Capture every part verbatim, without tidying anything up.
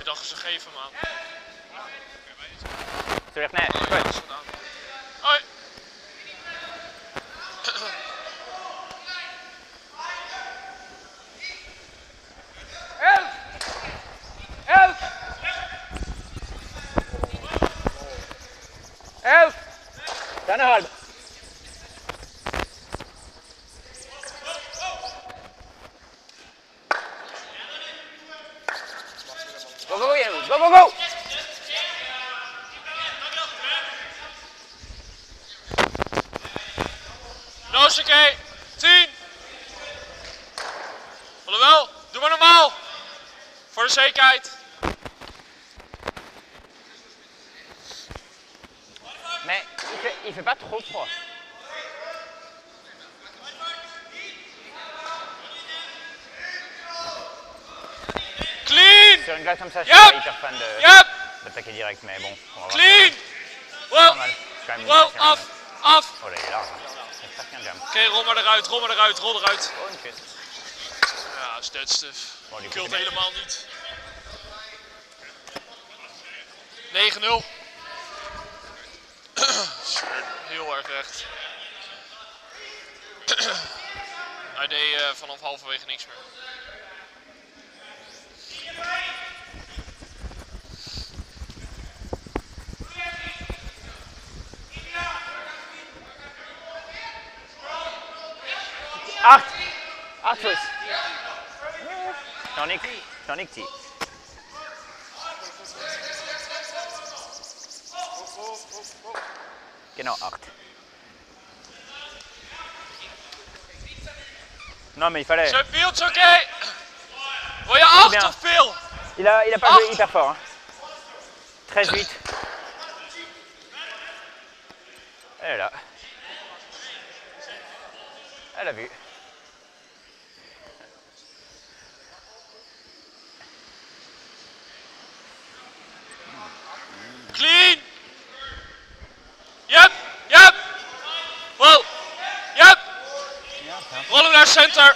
dacht ze geven hem aan. Terug, nee, Oh, ja, dat is gedaan. Hoi. Elf! Elf! Elf! Dan een halve. Go, go, go, go, go, go! Nosuke, tien. Alhoewel, doe maar normaal. Voor de zekerheid. Mais il fait, il fait pas trop froid. Clean. Sur une glace comme ça, je Yep. suis pas hyper fan de Yep. d'attaquer direct, mais bon, on va voir. Clean. Pas Wow. mal. C'est quand même Wow, c'est quand af, même- af. Oh là, il est large. Hein. C'est presque un jam. Oké, rol maar eruit, rol maar eruit, rol eruit. Oh, une chute. Ja, dat is dead stuff. Oh, die Kilt komt er helemaal niet. negen nul. Heel erg recht. Hij deed uh, vanaf halverwege niks meer. Acht! Acht voet. Nog ik, nog ik tien. Genau, acht. Non mais il fallait... Zijn beeld oké? Okay. Wil je acht bien. of veel? Il a, il a pas Acht. joué hyper fort. Hein. treize huit. Elle est là. Elle a vu. Clean! Yep, yep! Wow! Yep! Rollen we naar center.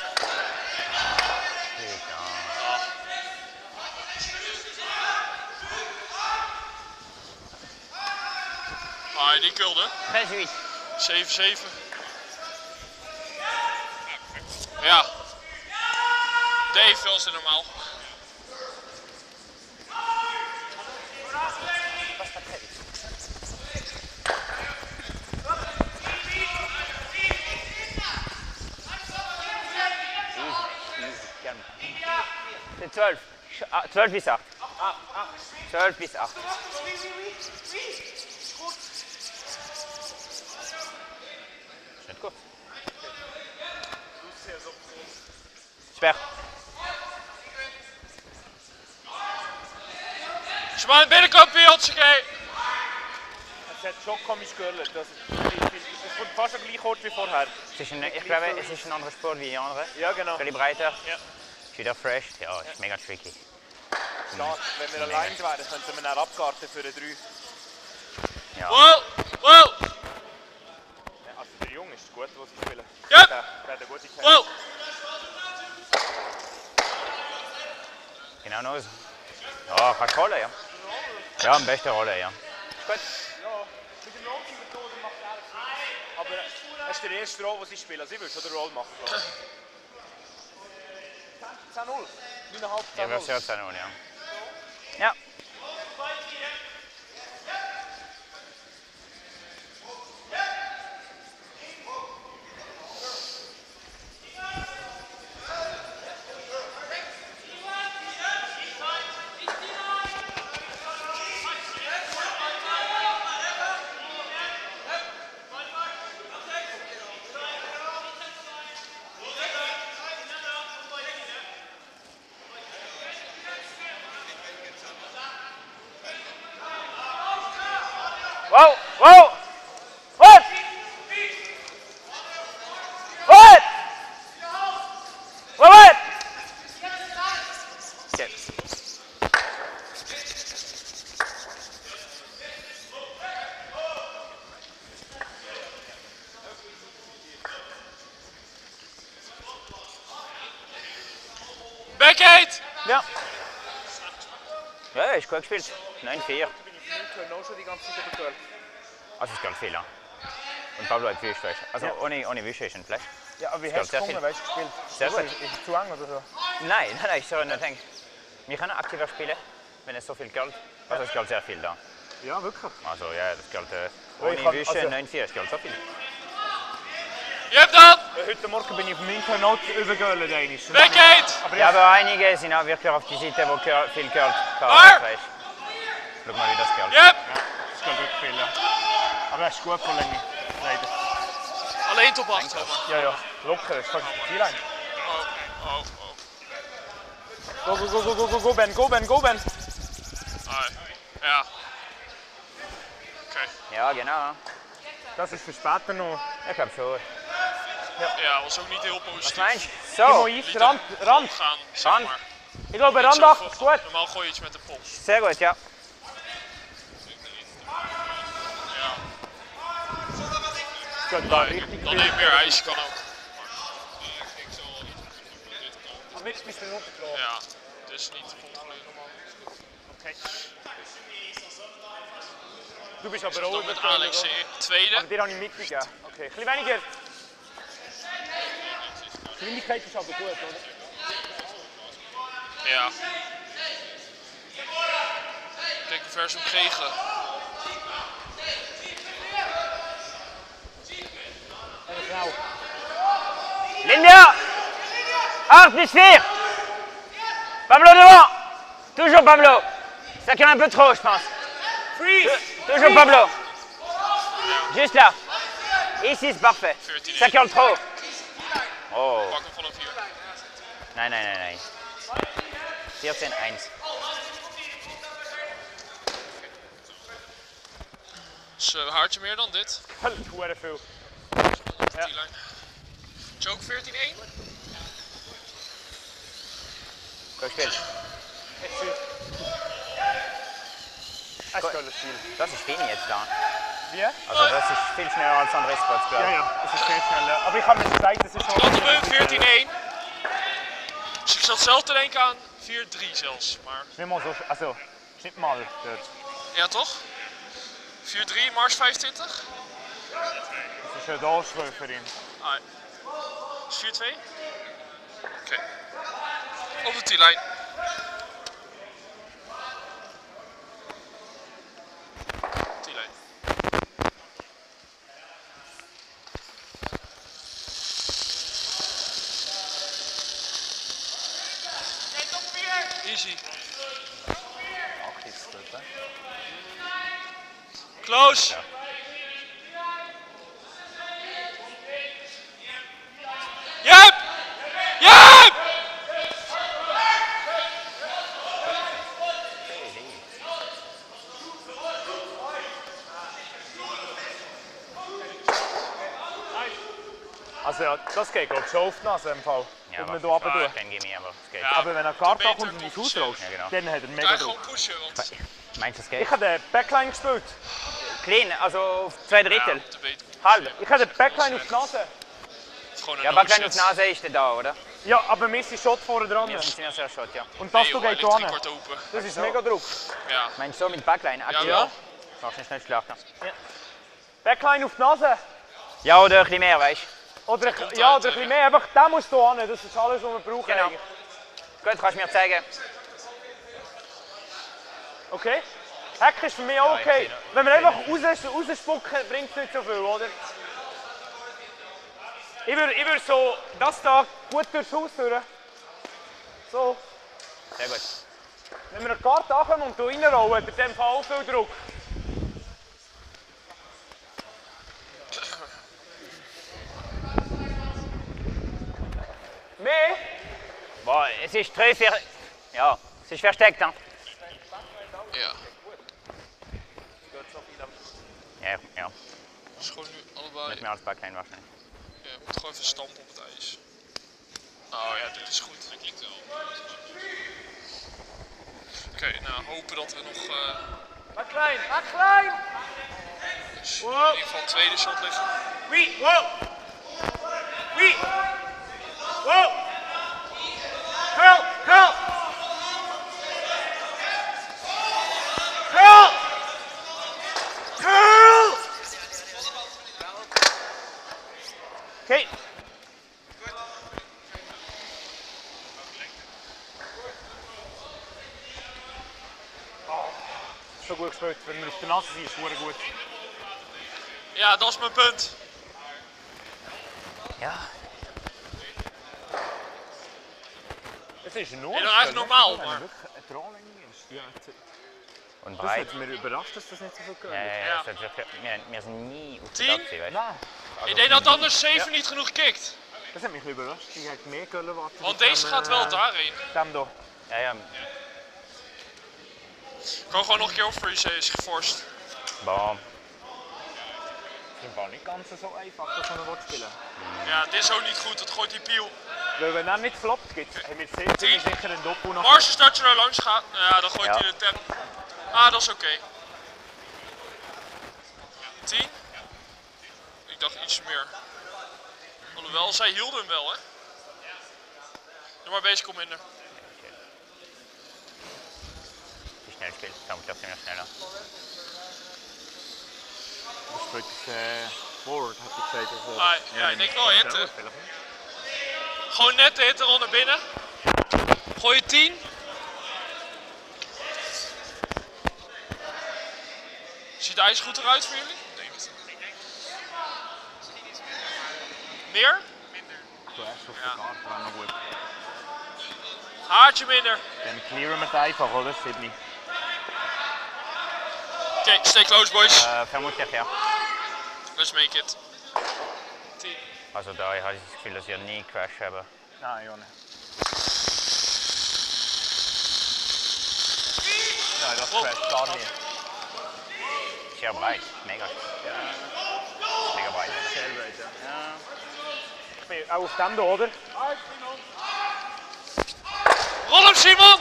Ah, die kulde. treize huit. zeven zeven. Ja. Dave veel te normaal. C'est twaalf. Ah, twaalf bis acht. twaalf bis acht. Net kort. Super. Als je maar aan de binnenkant beeld, oké. Es hat schon komisch gehört. Das, es kommt fast gleich kurz wie vorher. Het is een, ik glaube, het is een andere sport wie die andere. Ja, genau. Veel breiter. Ja. Wieder fresh. Ja, het is mega tricky. Ja, wenn wir allein wären, könnten wir dann abgarten für den drei. Ja. Wow, wow, Ja, also der Junge ist gut, was sie spielen. Yep. Der, der hat eine gute Zeit. wow. Genau nou zo. Ja, gaat rollen, ja. Ja, een beste rollen, ja. Is goed. Ja, mit dem Rollkeeper macht er alles Sinn. Aber es ist der erste Roll, den sie spielen. Also ich würde schon den Roll machen. zehn null. neuneinhalb, Ja, zehn we null. zullen het doen, ja. Ja. Wow, wow! What? What? What? What? Shit. Back eight. Ja. Ja, ist gut gespielt. neun vier. Da bin ich von auch schon die ganze Zeit über Girl. Also es geht viel, ja. Und Pablo hat Wüste, weißt du. Also Ja. ohne, ohne Wüste ist ein Flash. Ja, aber wie Das hast du geht sehr gefunden, weißt du, gespielt? Sehr ist, gut. Ist, ist es zu eng oder so? Nein, nein, nein, ich soll nicht denken. Wir können aktiver spielen, wenn es so viel gilt. Also es gilt sehr viel da. Ja, wirklich. Also ja, das gilt äh, Ja, ich ohne kann- Wüste also- neun vier, es gilt so viel. Jep dan! Heute Morgen bin ich auf dem Internat übergölt. Weggate! Aber Ja, jetzt, aber einige sind auch wirklich auf die Seite, wo Girl- viel gilt. Ar! Weißt. Schau mal, wie das gilt. Jep! das geht wirklich viel, ja. Aber das ist gut von Lenny. Leider. Alleen top acht, Thomas. Ja, ja. Locker, das ist fast die Zielline. Oh, oh, oh. Go, go, go, go, go, go, go, Ben, go, Ben, go, Ben. Ah, ja. Oké. Ja, genau. Das ist für später noch. Ich glaube schon. Ja, was ook niet heel Was positief. meinst du? Timo So, East, Rand, Rand. Gaan, zeg Rand. maar. Ich glaube, Niet Rand zo acht voor- ist gut. Normaal gooi je iets met de pop. sehr gut, ja. Ja. Das geht da Nee, richtig dan viel. neem meer ijs, kan ook. Am nächsten bist du noch getroffen. Ja, dus niet volgende. Okay. Du bist aber Dus auch dan met übergölt, Alex oder? in tweede. Aber dir habe ich mitgegeben. Okay, ein bisschen weniger. Die Geschwindigkeit ist aber gut, oder? Ja. Kijk hoe ver ze hem kregen. En snel. Linda acht plus vier. Pablo devant. Toujours Pablo. Ça qui est un peu trop, je pense. Freeze! Toujours Pablo. Juste là. Ici, c'est parfait. veertien Ça qui est trop. Oh. Pak hem vanaf hier. Nein, nein, nein, nein. vierzehn eins. Dus uh, haartje meer dan dit. Heel goed veel. Die lijn. Is ook veertien één? Gut gespielt. Jetzt süd. Es Gut. geht das Spiel. Das ist Fini jetzt da. Wie? Also das ist viel schneller als Andres Platz, Ja, glaube ich. ja, es ist sehr schnell. ja. Aber ich habe mir gesagt, das ist Dat op hun veertien één. Dus ik zat zelf te denken aan vier drie zelfs. Maar Nicht mal so, also, ist nicht mal dort. ja toch? vier drie, Mars vijfentwintig? Das ist ein Durchschwör für ihn. Ah, is vier twee? Oké. Op de T-lijn. T-lijn. Easy. Close. Yep! Yep! Also ja, das geht glaube ich schon auf die Nase im Fall. Ja, Ob man aber da runter tut. kein Gimme, aber es geht. Ja. Aber wenn er Karte beter kommt und ins Haus compenseert. raus, Ja, genau. dann hat er Kan mega je Druck. gewoon pushen, want Meinst du, es Ich geht? habe den Backline gespielt. Clean, also auf zwei Drittel. te beter. Halb. Ich habe den Backline auf die Nase. Gewoon een Ja, aber klein auf no-shit. die Nase ist der da, oder? Ja, aber Messi Shot vorne dran. Wir sind ja sehr shot, ja. Und das Nee, du joh, hij geht ligt da drie hin. kwart open. Das ist mega Druck. Ja. Meinst du so mit Backline? Aktiv? Jawel. Machst du schnell schlachten. Backline auf die Nase. Ja, oder ein bisschen mehr, weißt du? Oder, kommt ja, uit, oder ein hè. bisschen mehr. Einfach, der muss da hin. Das ist alles, was wir brauchen. Genau. eigentlich. Gut, kannst du mir zeigen. Okay? Hack ist für mich auch Ja, ich okay. sehe noch- Wenn wir einfach raus, rausspucken, bringt es nicht so viel, oder? Ich würde ich würd so das da gut durchs Haus durch. So. Sehr gut. Wenn wir eine Karte ankommen und hier reinrollen, hat er in dem Fall auch viel Druck. Mehr? Boah, es ist drei, vier. Ja, es ist versteckt, hein? Ja. Ja, ja. Dus gewoon nu allebei. Nicht mehr als Backline wahrscheinlich. Ja, je moet gewoon even stampen op het ijs. Oh ja, dit is goed. Dat klinkt wel. Oké, nou hopen dat we nog uh, Maak klein, maak klein! dus in ieder geval een tweede shot liggen. Wie, wow! Wie! Wow! Girl, girl! so gut gespielt. Wenn wir auf der Nase sind, ist es gut. Ja, dat is mijn punt. Ja. Es ist nur. Is dat eigenlijk normaal, maar... Een trolling ist. Ja, Und das breit. hat mich überrascht, dass das nicht so viel gehört. Ja, ja, ja. Ja. Das hat wirklich, wir, wir sind nie auf Tien? der Platz, weißt du? Nein. Ik denk dat anders zeven niet genoeg kikt. Das hat mich überrascht. Ich hätte mehr können warten. Want deze gaat wel daarheen. Dem hier. Ja, ja. Ik kan gewoon nog een keer opfreezen, is geforst. Boah. Het war nicht ganz so einfach, dass man spielen will. Ja, dit is ook niet goed, dat gooit die piel. Weil wenn er nicht floppt, gibt es mit sehr Tien. sicher een doppel nach. Mars is dat je er langs gaat. Ja, dan gooit Ja. hij de tap. Ah, dat is oké. Okay. tien. Ik dacht iets meer. Alhoewel, zij hielden hem wel, hè? Doe maar bezig, kom minder. Wie schnell spielt, dann klappt es immer schneller. Dat is wirklich äh, forward, had ik gezegd. Also, Ah, ja, ik denk wel hitte. Gewoon net de hitte rond naar binnen. Gooi je tien. Ziet de ijs goed eruit voor jullie? Denk het. Meer? Zuerst auf der Karte wäre noch gut. Haartje minder. Dann clearen wir es einfach, oder? Sydney. Oké, okay, stay close, boys. Äh, vermutlich ja. Let's make it. tien. Also da habe ich das Gefühl, dass wir nie Crash haben. Nein, ja nicht. Nein, das crasht gar nicht. Sehr breit, mega. Mega breit. Sehr breit, ja. Ja. Ich bin auch auf dem hier, oder? Rol hem, Simon!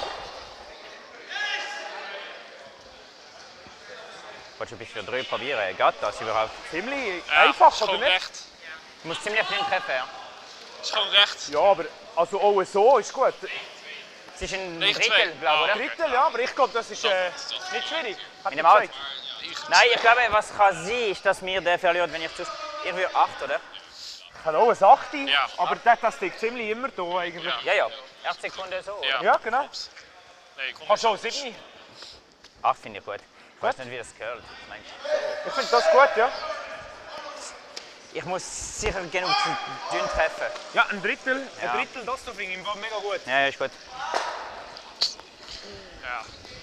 Willst du ein bisschen drüber probieren? Geht das überhaupt? Ziemlich Ja, einfach, is oder gewoon nicht? recht. Du musst ziemlich blind treffen, ja. Is gewoon recht. Ja, aber also auch so ist gut. Es ist ein negen Drittel, zwei. glaube ich, oder? Drittel, ja, aber ich glaube, das ist äh, nicht schwierig. Hat In er dem Out? gesagt. Nein, ich glaube, was kann sein, ist, dass mir der verliert, wenn ich zu... Irgendwie acht, oder? Ich habe auch eine Achte, Ja. aber das, das liegt ziemlich immer da eigentlich. Ja. Ja, ja. acht Sekunden so. Ja, Ja, genau. klopt. Nee, kom Hast du auch niet. sieben? acht finde ich gut. Ich weiß nicht, wie das curlt. Ich, mein, Ich finde das gut, ja. ich muss sicher genug zu dünn treffen. Ja, ein Drittel. Ja. Ein Drittel, das finde ich im Fall mega gut. Ja, ja, ist gut. Ja.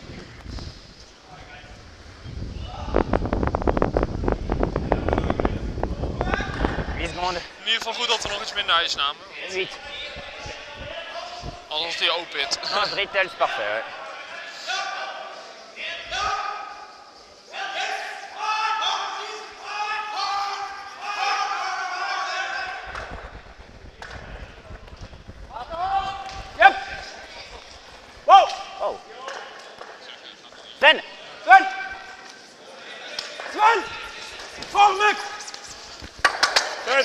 Wie is het gewonnen? In ieder geval goed dat we nog iets minder ijs namen. Wit. Anders was die open hit. Een drittel is parfait. Yep. Wow. Oh. Sven! Sven! Sven! Volgende! Sven!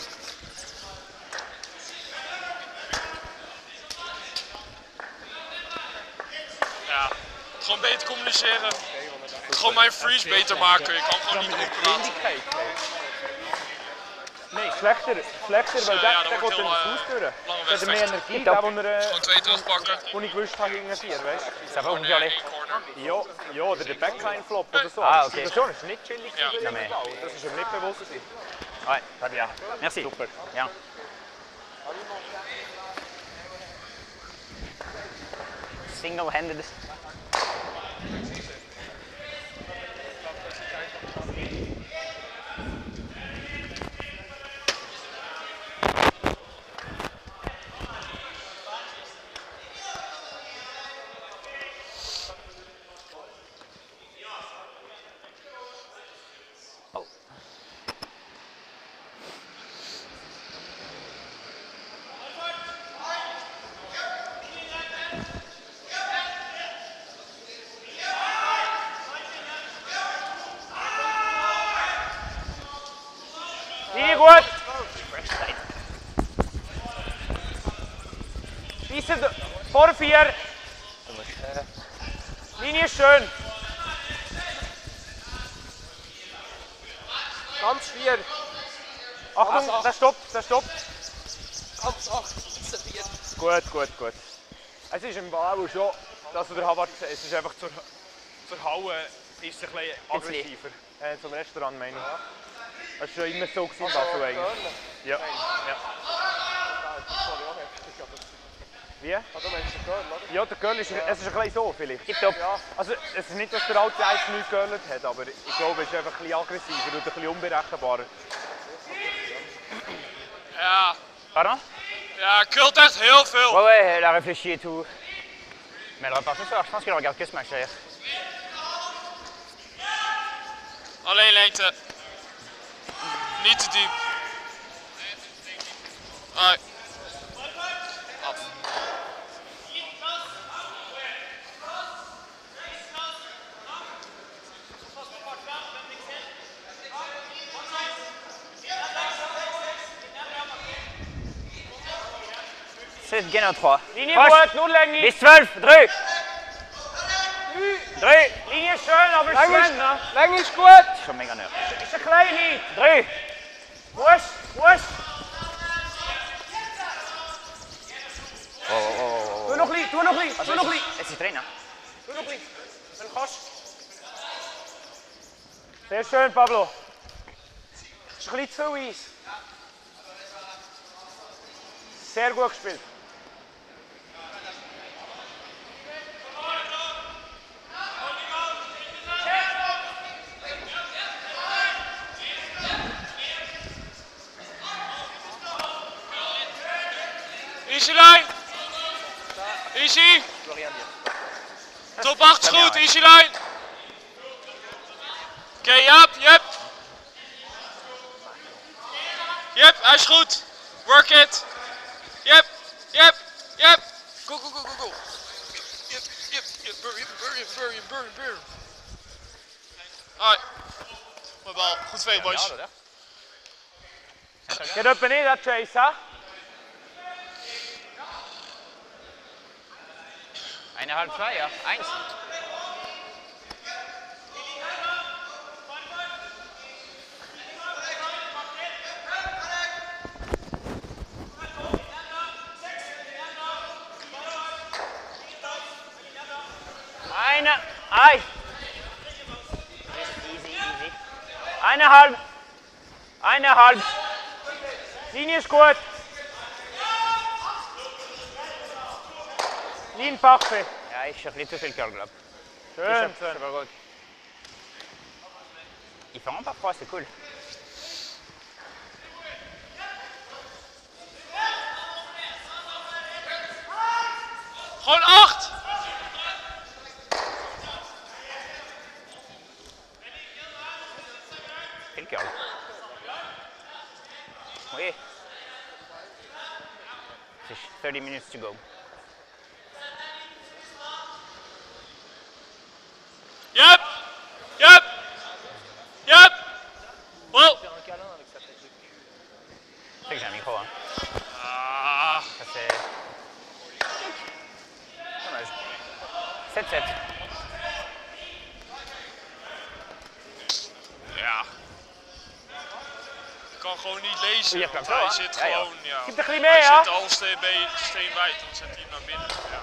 Ja. Gewoon beter communiceren. Gewoon mijn freeze beter maken. Ik kan gewoon niet goed praten. Nee, slechter. Slechter, weil ja, der, dat der wordt geht in heel, de eh, Fuß durch. lange Der hat mehr wedstrijd. Energie, der, wo er, Gewoon twee terugpakken. wo ich gewusst habe gegen vier, weißt Is dat ook Gewoon een eh, jolly? één corner. Ja, ja, oder der Backline Flop oder so. Ah, Die okay. Situation ist nicht chillig. Ja. gewesen, Ja, nee. Das ist ihm nicht bewusst gewesen. Ouais. Très bien. Merci. Super. Ja. Single-handed. Oh. Linie gut. Schießen vor vier. Linie ist schön. Ganz vier. Achtung, der stoppt, der stoppt. Ganz acht. Serviert. Gut, gut, gut. Es ist im Ball schon, dass der Havard, es ist einfach zur, zur Haue ist es ein bisschen aggressiver. Äh, zum Restaurant meine ich. Das war schon immer so gewesen, also, Basel eigentlich. Ja. ja. Wie? Ah, du meinst den Girl, oder? Ja, der Girl ist, ja. Es ist ein bisschen so vielleicht. Tipptopp. Ja. Also, es ist nicht, dass der alte eins null gegirlt hat, aber ich glaube, es ist einfach ein bisschen aggressiver und ein bisschen unberechenbarer. Ja. Pardon? Ja, il curlt echt heel veel. Ouais, ouais, elle a réfléchi et tout. Mais elle repart ce soir, je pense qu'elle regarde que ce match d'ailleurs. Alleen lengte. Niet te diep. Alright. Af. C'est gain en trois. Linie gut, null Länge. Bis zwölf, drei. Drei. Linie schön, aber schön, ne? Länge ist gut. Schon mega nervig. Ist ein kleine. Drei. Push, push. Oh, oh, oh, oh. Doe nog een, doe nog een, Also, doe nog een. es ist drin, ne? Doe nog een. Wenn du kannst. Sehr schön, Pablo. Das ist ein bisschen zu Eis. Sehr gut gespielt. Easy line. Easy. Top acht is goed, easy line. Oké, okay, Jaap, yep. Yep, hij is goed. Work it. Yep, yep, yep. Go, go, go, go, go. Yep, yep, yep. Bury him, bury him, bury him, bury him, bury him. Alright. Mooi bal. Goed veel, boys. Get up and in that chase, hè? Eineinhalb, zwei, ja. Eins. Eine, ei. Easy, easy. Eineinhalb. Eineinhalb. Linie ist gut. Linienfachfe. Ja, ist ein bisschen zu viel Curl, glaube ich. Schön, C'est schön. pas gut. Il fait vraiment pas froid, c'est cool. Gewoon acht. Viel Curl. Oui. C'est thirty minutes to go. Yep. Yep. Yep. Well. C'est que j'ai un micro, hein. Ah. Ça c'est... Dommage. sept sept. Ja. Ik kan gewoon niet lezen. Ja, Want kan wel, hij hè? zit Ja, ja. gewoon. Ja. Geef er geen Hij mee, hè? zit al steen, steenwijd, dan zet hij hem naar binnen. Ja.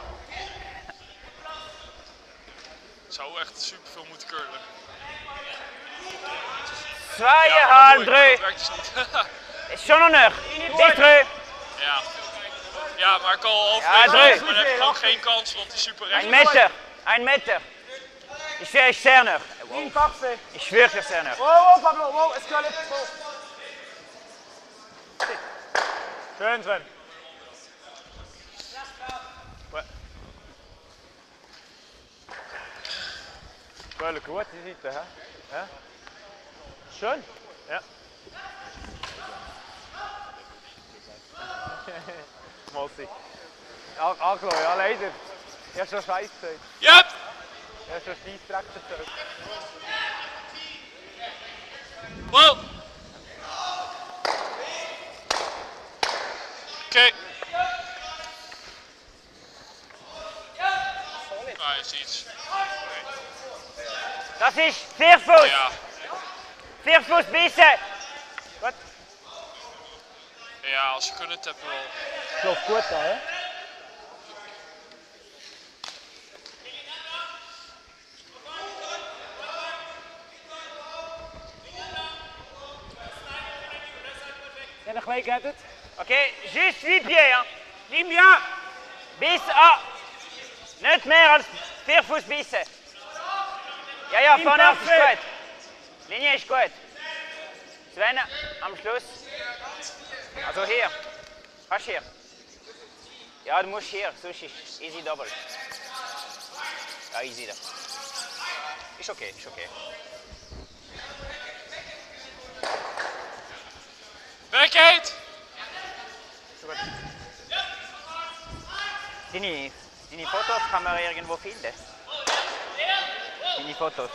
Het zou echt super veel moeten curlen. Zweieinhalb, Dat drei. werkt dus niet. Ist schon noch nicht. Bis drei. Ja. Ja, maar ik kan al Ja, halverwege, druk. maar dan heb je gewoon geen kans, want die super recht. Ein Meter. Ein Meter. Ich schwöre, ich sehe noch. Linienfachfe. Ich schwöre, ich sehe noch. Wow, wow, Pablo, wow, es geht nicht so. Schön, Sven. Wel gut, die Seite, hä? Ja. Schön. Ja. Mossi. Ja, Aglo, ja leider. Ich hab schon Scheiß gesagt. Yep! Ich hab schon Scheissdreck erzählt. Wow! Oké. Okay. Ah, is iets. Das ist Vierfuß. Ja. Vierfuß bissen. Gut. Ja, als je kunnen tappen wel. Läuft gut da, hè? En een gelijk uit het. Oké, okay, juste huit pieds. Hein. Neem ja. Bis A. Niet meer als vier voet bissen. Ja, ja, vorne auf ist gut. Linie ist gut. Sven, am Schluss. Also hier. Hast hier. Ja, du musst hier, sonst ist easy double. Ja, easy da. Ist okay, ist okay. Backgate! Deine, deine Fotos kann man irgendwo finden. Deine Fotos.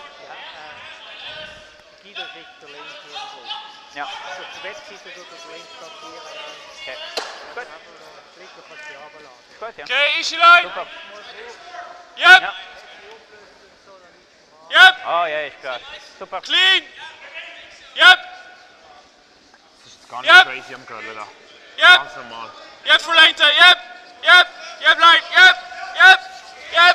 Guido schickt den Link irgendwo. Ja. Also auf der Webseite tut das Link kopieren. Okay. Gut. Klicken kannst du die runterladen. Gut, ja. Okay, easy line! Super. Yep! Ja. Yep! Oh ja, ist klar. Super. Clean! Yep! Das ist gar nicht Yep. crazy am Curlen da. Yep! Ganz normal. Yep, verlengte! Yep! Yep! Yep, line! Yep! Yep! Yep!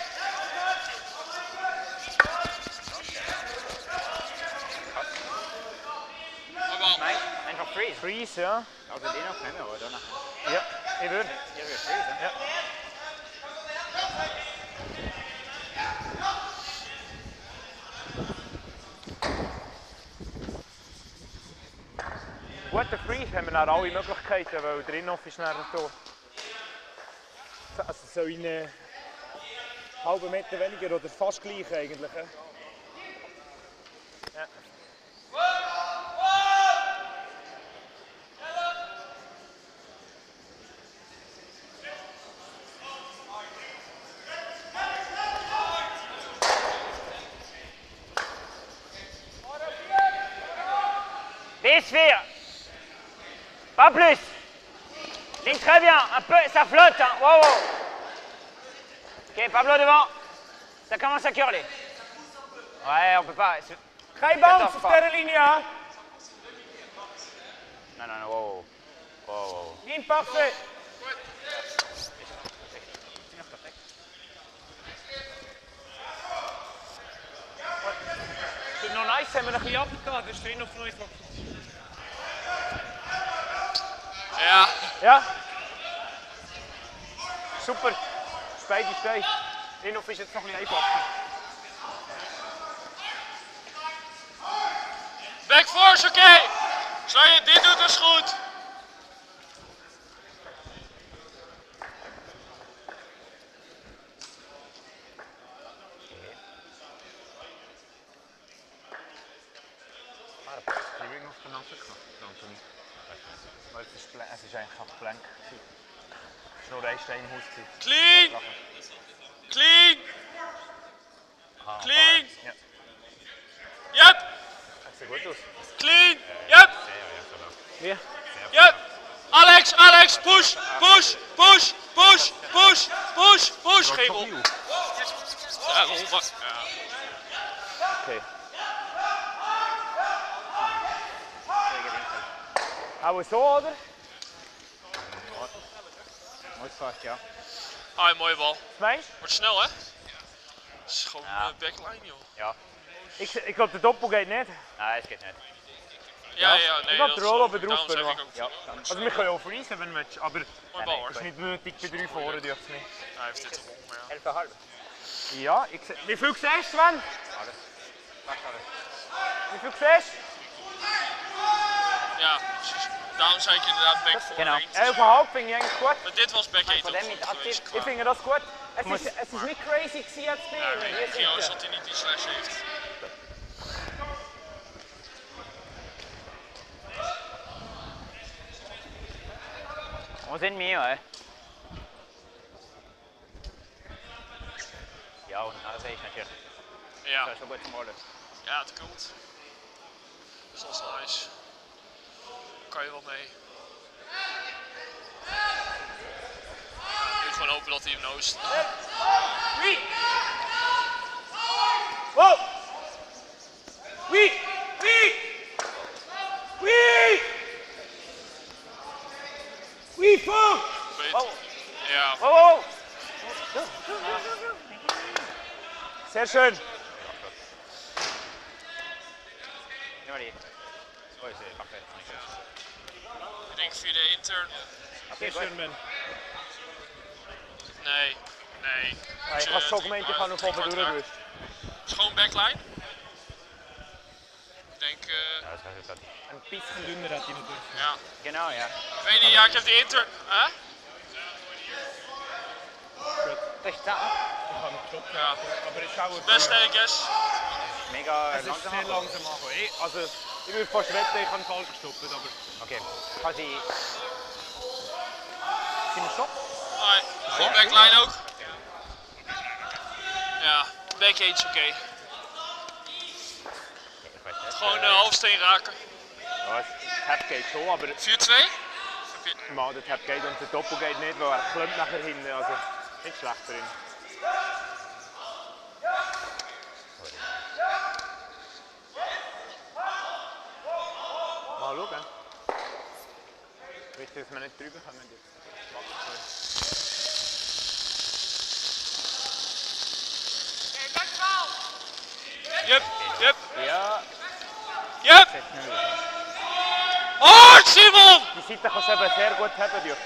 Nein, einfach freeze. Freeze, ja. Also den noch nehmen, oder? Ja, ich würde. Hier wird freeze. Ja. Gut, der Freeze haben wir dann alle Möglichkeiten, weil der Inhoff ist dann da. Also so in einen halben Meter weniger oder fast gleich eigentlich. Ja. Bis vier. Pas plus. Ligne très bien. Un peu, ça flotte. Hein. Wow, wow. Ok, Pablo devant. Ça commence à curler. Ouais, on peut pas. Geen bounce op de linie aan. Non, non, non, wow. Wow, wow. Niet passen. Het is nog nice, hebben we een beetje afgekaart, dus erin of nooit van. Ja. Ja. Super. Spijt die spijt. In of is het nog niet even af? Back force, oké! Okay. Zoals je dit doet, is goed. Ring of vanaf de kant. Maar het is, het is eigenlijk een plank. Het is nog de steenhoes. Clean! Clean! Clean! Ja. Yep! Dat ziet goed uit. Clean! Yep! Ja. Yep! Alex, Alex, push, push, push, push, push, push, push, Gebel. Ja, rond maar. Ja. Oké. Gaan we zo, oder? Mooi vast, ja. Ah, mooie bal. Smash? Wordt snel, hè? Het is gewoon Ja. uh, backline, joh. Ja. Ik, ik had de doppel gaat net. Nee, dat geht nicht. Ja, ja, nee. Ik had dat er is wel zo. op het Daarom zeg roepen. ik ook. Ja. Also wir können auch freezen, wenn wir aber Mooi bal, hoor. het is niet nötig bij drie voren dürfen het niet. Hij heeft dit gewonnen, maar ja. elf halb. Ja, ik zeg. Wie viel siehst du, Sven? Alles. Fast alles. Wie viel siehst Ja, precies. Daarom zei ik inderdaad back voor. Genau. du? elf Komma fünf vind ich eigentlich gut. Maar dit was back eight Von ook dem nicht goed geweest. aktiv. Ich finde das gut. Es ist, es ist nicht crazy gewesen als Ja, Spiel. nee, ik ging alles dat hij niet die slash heeft. Wo sind wir, ey? Ja, und das sehe ich natürlich. Ja, Das ist schon gut zum Rollen. ja, het komt. Dus dat is nice. Daar kan je wel mee. Je moet gewoon hopen dat hij hem noost. Wie? Wow! Wie? Wie? Wie? Wie fuck? Beter. Ja, Wow, wow, wow. Sehr schön. Nimm mal die. Oh, ich sehe, macht er jetzt nicht. ik denk via de intern. Okay, Sehr gut. schön, Ben. Nee, nee. Ja, ich kann das Dokument kann noch oben durch. Schoon backline. Ik denk, uh, Ja, das weiß ich grad nicht. Ein bisschen dünner hat die natürlich. ja. Genau, ja. Ik weet niet, ja, ik heb de intern. Hè? Recht da. Ich habe noch Job Ja. aber ich schaue Beste, I guess. Mega Es ist langsam. sehr langsam machen. Ich, also, ich würde fast wetten, ich habe falsch gestoppt, aber... Okay. Quasi. Sind wir Stopp? Hoi. Gewoon backline ook. Ja, backage oké. Okay. Ich weiß nicht. Gewoon uh, halfsteen raken. Ja, das Tap geht schon, aber vier twee. mal der Tap geht und der Doppel geht nicht, weil er klemmt nachher hinten. Also, nicht schlecht drin. Mal schauen. Wichtig, dass wir nicht drüber kommen jetzt. Yep, yep, Ja, yep. Sehr schnell. Oh, Simon! die Seite kannst du eben sehr gut haben dürfen.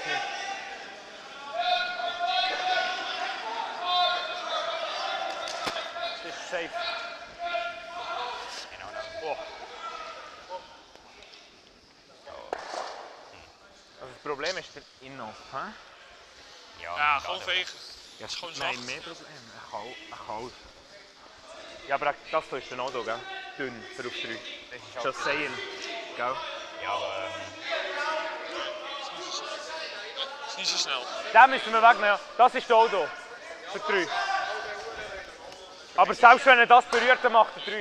Das ist safe. Genau, da. Oh. Also das Problem ist der Inhof. Hä? Ja, Ja, egal, gewoon aber- vegen. Ja, is gewoon nein, zacht. mehr Problem. Er kann, er kann. Ja, aber das hier ist der Nodo, gell? Dünn, für auf drei. Das ist auch Just saying. Gell? Ja, aber ähm, Is niet zo snel. Den müssen wir wegnehmen. Das ist der Odo. Für drei. Aber selbst wenn er das berührt, dann macht er drei.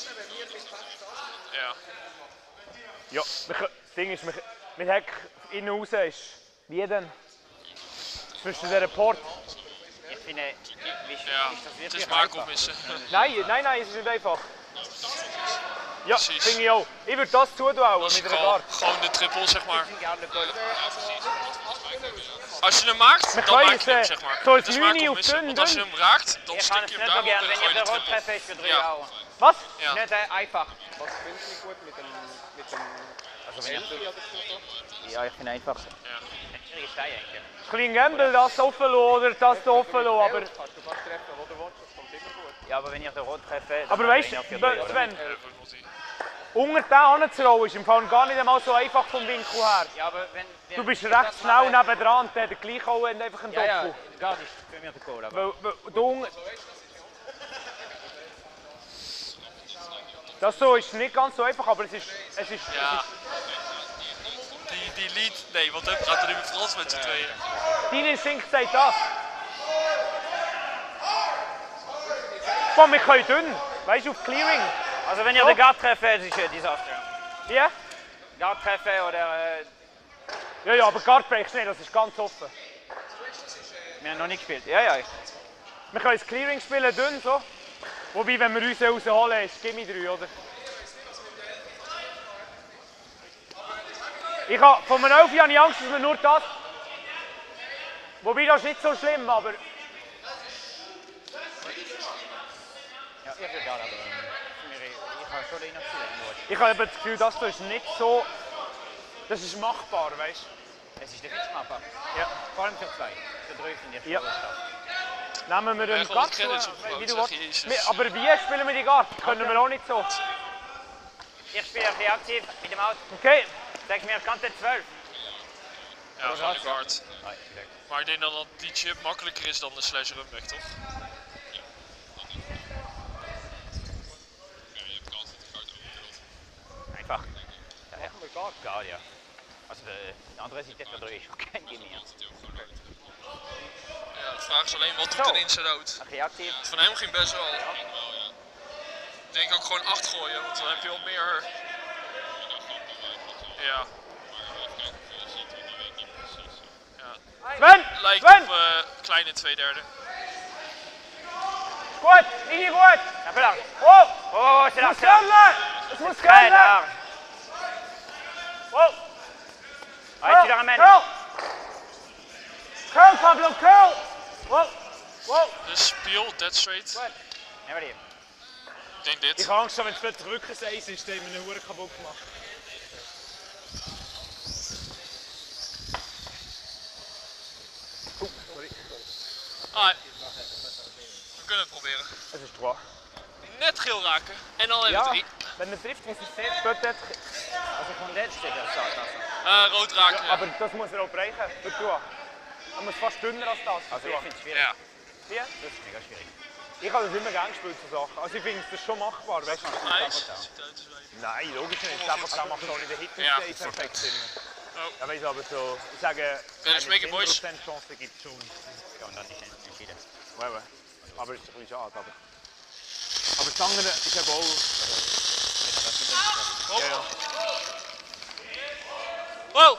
Ja. Ja, wir können- das Ding ist, wir- mit Heck innen raus ist. Wie denn? Zwischen dieser Port. ich finde, wie ist, Ja, ist das het wirklich is Marco einfach? missen. Nein, nein, nein, es ist nicht einfach. Ja, Precies. finde ich auch. Ich würde das zutun Dat is mit einer gewoon, Karte. gewoon de triple, zeg maar. Ja, de goal. Als je hem maakt, Maar dan kan je maak je hem, ze- zeg maar. zoals Het is nu Marco niet op missen. dun, Want als je dun. hem raakt, dan Ich stik kann je es hem nicht so daar gern, en wenn gooi ihr je den de Rot triple. treffe ist für drei Ja. Euro. Was? Ja. Nicht äh, einfach. Was findest du gut mit dem, mit dem Also wenn ich, Selfie oder so? ja, ich finde einfach. Ja. Eine schwierige Steine eigentlich. Klein Gamble, das offen lassen oder das offen lassen, aber... Kannst du fast treffen, wo du willst, das kommt immer gut. Ja, aber wenn ich den Rot treffe. dann Aber bin weißt ich auch für du, drei, oder? Sven, Ja, dat moet hij. unter den anzurollen ist im Fall gar nicht einmal so einfach vom Winkel her. Ja, aber wenn. wenn Du bist ich recht das schnell mache- nebendran und der hat gleich auch einfach einen Ja, ja, Doppel. gar nicht für mich der Goal. Aber Weil, weil, du unten- das so ist nicht ganz so einfach, aber es ist... Es ist, Ja. Die, die lead, nee, want hij gaat er nu met Frans met z'n tweeën. Dein Instinkt sagt das. Komm, wir können dünn. Weißt du, auf Clearing. also wenn ihr den Guard treffe, das ist ein Desaster. Ja? Guard treffe oder. Äh, Ja, ja, aber Guard breaks nicht, das ist ganz offen. wir haben noch nicht gespielt. Ja, ja. Wir können das Clearing spielen, dünn so. Wobei, wenn wir uns rausholen, ist es Gimme drei, oder? Ich habe, von einem Elfi habe ich Angst, dass wir nur das... Wobei, das ist nicht so schlimm, aber... Ja, ich will Guard, aber. Ähm, mir- ich habe schon den Innerzielen. Ich habe eben das Gefühl, das hier ist nicht so... Das ist machbar, weißt du? Es ist definitiv machbar. Ja. Vor allem für zwei. Für drei finde ich Ja. schon stark. Nehmen wir Ja, einen gewoon Guard, credits zu, opgebouwd, wie du zeg, willst. jezus. Wir- Aber wie spielen wir die Guard? Können wir auch nicht so. Ich spiele ein bisschen aktiv mit dem Out. Okay, Sag mir, Kante zwölf. Ja, gewoon de guard. Ah, exact. Maar ik denk dat dat die chip makkelijker is dan de slash runback, toch? Einfach. Ja, ja. Machen wir gar Guard, ja. Also de, de andere Seite für drei ist auch kein Gimme. Ja, de vraag is alleen wat doet Zo. een inside out. Oké, actief. Van hem ging best wel. Ik denk ook gewoon acht gooien, want dan heb je wel meer. Ja. Sven! Lijkt Sven! op uh, kleine twee derde. Gut, Linie gut! Un peu large. Oh! Oh, c'est Es large, muss c'est large. können! Es muss Très können! large. Oh! Allez, tu le ramènes. Curl! Curl, Pablo, curl! Wow! Wow! Dus spiel, dead straight. Never die. Ik denk dit. Ich habe Angst, wenn es plötzlich wirklich ein Eis ist, dann haben wir einen Huren kaputt gemacht. Ah, we kunnen het proberen. Es ist dran. Net geel raken en dan even Ja, drie. wenn man trifft, muss es sehr spät dort. Also von dort steht das also. Uh, rood raken. Ja. Aber das muss er auch bereichen. Für Dua. Er muss fast dünner als das. Also ich finde es schwierig. Ja. Wie? Das ist mega schwierig. Ich habe das immer gerne gespielt, so Sachen. Also ich finde es schon machbar, weißt du? Nice. Ziet uit als wij. Nein, logisch nicht. Sabotage macht auch nicht den Hit Ja, ist perfekt immer. Oh. Ja, weißt du, aber so, ich sage, Finish eine making boys. zehn Prozent Chance gibt es schon. Ja, und dann ist es entschieden. Ouais, ouais. Aber es ist ein bisschen schade. Aber, aber das andere ist eben auch... Oh. Ja, ja. Wow.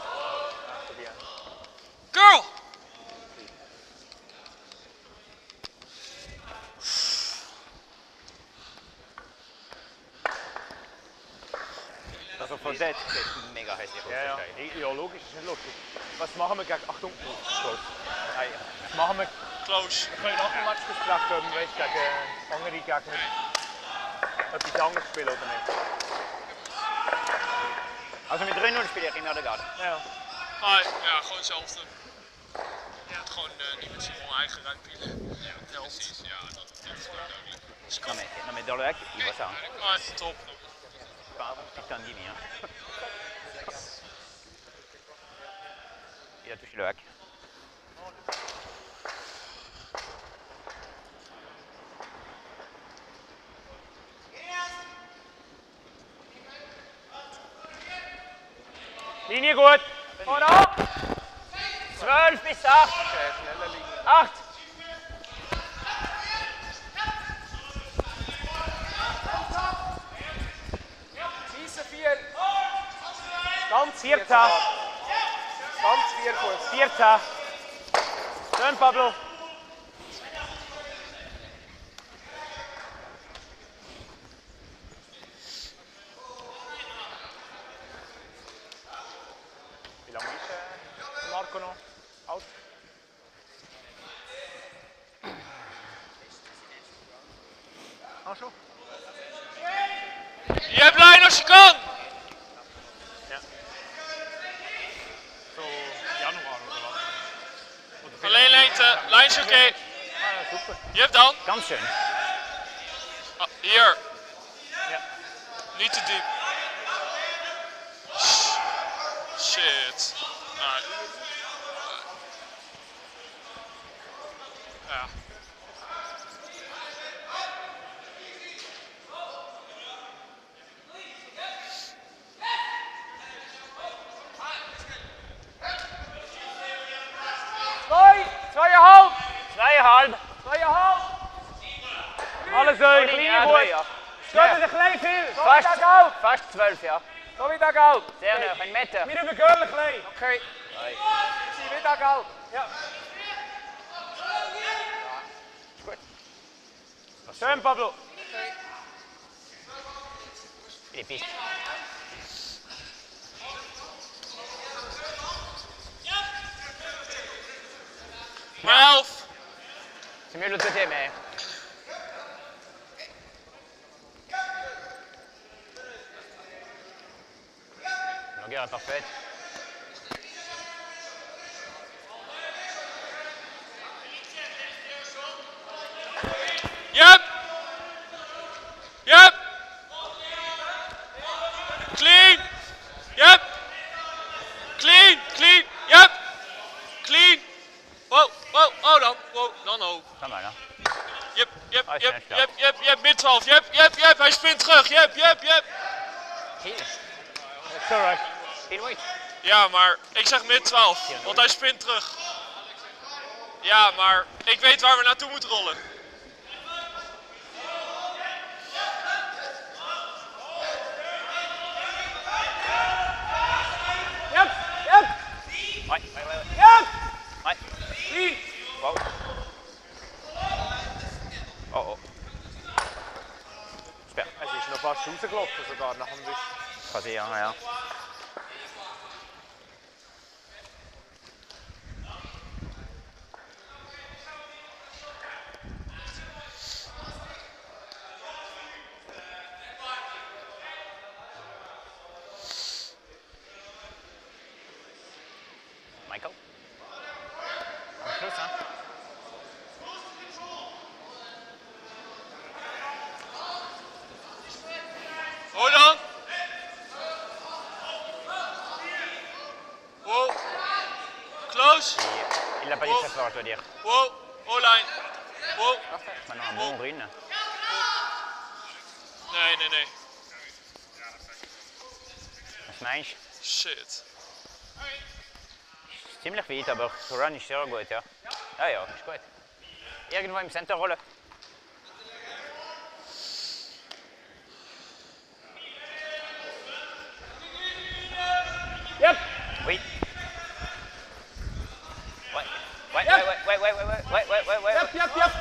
Girl. Also von dort sieht es mega hässlich aus. Ja, ja. wahrscheinlich. ja, logisch, ist nicht lustig. Was machen wir gegen... Achtung, Schluss. Ah, ja. Was machen wir... Close. Wir können nach dem Match besprechen, ob wir weißt, gegen andere Gegner etwas anderes spielen oder nicht. Also mit drei null spiele ich in der Garde. Ja. Ah, ja, gewoon hetzelfde. Je hebt gewoon uh, niet met zijn eigen ruimte. Ja, precies. Ja, dat, dat is gewoon duidelijk. Dus Non mais, non mais dans le hack, il voit ça. Hein. Ah, top. Putain de Jimmy. Hein. Il a touché le hack. Linie gut. Und ab. zwölf bis acht. Okay, schneller liegen. acht. Schießen vier. Ganz vierzehn. Ganz vier Fuß. vierzehn. Schön, Pablo. Wie lange ist äh, Marco noch out? Ah, schon? Je hebt lijn als je kan. Ja. So Januar oder was? Oder Alleen lengte. Lijn is oké. Okay. Ah, ja, super. Je hebt dan. Ganz schön. Ah, hier. Ja. Niet te diep. Shit. Ah. Ja. Zwei, zweieinhalb, Zweieinhalb. zweieinhalb. Alles euch, Linie Linie A gut. drei, ja. Steht ein klein viel. So Fast, wie der Gelb. fast zwölf, ja. So wie der Gelb. Sehr nah, ein Meter. Wir übergehen ein klein. Okay. Nein. Sie wieder gelb. Ja. Ist gut. Schön, Pablo. Die Piste. Maar elf. C'est mieux de l'autre côté, mais. La longueur est parfaite. Yep. Yep. Clean. Yep. Clean. Clean. Yep. Clean. Wow. Wow. Oh dan. Wow. Dan oh. Pas mal, hein? Yep. Yep. Ah, Yep. snel, snel. Yep. Yep. Yep. Mid twaalf. Yep. Yep. Yep. Hij spint terug. Yep. Yep. Yep. Heel. It's alright. Heel mooi. Ja, maar ik zeg mid twaalf. Want hij spint terug. Ja, maar ik weet waar we naartoe moeten rollen. Yep, yep, Ouais, ouais, ouais. ouais. yep. Ouais. Clean. Wow. Oh oh. Super. Es ist noch fast rausgelaufen sogar nach dem Wisch. Kann sein, ja, ja. Michael. Am Schluss, hein? n'as pas dit très fort, je dois dire. Wow, O-line. Wow. Maintenant, un bon run. Nee, nee, nee. Was meinst du? Shit. Ist ziemlich weit, aber der Run ist sehr gut, ja. Ja, ja, ist gut. Irgendwo im Center rollen. Yep. Oui. Wait, wait, wait, wait, wait, wait, wait, wait, wait, wait, wait. Yep, yep, yep.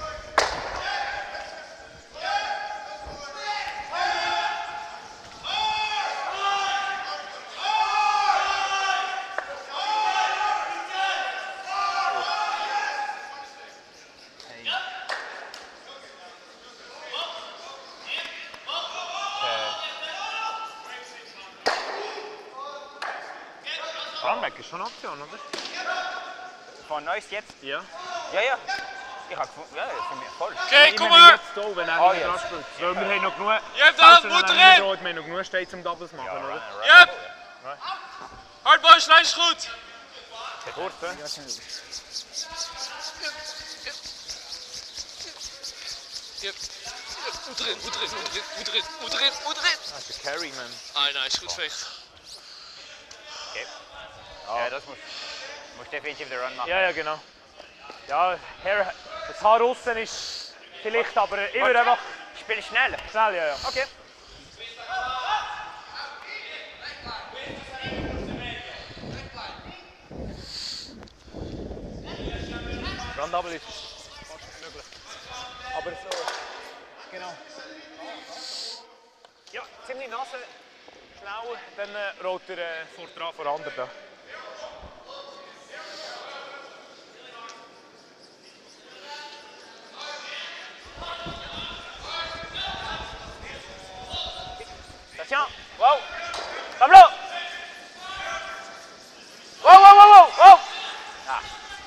Runback ist schon eine Option, oder? Von uns jetzt? Ja. Ja, ja. Ich habe gefunden, ja, das ist für mich voll. Oké, Ich kom meine maar. jetzt hier, wenn er Oh, nicht yes. dran spielt. Weil wir haben noch genug... Je hebt de Falls hand, er moet dann nicht erin. droht, wir haben noch genug Steaks zum Doubles machen, oder? Yep. Hard boys, lijn is goed. Goed, hè? Yep. Moet erin, moet erin, moet erin, moet erin, moet erin, moet erin. Dat is een carry, man. Ah, nice, goed vecht. Okay. Ja, das muss, muss definitiv der Run machen. Ja, ja, genau. Ja, Herr, das Haar aussen ist vielleicht, aber ich würde einfach Spiel schnell. schnell, ja, ja. Okay. Run Double ist fast möglich. Aber so, genau. Ja, ziemlich nass, schlau, dann äh, rollt er äh, vor dran, vor anderen da. Attention. Wow. Pablo. Wow, wow, wow, wow. wow. Ah.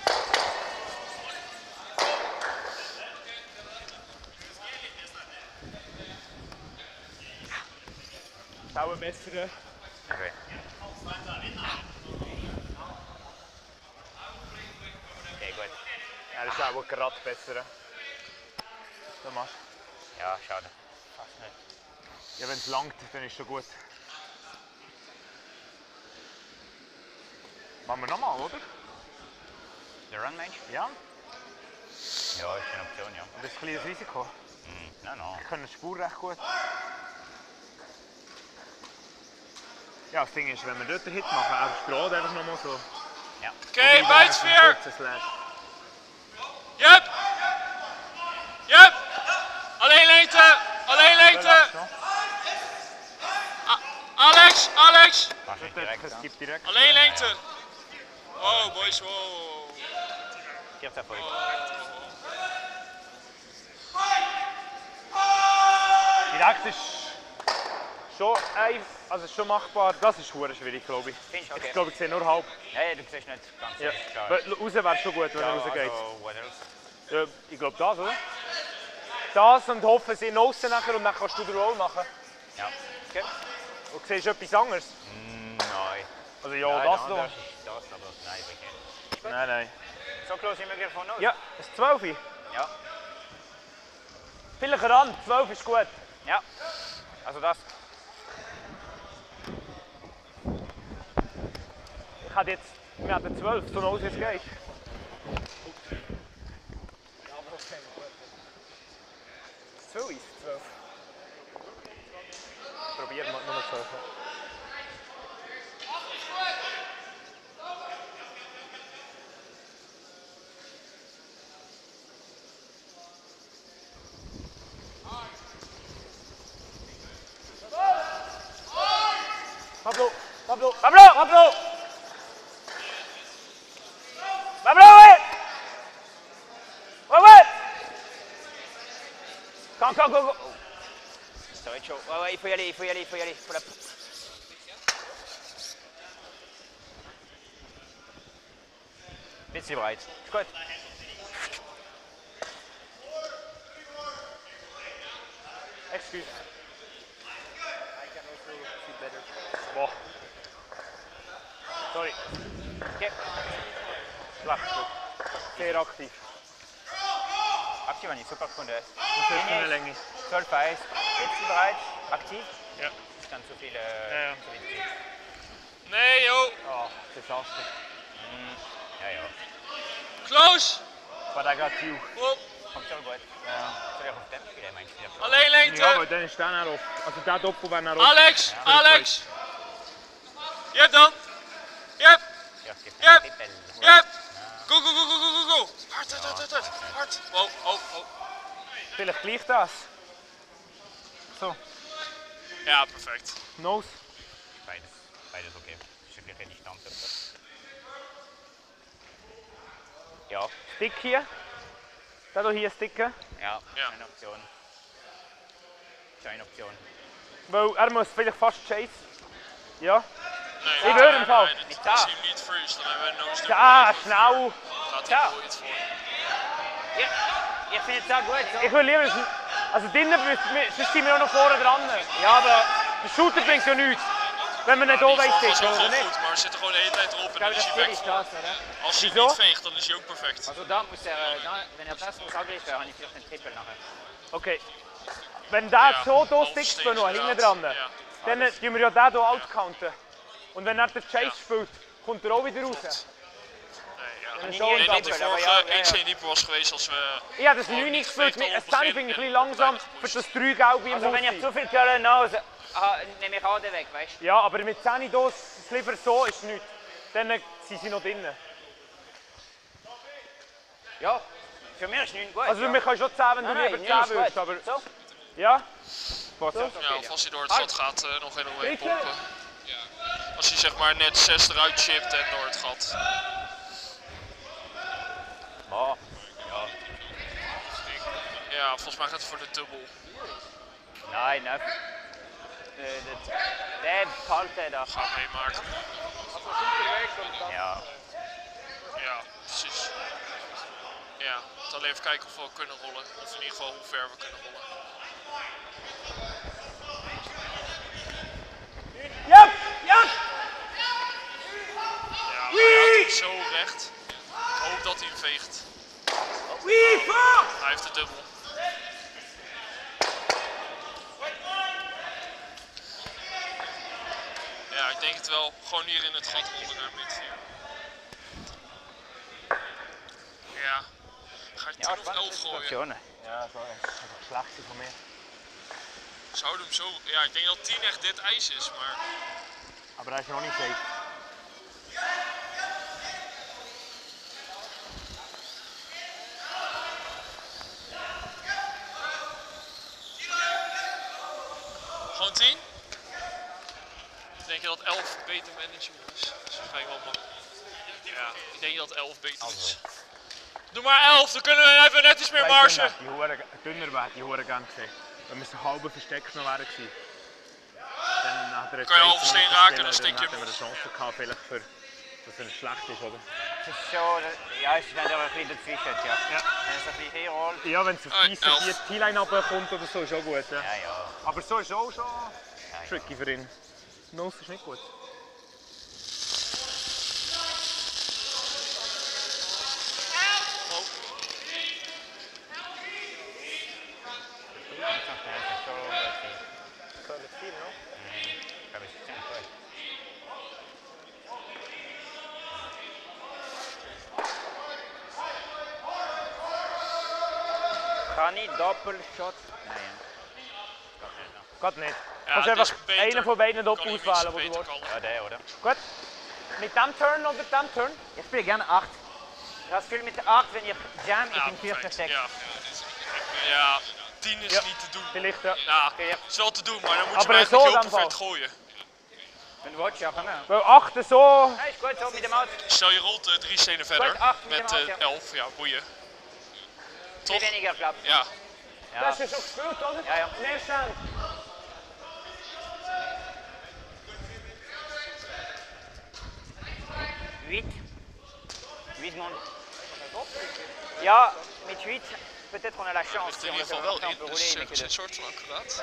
Schau besser. Äh. Okay. Okay, gut. Ja, das ist auch gerade besser. Äh. So machst Ja, schade. Fast nicht. Ja, wenn es langt, dann ist es schon gut. Machen wir nochmal, oder? Der Run, meinst Ja. du? Ja, ist eine Option, ja. Und das ist ein kleines Risiko. Hm, nein, nein. Wir können die Spur recht gut. Ja, das Ding ist, wenn wir dort den Hit machen, einfach gerade einfach nochmal so. Ja. Oké, bijtsfeer. Kurzen Slash. Yep. Yep. Alleen lengte, alleen lengte. A- Alex, Alex. Fast nicht direkt. Es gibt direkt. Alleen lengte. Wow, boys, wow. Vierter Erfolg. Direkt ist schon, ein, also schon machbar. Das ist verdammt schwierig, glaube ich. Findest du? Okay. Ich glaube, ich sehe nur halb. Ja, ja, du siehst nicht ganz Ja. klar. Weil raus wäre schon gut, wenn Ja, er rausgeht. also, what else? Ja, ich glaube das, oder? Das und hoffen sie außen nachher und dann kannst du den Roll machen. Ja. Okay. Und siehst du etwas anderes? Mm, nein. Also ja, Nein, das nein, da. Das ist das, aber nein, wirklich. Nein, nein. So close sind wir von uns? Ja, es ist zwölf. Ja. Vielleicht ran, zwölf ist gut. Ja. Also das. Ich hätte jetzt, wir hatten zwölf, so aus wie es geht. zwölf ist zwölf. Probieren wir nur zwölf. Pablo, Pablo, Pablo! Pablo! Pablo, ouais! Ouais, ouais! Go, go, go, go! Ça va être chaud. Ouais, ouais, il faut y aller, il faut y aller, il faut y aller. Il faut la... Bisschen breit. Ist gut. Excuse. Boah. Sorry. Okay. schlecht. Sehr aktiv. Aktiv habe ich super gefunden. Was ist für eine Länge? zwölf eins. Bist du bereit? Aktiv? Ja. Ist dann zu viel. Äh, Ja, ja. zu viel Zeit. Nee, joh. Oh, Desaster. Ja, ja. Close. Aber der geht viel. Op. Kommt schon gut. Ja. Soll ich auf dem spielen, meinst du? Alleen lengte. Ja, aber dann ist der noch auf. Also der Doppel wäre noch auf. Alex, Alex. Yep dan. Yep, Ja, es gibt Yep. einen Tippel. yep. Go, go, go, go, go, go, go. Hard, hard, hard, hard, hard. Hard. Oh, oh, oh. Vielleicht gleich das. So, Ja, perfect. Nose. Beides, beides okay. Ist ja gleiche Distanz. Ja, Stick hier. Der hier sticken. ja, Ja. eine Option. Ist eine Option. Weil er muss vielleicht fast chase. Ja. Nee, Ik hoor hem nee, al. nee, dit- Als hij hem niet freeze, dan hebben we een nose Ja, snel. Gaat Ja. hij nooit voor. Ja, ich finde es auch gut. So. Ich will lieber. Also drinnen müssen wir- sonst sind wir auch noch vorne dran. Ja, aber der Shooter bringt ja nichts. Wenn wir nicht Die hier val was sticken, wel oder gewoon nicht? goed, maar we zitten gewoon de hele tijd erop en dan is hij weg. das, oder? Als hij Wieso? niet veegt, dan is hij ook perfect. Also da muss er, äh, da, wenn er das muss angreifen, habe ich vielleicht einen Triple nachher. Okay. Wenn der Ja, so hier half stickt, stage noch hinten inderdaad. dran, Ja. dann tun wir ja den hier outcounten. Und wenn er den Chase spielt, kommt er auch wieder raus. Nee, ja. Dat is Ik zo denk dat de Double, vorige maar ja, ja, ja. X één dieper was geweest als we... Ja, das Oh, neun niet gespielt. gefaked Es op zehn begin finde ich ein en bisschen langsam, weinig für gepusht. das drei Gelbe im Also wenn ihr Multi. zu viel Köln Nase, ah, nehme ich auch den weg, weißt du? Ja, aber mit zehn hier, das lieber so ist nichts. Dann sind sie noch drinnen. Ja, für mich ist neun gut. Also ja. wir können schon zehn, wenn du Nein, lieber neun zehn ist gut. willst, aber... So, Ja? Wat? Ja, of als hij door het gat gaat, eh, nog helemaal mee Weet je? pompen. Als hij zeg maar net zes eruit chipt en door het gat. boah, ja. Ja, volgens mij gaat het voor de dubbel. Nein, nein. Äh, das- Der kalte da. Gaan we meemaken. Ja. Ja, precies. Ja, het alleen even kijken of we kunnen rollen. Of in ieder geval hoe ver we kunnen rollen. Ja! Ja! Ja, maar hij houdt het zo recht. Ik hoop dat hij hem veegt. Hij heeft de dubbel. Ja, ik denk het wel. Gewoon hier in het gat rollen naar midvier. Ja. Ga je Ja, tien of elf gooien? Situationen. Ja, dat is een slechte van mij. Zouden hem zo... Ja, ik denk dat tien echt dit ijs is, maar... Maar hij is nog niet safe. Gewoon tien? Denk je dat elf beter manageable is? Dat is waarschijnlijk wel makkelijk. Ja, ik denk dat elf beter is. Doe maar elf, dan kunnen we even net iets meer marge. Die horen dünner werd, die horen gang gezegd. We moesten halve versteckt nog waren gezien. Dan had er een Kan je halve steen raken, dan dan steek je hadden we hem. de chance gehad vielleicht voor dat het slecht is, oder? Es ist schon, ja, es ist dann auch ein bisschen dazwischen, ja. Ja. Wenn es ein bisschen herrollt. Ja, wenn es auf Ah, die elf. vier T-Line runterkommt oder so, ist auch gut. Ja. Ja, ja. Aber so ist auch schon ja, ja. tricky für ihn. Nose ist nicht gut. Oh, Das ist schon gut. Zo, dat vier nog. Ich glaube, es ist ziemlich gut. Kann ich Doppelshot? Nein. Gaat niet. ja, Kannst het einfach is beter. einen von beiden Kan dort hij iets auswählen, wo du beter willst. kallen. Ja, der, oder? Gut. Mit dem Turn oder dem Turn? Ich spiele gerne acht. Das Gefühl mit der acht, wenn ich jam, ich Ja, bin vier perfect. versteckt. Ja. Ja, tien is Ja. niet te doen. Vielleicht ja. Ja, Ja. is wel te doen, maar dan moet je Aber hem eigenlijk zo heel dan perfect wel. gooien. Wenn du willst, ja, kann man. Weil acht so... Ja, ist gut, so mit dem Auto. Stel je rolt eh, drie stenen verder Goed, acht met met hem eh, af, ja. elf, ja, boeien. Viel Toch? weniger Platz. Ja, Ja. Dat is dus ook gespeeld, oder? Ja, ja. Meer staan. huit. huit monde. Ja, mit huit, peut-être on a la chance. ligt Si in on ieder le geval fait wel rentrer, on in. peut Dus rouler het avec is les een soort van accuraat.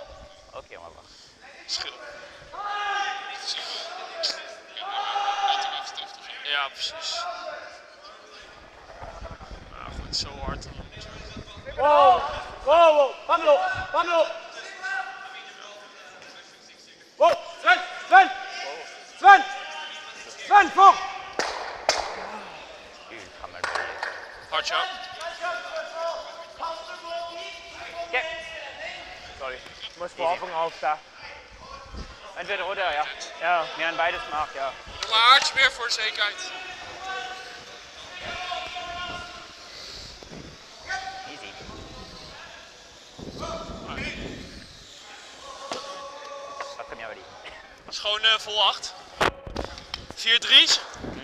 deux. Ok, on va voir. Schil. Ja, precies. Nou goed, zo hard dan moet je. Wow, wow, wow, Pablo, Pablo. Wow, Sven, Sven, Sven, Sven, voor. Hartje op. Kijk. Sorry. Ich muss von Anfang an aufstehen. Entweder oder, ja. Ja. Wir haben beides gemacht, ja. Doe maar een hartje meer voor de zekerheid. Easy. Dat kan jou wel. Dat is gewoon uh, vol acht. vier drie's.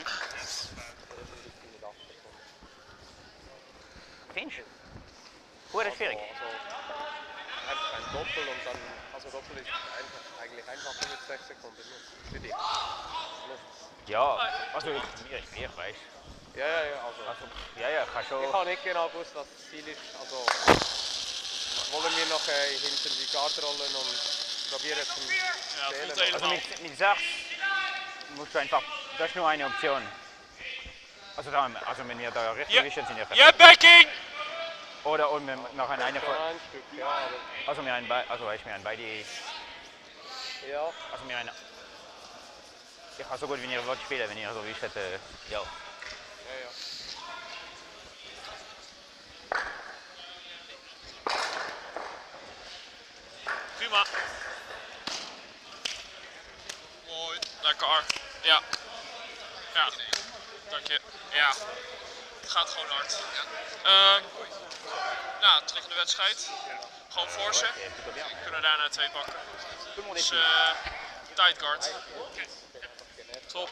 Finch? Hoe is schwierig? Einfach ein Doppel und dann, also Doppel ist einfach, eigentlich einfacher mit sechs Sekunden für dich. Ja, also mir ist mehr, weißt Ja, ja, ja, also, also, ja, ja, kann schon. ich habe nicht genau gewusst, was das Ziel ist, also wollen wir noch äh, hinter die Guard rollen und probieren zu Ja, stehlen. voelt helemaal. Also mit, mit sechs musst du einfach, das ist nur eine Option. Also, da, also wenn wir da richtig Ja. wischen, sind wir Je hebt backing! Oder und wir noch ein eine Schon ein Stück, ja, aber, also mir ein Bei, also weißt mir ein beide, ja, also mir ein. Ich kann so gut wie ihr wollt spielen, wenn ihr so wischt, äh, ja. ja, ja. Prima. Mooi. Lekker. Ja. Ja. Dank je. Ja. Het gaat gewoon hard. Ja. Uh, nou, terug in de wedstrijd. Gewoon forcen. Kunnen we daarna twee pakken. Dus uh, tight guard. Top.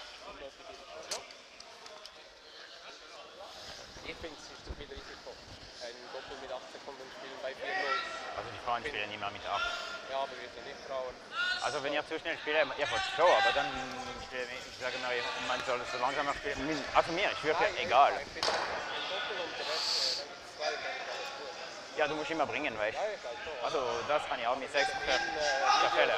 Ich finde, es ist zu viel Risiko. Ein Doppel mit acht Sekunden spielen bei vier null. Also die Frauen spielen nicht mehr mit acht. Ja, aber wir sind nicht Frauen. Also wenn ihr zu schnell spielt, ihr wollt schon, aber dann, ich sage mal, man soll es so langsamer spielen. Also mir ist wirklich egal. Ich finde, ein Doppel und der Rest, äh, dann gibt es zwei, dann ist alles gut. Ja, du musst immer bringen, weißt Ja, du. ich weiß schon. Also das kann ich auch mit sechs Äh, Fälle.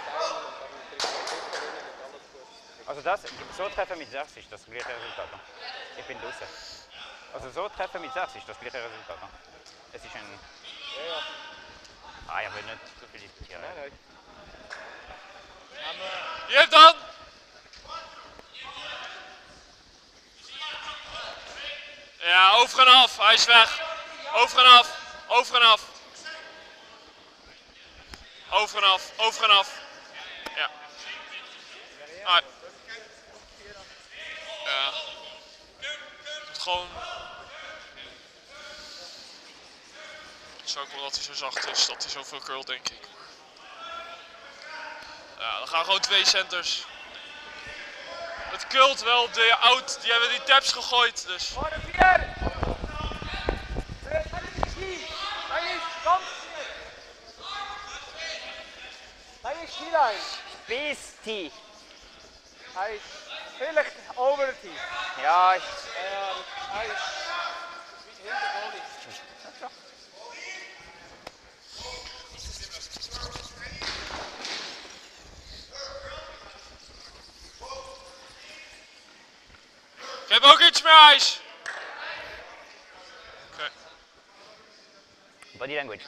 und Also das, so treffen mit sechs ist das gleiche Resultat. Ich bin draußen. Also so treffen mit sechs ist das gleiche Resultat. Es ist ein... Ja, ja. Ah, ich will nicht zu viel diskutieren. Nein, nein. Je hebt dan! Ja, over en af. Hij is weg. Over en af. Over en af. Over en af. Over en af. Ja. Ah. Ja. Het gewoon... Het is ook wel dat hij zo zacht is, dat hij zoveel curl, denk ik. Ja, dan gaan gewoon twee centers. Het kult wel de oud, die hebben die taps gegooid, dus. Vorne vier! Hij is ganz Hij is hier ein. Bis T. Hij is vielleicht over het hier. Ja, ich... Ja, hij is hinter Goalie. Geef ook iets meer ijs. Oké. Okay. Body language.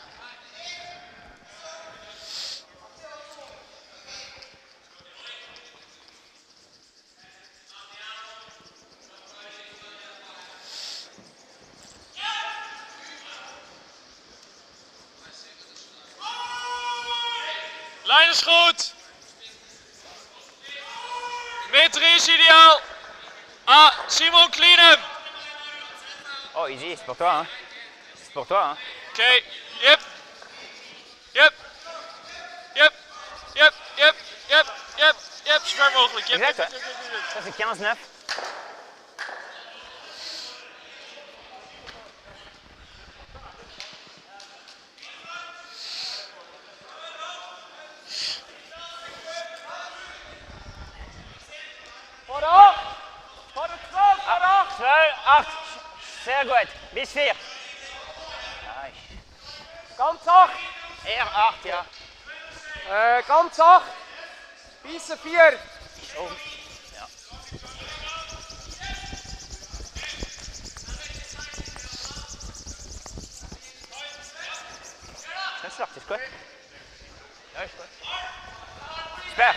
Lijn is goed. Mid drie is ideaal. Ah, Simon, clean hem. Oh, easy, c'est pour toi, hein. C'est pour toi, hein. Oké, okay. Yep. Yep. Yep. Yep. Yep. Yep. Yep. Yep. Zo ver mogelijk. Yep. Exact, Yep. hè. Yep. Yep. Yep. Ça c'est quinze neuf. Vor der acht! Vor der zwölf! Vor der acht! zwölf, acht. Sehr gut. Bis vier. Nice. Ganz acht! Eher acht, ja. Äh, ganz acht! Bis vier! Oh. Ja. Ausschlag, ist gut. Ja, ist gut. Sperr.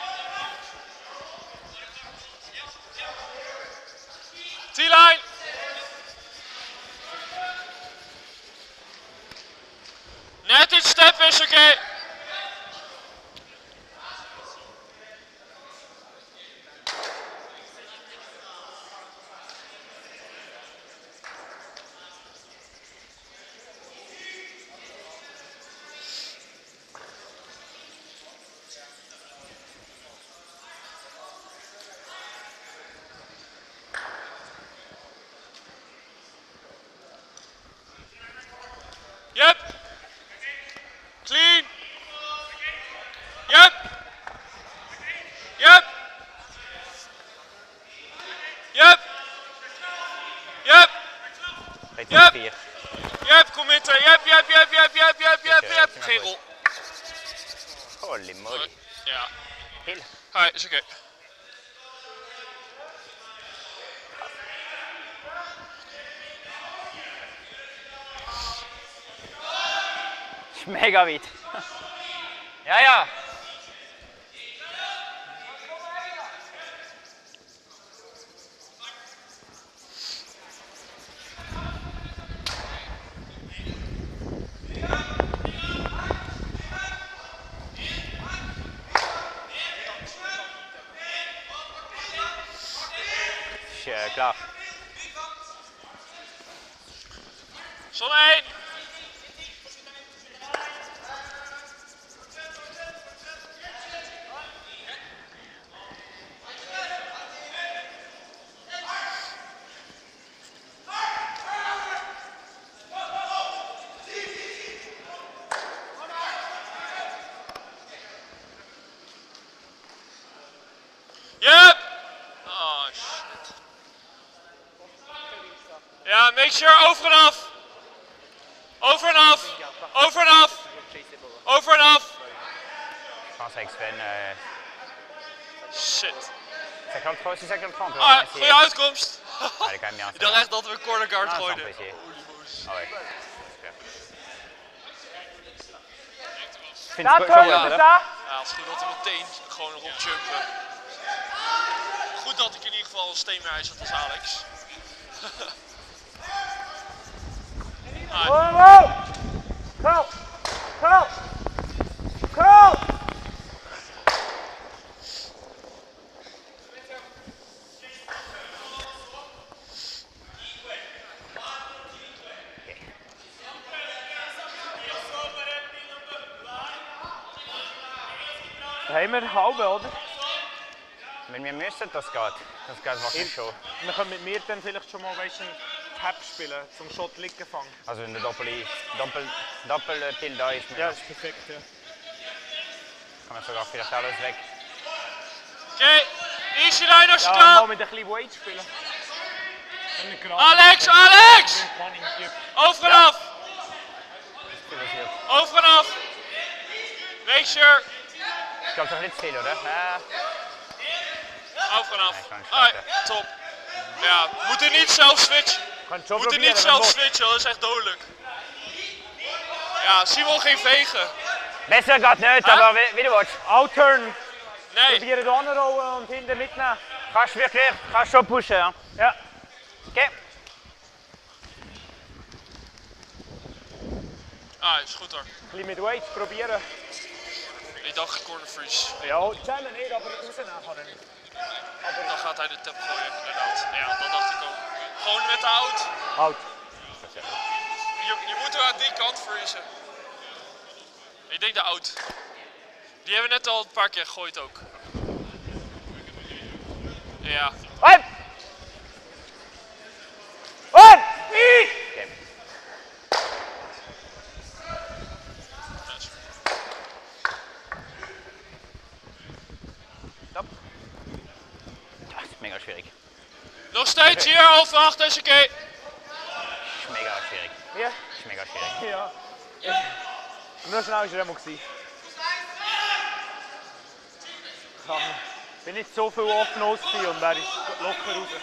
T-line. Net iets step is oké. Okay. Yep. Clean. Yep. Yep. Yep. Yep. Yep. Yep, committen. Yep, yep, yep, yep, yep, yep, yep, yep. Geen rol. Holy moly. Ja. Heel. Hi, is oké. Okay. Mega weit. Ja, ja. Is uh, klaar. Zon één. Yep. Oh shit. Ja, make sure over en af. Over en af. Over en af. Over en af. Je pense avec Sven. Euh... Shit. cinquante trois, c'est cinquante trente. Ah, goede uitkomst. Ah, dat kan je niet Ik dacht echt dat we een corner guard Ah, gooiden. sans plaisir. Ah ouais. Vind Daar het komen zo we hè? daar. Ja, het is goed dat we meteen gewoon erop jumpen. Goed dat ik in ieder geval een steen meer ijs had als Alex. Ah, Wow, wow. Go. Go. Go. Haben wir halbe, oder? Wenn wir müssen, das geht. Das geht wahrscheinlich schon. Wir können mit mir dann vielleicht schon mal weißt, einen Tap spielen, zum Shot liegen fangen. Also wenn der Doppel, Doppel, Doppelpill da ist, Ja, ist perfekt, ja. kann man sogar vielleicht alles weg. Oké, okay. Easy line als je Ja, klaar. mal mit ein bisschen Weight spielen. Alex, Alex! Over en af. Over en af. Make sure. Ich glaube, das ist nicht zu viel, oder? Ja. Over en af. Nee, kan niet Alright, starten. top. Ja, we moeten niet zelf switchen. Kan het We zo moeten proberen, niet dan zelf wordt- switchen, dat is echt dodelijk. Ja, Simon geen vegen. Besser geht nicht, Hä? aber wie, wie du willst. Outturn. Nee. Probieren hier anrollen und hinten mitnehmen. Kannst wirklich, kannst schon pushen, ja. Ja. Okay. Ah, is goed hoor. Ein bisschen mit Weight probieren. Ik dacht corner freeze. Ja, zusammen nicht, aber rausnehmen kann er nicht. Dan gaat hij de tap gooien, inderdaad. Ja, dat dacht ik ook. Gewoon met de out. Out. Je, je moet er aan die kant freezen. Ik denk de out. Die hebben we net al een paar keer gegooid ook. Ja. Hop! Hop! Okay. Stop. Ja, das ist mega schwierig. Nog steeds hier, half acht, is oké. Okay. Das ist mega schwierig. Ja. Das ist mega schwierig. Ja. Nur schnell war er immer. Ich bin nicht so viel offen aus und er ist locker raus.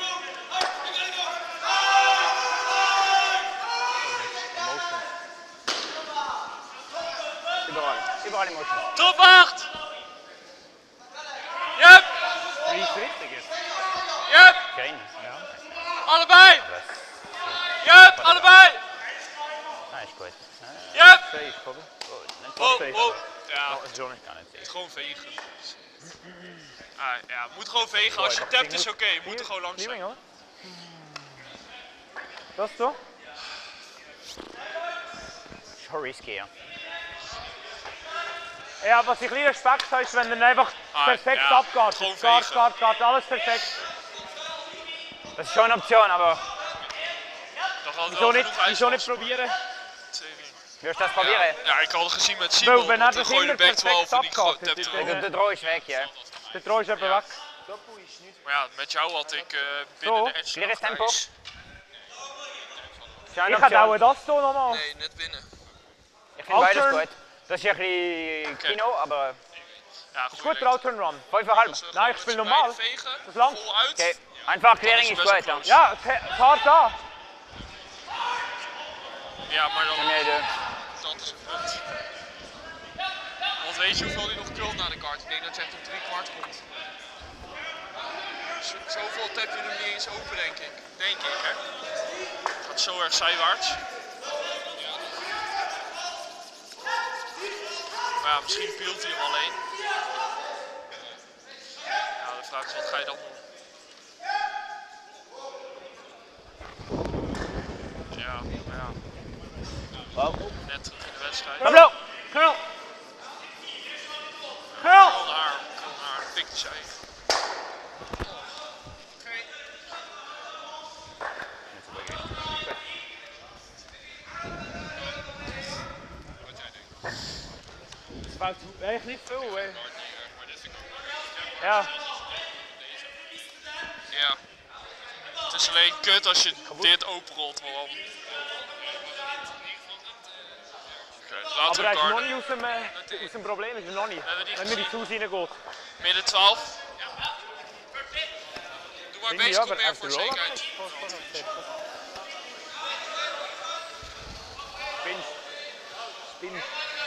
überall. Überall Emotions. Top acht! Yep! Wie es richtig ist. Yep! Für ihn. Ja. Allebei! Das Yep! Allebei! ah, ist gut. Yep! Safe, Bobby. Goed. Net Wow, safe. wow. Ja, Oh, Johnny kan het moet niet. gewoon vegen. Ah, ja, moet gewoon vegen. Als je tapt is oké, je moet er gewoon langs zijn. Das so? Schon risky, ja. Ja, was ich ein bisschen Respekt habe, ist, wenn er einfach Ah, perfekt ja, abgeht. gewoon Guard, vegen. Guard, Guard, alles perfekt. Das ist schon eine Option, aber Dan gaat het Wieso wel nicht, genoeg wieso ijs nicht probieren? wirst du das probieren? Ja, ik had het gezien met Wel, Simon, ben want dat we gooien de immer back twaalf en die perfect tapt afgehakt. er De, wel. de draw is weg, ja. De Troy is even weg. Maar ja, met jou had ik uh, binnen Zo, de edge clear is tempo. ijs. Ist eine Ich hätte auch Option. das so nochmal. Nee, net binnen. Ich finde beides Outturn. gut. Das ist ein bisschen Kino, aber Ja, Ist goeie gut, der Outurn Run. fünfeinhalb. Dus, uh, Nou, gewoon ik speel met z'n normaal. beiden Vegen, Dat is lang. vol uit. Okay. Einfach Clearing Dat ist is best gut, ja. close. Ja, het is hard aan. Ja, maar dan, Nee, de, dat is een punt. Want weet je hoeveel hij nog krult naar de kaart? Ik denk dat je echt op drie kwart komt. Z- Zoveel tap je hem niet eens open, denk ik. Denk ik, hè. Het gaat zo erg zijwaarts. Maar ja, misschien peelt hij hem alleen. Ja, de vraag is, wat ga je dan doen? Ja, maar ja. Net terug in de wedstrijd. Pablo, knal. Knal. Krul naar, krul naar, pikte zij. Het fout echt niet veel, hè. Ja, Ja. Het is alleen kut als je dit openrolt, maar dan... Oké, aber laten hij we is nog garden. niet aus dem, äh, aus dem Problem, ist er noch nicht. Hebben we die Wenn mir die gezien? Zusi reingeht. Midden twaalf. Doe maar Vind je, basic ja, meer maar voor heeft hij wel zekerheid. Spin. Spin.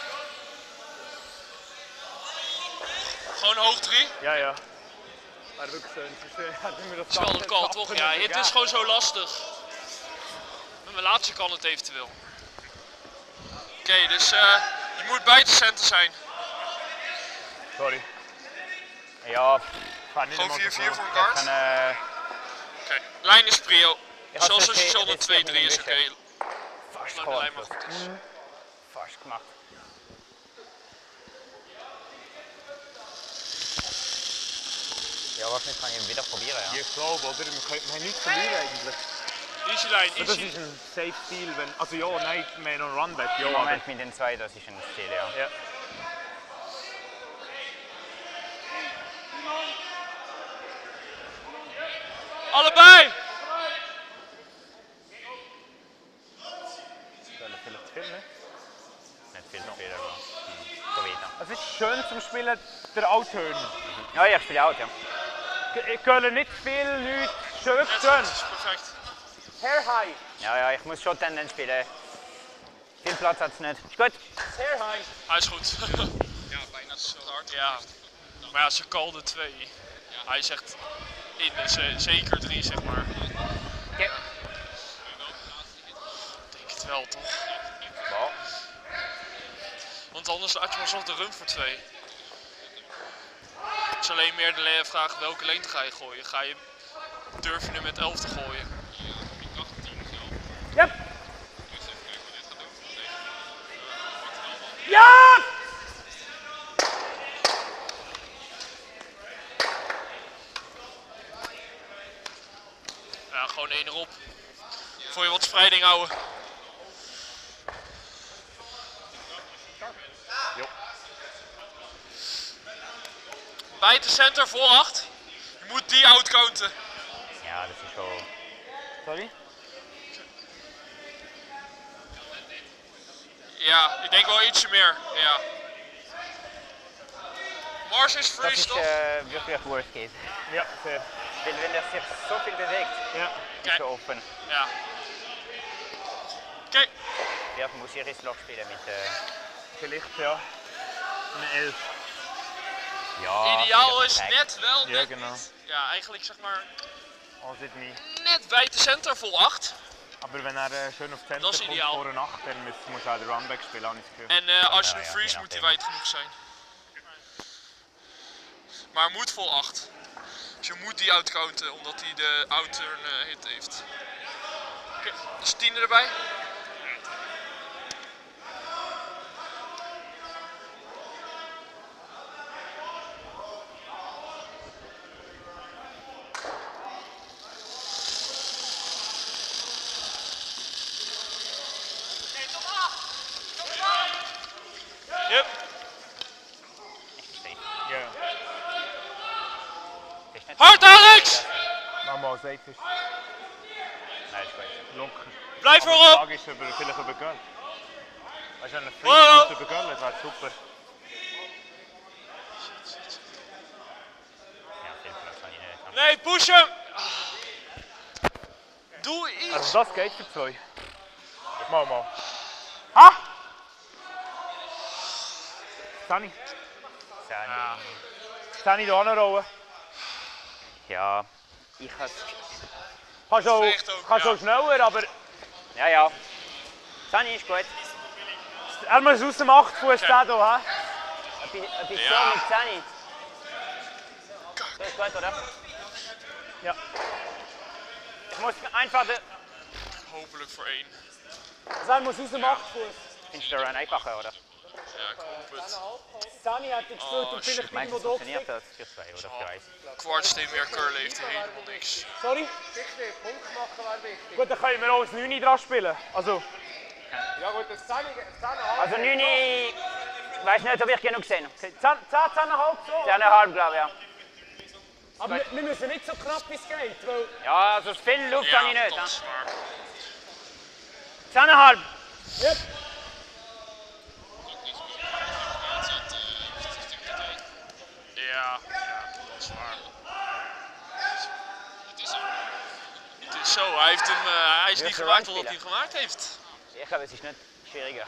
Gewoon hoog drie. Ja, ja. Maar ook zo. Het is, had me dat Dat is wel de call, toch? Ja, hit is gewoon zo lastig. Met mijn laatste kan het eventueel. Oké, okay, dus uh, je moet bij de center zijn. Sorry. ja, Ga niet Gewoon helemaal vier vier zo. voor een ik guard. kan, uh, Oké, lijn is prio. Ja, het Zoals is als je geen- zo het naar is twee geen drie is, oké. ding, vast Zolang de lijn maar gewoon. goed is. Vast gemacht. Ja, wahrscheinlich kann ich ihn wieder probieren, ja. Ich glaube, oder? Wir können wir haben nichts verlieren eigentlich. Easy lijn, Aber das easy. ist ein safe Stil, wenn. Also ja, nein, wir haben noch einen Runback. Ja, Im aber. Moment mit den zwei, das ist ein Stil, ja. Ja. Allebei! Vielleicht zu viel, ne? Nicht viel zu viel, aber hm, so weiter. Es ist schön zum Spielen, der Outurn. Ja, ich spiele auch, ja. Ich höre nicht viel, nichts. Schön Net schön. goed, is perfect. Hair high. Ja, ja, ich muss schon Tendenz spielen. Viel Platz hat es nicht. Ist gut. Hair high. Hij is goed. Ja, bijna zo hard. Ja, maar ja, ze kalde twee. Hij zegt in de ze- zeker drie, zeg maar. Oké. Ik denk het wel, toch? Wow. Want anders had je maar soms de run voor twee. Het is alleen meer de le- vraag welke lengte ga je gooien. Ga je, durf je nu met elf te gooien? Yep. Ja! Ja, gewoon één erop. Voor je wat spreiding houden. Bij de center voor acht. Je moet die outcounten. Ja, das ist schon. Sorry? Ja, ik denk wel ietsje meer. Ja. Mars is Das freeze, ist toch? äh, wirklich worst case. Ja, sehr. Weil wenn der sich so viel bewegt, Ja. ist Kijk. so offen. Ja. Oké. Ja, muss ich Rissloch spielen mit. Äh, Vielleicht, ja. Eine elf. Ja, Ideaal dat is gek. net wel, Ja, net genau. niet. Ja, eigenlijk zeg maar Als het niet. net bij de center vol acht. Aber wenn er äh, schön auf Center Das ist kommt ideal. vor eine acht, dann muss, muss er den Runback spielen, habe ich das Gefühl. En uh, als je Ja, een ja, freeze je moet die nachdem. wijd genoeg zijn. Maar moet vol acht. Dus je moet die outcounten omdat hij de outer uh, hit heeft. Oké, okay, dus tien erbij. Yep. Ja. Hard Alex! Maar mal safe ist. Nee, is goed. Locker. Blijf Aber die erop! Frage ist, ob er vielleicht über Girl. Weißt du, wenn er Hallo. Freeze über Girl, das wäre super. Ja, veel plus van je. Nee, push hem! Doe iets! Also das geht für zwei. Mal, mal. Ha! Sani, Sani. Sani da anrollen. Ja, ich has. Kannst auch, Veegt ook, kannst ja. auch schneller, aber Ja, ja. Sani ist gut. er muss aus dem acht Fuß da hier. Ein bisschen Ja. so mit Sani. So ist gut, oder? Ja. Ich muss einfach de. Hopelijk voor één. Er muss aus dem acht Fuß. Findest du daran einfacher, oder? Ja, ik hoop het. Sani hat gespielt Oh, und vielleicht Meinst du, irgendwo da funktioniert das für zwei oder für eins? Kwartsteen meer curlen heeft hij helemaal niks. Sorry? Wichtig, Punkt machen wäre wichtig. Gut, dann können wir auch das neun dran spielen. Also, Ja gut, das zehn, zehn Also neun, ich weiß nicht, ob ich genug gesehen habe. zehn, zehn, zehn Komma fünf so. zehn Komma fünf, glaube ich, ja. Aber wir, wir müssen nicht so knapp wie es geht, weil... Ja, also viel Luft Ja, habe ich nicht. dat is waar. zehn Komma fünf. Yep. Ja, ja, dat is waar. Het is, het is zo, hij, heeft hem, uh, hij is Wil niet je gemaakt run omdat hij hem gemaakt heeft. Ich glaube, es ist nicht schwieriger.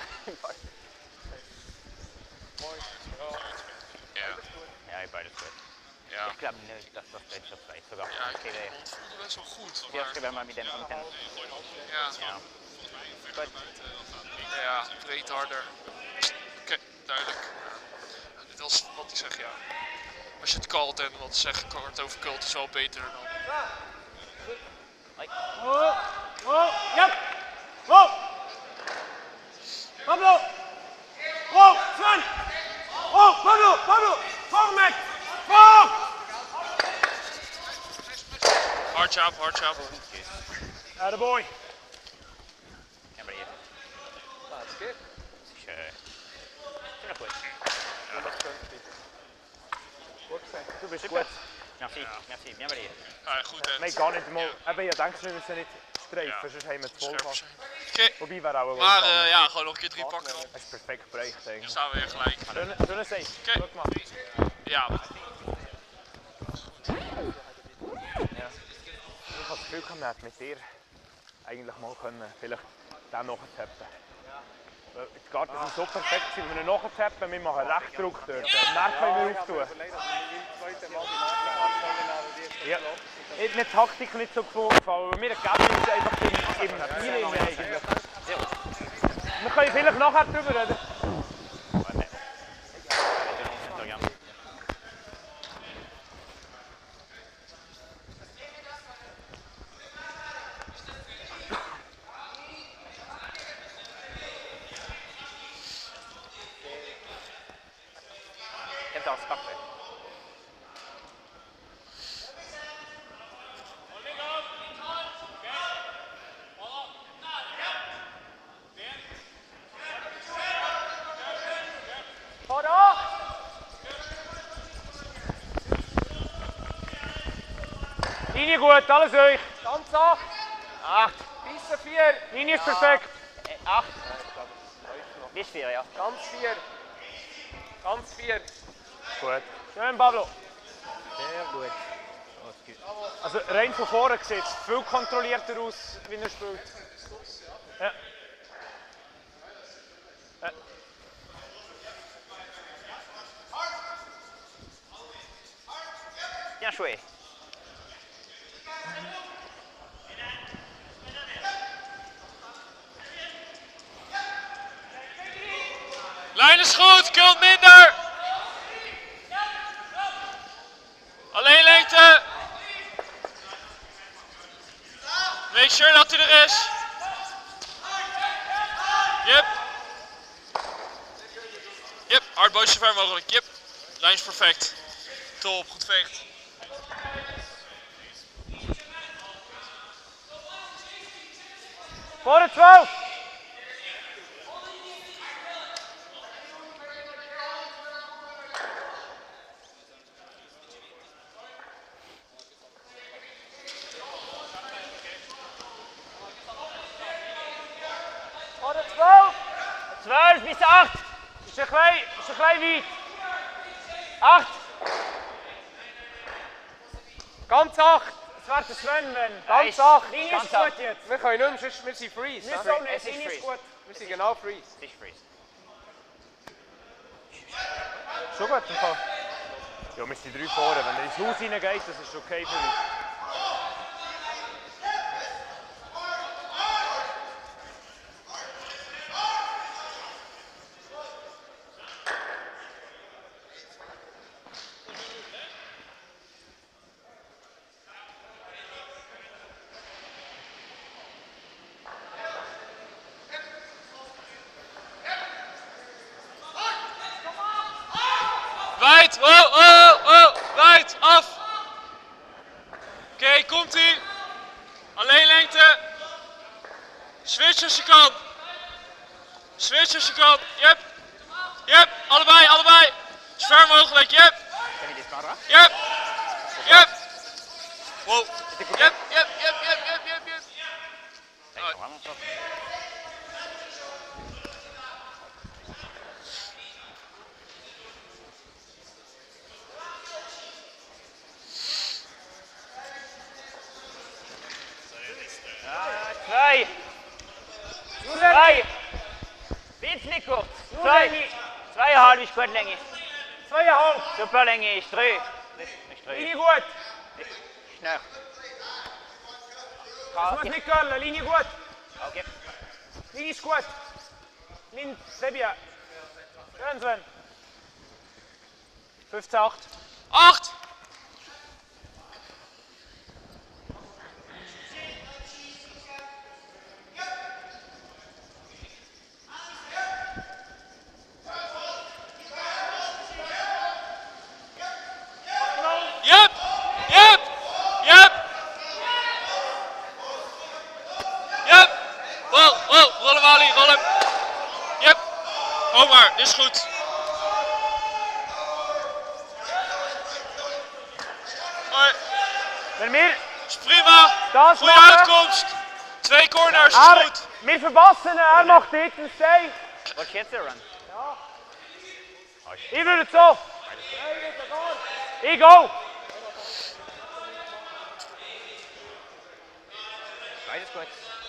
Ja, Ja, ich beides gut. ja. Ich glaube nicht, dass das Deutsch auf zwei sogar. Ja, ik Okay, vond het voelde best wel goed. Zuerst Maar, gehen wir mal mit dem Punkt an. ja, Ja. Gut. ja, breed harder. Oké, okay, duidelijk. Ja, dit was wat ik zeg, ja. Als je het calt en wat zegt kort over cult is wel beter dan. Oh, oh, yep. Wow. Pablo. Wow, Sven. Oh, Pablo, Pablo. Format. Fuck. Hard job, hard job. Attaboy. Ja, aber hier. That's good. Das ist äh, ziemlich gut. Gut gesagt. Du bist gut. Merci, merci. Bien bei dir. Ja, goed hè. Nee, gar nicht mal. Eben, ja, denkst du, wir müssen nicht streifen, Ja. sonst haben wir het Scherp voll. zijn. Oké, Wobei wäre auch maar wel uh, ja, gewoon nog een keer drie pakken dan. Het is perfect bereikt Dan eigentlich. staan we weer gelijk. Schöne, schöne Safe. Oké. Gut gemacht. Ja, Ich habe das Gefühl, man hätte mit dir eigentlich mal können, vielleicht den nachtappen. Weil die Karten sind so perfekt, wenn wir ihn nachtappen, wir machen recht Druck dort. Mehr können wir auftun. Überlegt, dass wir im zweiten Mal die Nachbarn haben, die Ja. Ich habe die Taktik nicht so gefallen, weil wir geben uns einfach im, im Feeling eigentlich. Wir können vielleicht nachher drüber reden. Ich habe da das Kaffee. Linie gut, alles euch. Ganz acht, Acht. bis vier, Linie ist perfekt. Äh, acht. Bis vier, ja. ganz vier. Ganz vier. Gut. Schön, Pablo. Sehr gut. Also rein von vorne sieht es viel kontrollierter aus, wie er spielt. Ja. Ja. jouer. Lijn is goed, kult minder. Alleen lengte. Make sure dat hij er is. Yep. Yep, hard boos zo ver mogelijk. Yep. Lijn is perfect. Top, goed veegt. Voor de twaalf. Voor de twaalf. twaalf bis acht. Is er gelijk, is er gelijk wie? acht. Ganz acht! Zwarte zwemmen. Ganz acht! Linie ist gut jetzt. Wir können nicht mehr, sonst- wir sind freeze. Wir ne? sollen Es es ist Linie ist freeze. gut. Wir sind genau freeze. Es ist freeze. Schon gut im Fall. Ja, wir sind drei vorne. Wenn er ins Haus reingeht, das ist okay für uns. Wijd, oh, oh, oh, wijd, af. Oké, okay, komt ie. Alleen lengte. Switch als je kan. Switch als je kan, yep. Yep, allebei, allebei. Zo ver mogelijk, yep. Yep. Yep. Wow. Yep, yep, yep, yep, yep, yep, yep. Zwei. Zwei. Bisschen kurz. Zwei. Zweieinhalb ist gut Länge. Zweieinhalb. Super Länge ist drei. Ist drei. Linie gut. Schnell. Das muss nicht können. Linie gut. Okay. Linie ist gut. Linie, Sebia. Schön, Sven. fünfzehn acht. Acht. Yep, yep, yep. Yep. Wow, wow, rol hem Ali, rol hem. Yep. Kom maar, dit is goed. Hoi. Wenn wir Is prima. das Goeie machen, uitkomst. Twee corners, is er, goed. wir verpassen, er macht dort einen Stay. Was jetzt der Run? Ich würde so. Ich go. Beides gut.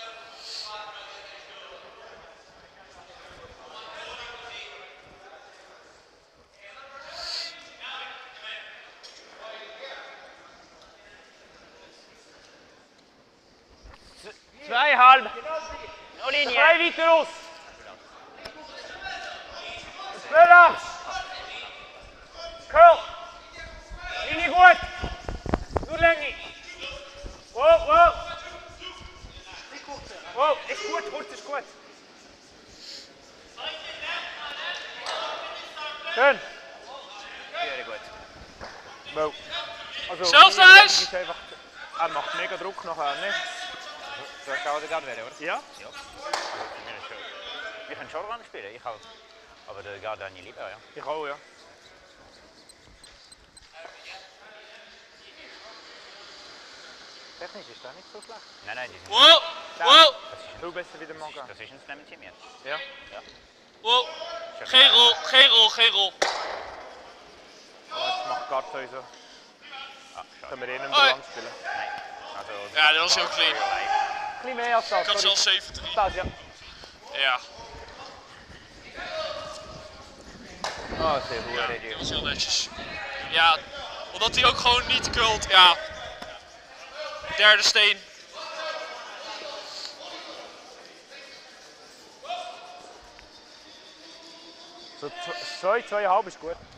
Zweieinhalb. No Linie. Drei weiter raus. Spelers. Curl. Linie gut. Nur Länge. Wow, wow. Wow, ist gut, kurz ist gut. Schön. Sehr gut. Wel, also, Zelfs hier huis. ist einfach, er macht mega Druck nachher, ne? Soll ich da oder Garde werden, oder? Ja? Ja. Wir können schon Run spielen, ich auch. Aber der Garde habe ich lieber, ja. Ich auch, ja. Technisch ist das nicht so schlecht. Nein, nein, die sind Wow, wow, Viel besser wieder mal gehen. das ist ein Slam Team jetzt. Ja? wow. Geen rol, geen rol, geen rol. Aber jetzt macht Gart sowieso. Ah, schade. Können wir eh nicht Hoi. mehr lang spielen. Nee. Also, Ja, dat was heel clean. Ein bisschen mehr als das. Ik had sorry. zelfs zeven drie. Das, ja. Ja, Oh, sehr gut. dat was heel netjes. Ja, Omdat hij ook gewoon niet kult. Ja. Derde steen. So zwei, zweieinhalb ist gut.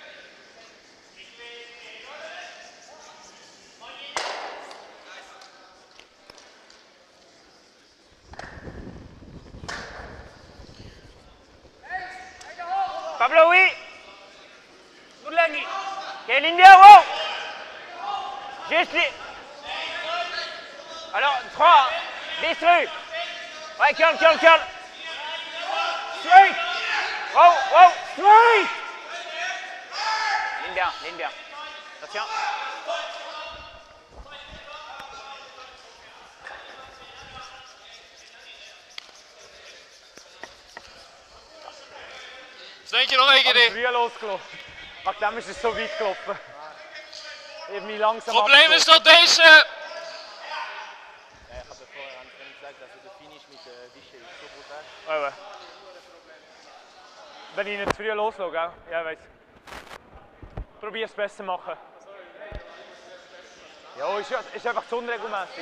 Pablo, oui. Ok, ligne bien, wow. Juste les... Alors, trois. Distru. Ouais, curl, curl, curl. Straight. Wow, wow. Straight. Ligne bien, ligne bien. Attention. Was denk je nog één keer Ich in? bin früh losgelaufen. Wegen dem ist es so weit gelaufen. Ich habe mich langsam Probleem is dat deze... Ja, ich habe vorher an Training gesagt, also der Finish mit der Wische ist so brutal. abgezogen. Wenn ich nicht zu früh loslaufe, gell? Ja, ich weiss. Probier es besser machen. Ja, ist, ist einfach zu unregelmäßig.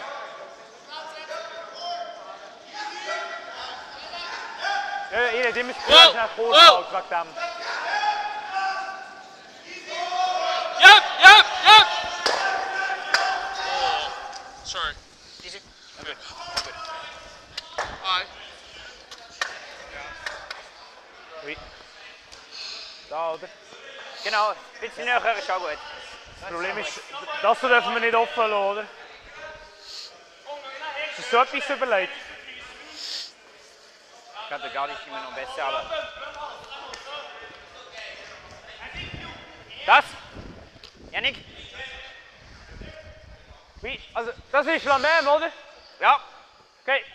Ja, ich hätte immer das Gefühl, dass ich kurz halte wegen dem. Yep, yep, yep! Oh, sorry. Easy. Good. Hi. Ui. Da, oder? Genau, ein bisschen näher ist auch gut. Das Problem ist, das dürfen wir nicht offen lassen, oder? Hast du so etwas überlegt? Ich glaube, der Guard ist immer noch besser, aber... Das? Yannick? Wie? Also, das ist La Même, oder? Ja. Okay.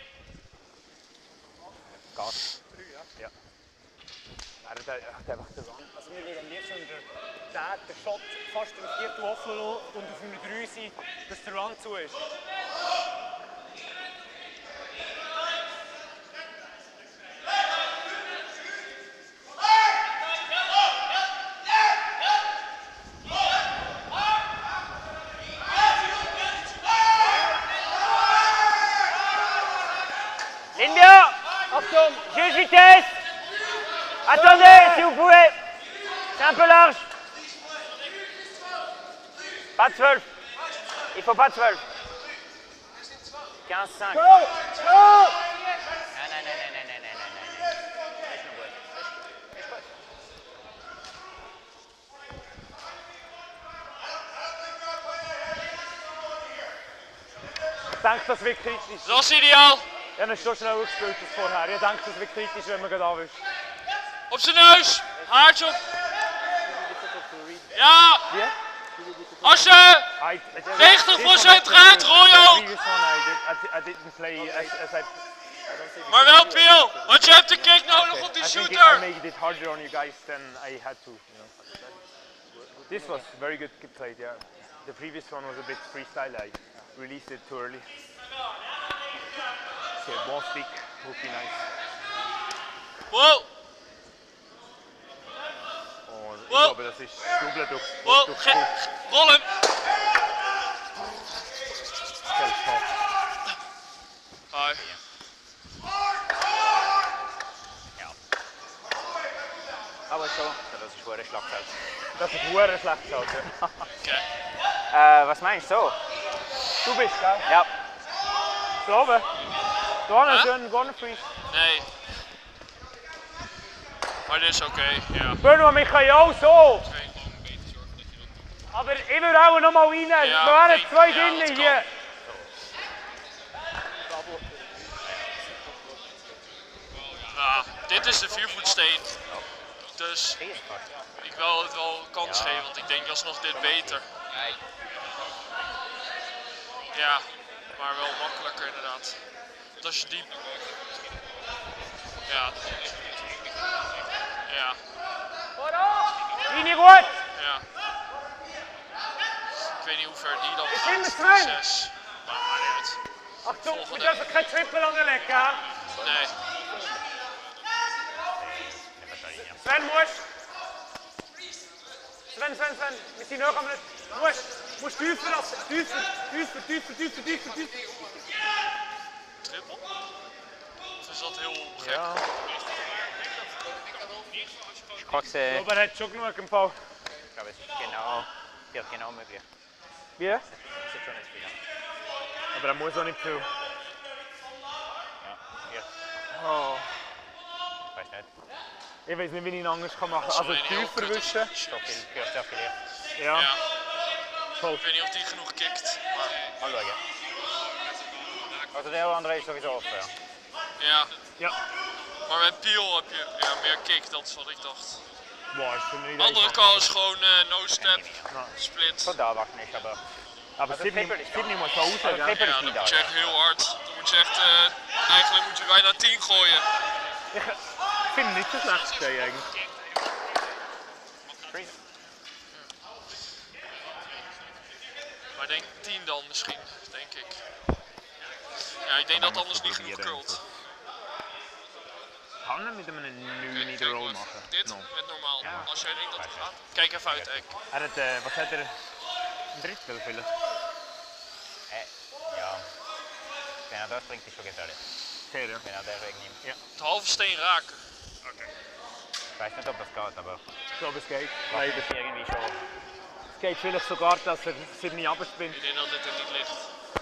Gas. Ja. Ja, der, der macht das an. Also wir würden am liebsten den, den Shot fast im Viertel offen lassen und auf einer drei sein, dass der Run zu ist. Ligne bien. Achtung. Juste vitesse. Attendez, si vous pouvez. C'est un peu large. Pas de zwölf. Il faut pas de zwölf. quinze cinq. Go! Go! Nein, nein, nein, nein, nein, nein, nein, nein, nein. Das ist noch gut. Das ist gut. Ich denke, das wird kritisch. Dat is ideaal. Ja, dann ist schon schneller gespielt als vorher. Ich denke, das wird kritisch, wenn man gerade anwischt. Op zijn neus. Haartje op. Ja. Als je negentig procent gaat, Royal. I didn't play as, as I... Maar wel veel. Want je hebt de kick nodig op die I think it, I shooter. made it harder on you guys than I had to. You know. This was very good played, yeah. The previous one was a bit freestyle. I released it too early. Okay, one stick would be nice. Wow. Oh, ich Wow. glaube, das ist Double durch, Wow. durch Ge- Rol hem. Hi. Aber schon. Das ist ein Schlagfeld. Das ist hure schlecht geschaut. Ja. Okay. Äh, was meinst du? So? Du bist, gell? Ja. Glaube. Da einen Hä? schönen Corner Freeze. Nee. Maar dit is oké, ja. Bruno, wir können ja auch so. Aber ich will auch noch mal rein. Ja, Wir waren nee, zwei ja, drinnen das kan. hier. Nou, dit is de viervoetsteen. Dus ik wil het wel kans geven, want ik denk alsnog dit beter. Nee. Ja, maar wel makkelijker inderdaad. Want als je diep... Ja. Ja. Linie gut. Ja. Ik weet niet hoe ver die dan in gaat. de trein. Zes. Maar maakt niet uit. Achtung, wir Volgende. dürfen kein Triple anlegen. Ja? Nee. Sven, musst. Sven, Sven, Sven. Wir sind noch am... Moest, moest tiefer, als, tiefer, tiefer, tiefer, tiefer, tiefer, tiefer. Triple? Of is dat heel gek? Ja. Ich frage sie, Aber er hat schon genug im Fall. ich glaube, es ist genau, wird genau möglich. Wie? Es ist schon nicht viel. Aber er muss auch nicht viel. Ja, hier. Oh. Ich weiß nicht. Ich weiß nicht, wie ich ihn anders machen kann. Also Sorry, heel tiefer kut. wischen. So viel, gehört sehr viel hier. Ja. Ja. Voll. Ik weet niet of die genoeg kikt. Maar Mal schauen. Also der andere ist sowieso offen. Ja. ja. Ja. Maar met Peel heb je ja, meer kick, dat is wat ik dacht. Boah, ist schon De nicht andere einfach. call is gewoon uh, no step, Ja. split. Von da wacht nicht, aber Aber Also Sydney Triple ist Sydney muss so raus, Also gell? Triple Ja, ist dan niet moet je daar. echt heel hard. Dan moet je echt, uh, eigenlijk moet je bijna tien gooien. Ich finde nicht so schlecht stehen eigentlich. Freeze. Maar ik denk tien dan misschien, denk ik. Ja, ik denk dat anders niet genoeg curlt. Kann er mit einem neuen Kijk, Roll wat- machen? Dit No. met normaal. Ja. Als jij denkt dat het gaat. Kijk even uit, Eck. Er hat, äh, was hat er? Ein Drittel vielleicht? Äh, ja. Wenn er das bringt, ist schon gefährlich. Okay, ja. Wenn er den wegnimmt. Het halve steen raken. Ich weiß nicht, ob das geht, aber Ich glaube, es geht. leider Leider. ist irgendwie schon. Es geht vielleicht sogar, dass er Sydney abspringt. Ik denk dat dit er niet ligt.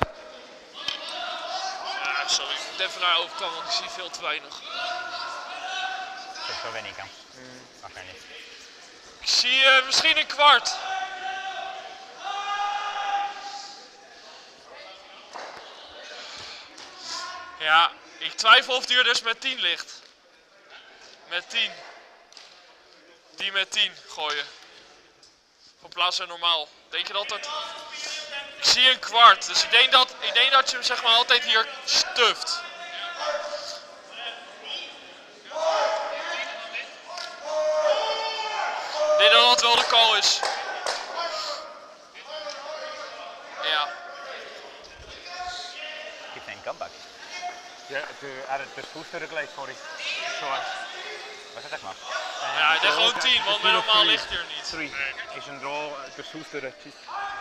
Ja, sorry. Ik moet even naar de overkant, want ik zie veel te weinig. Das ist schon weniger. Wahrscheinlich. Ik zie uh, misschien een kwart. Ja, ik twijfel of die er dus met tien ligt. Met tien. Die met tien gooien. Van plaats van normaal. Denk je dat het... Ik zie een kwart, dus ik denk dat, ik denk dat je hem zeg maar altijd hier stuft. Ik denk dat dat wel de call is. Ja. Gibt es einen Comeback? Ja, de, er hat den Fuß durchgelegt vorhin. Zo hard. Was hat er gemacht? Ja, ik denk gewoon tien, want tien of normaal drie. ligt hij er niet. Sorry. Is een draw, de Fuß durch. Tschüss.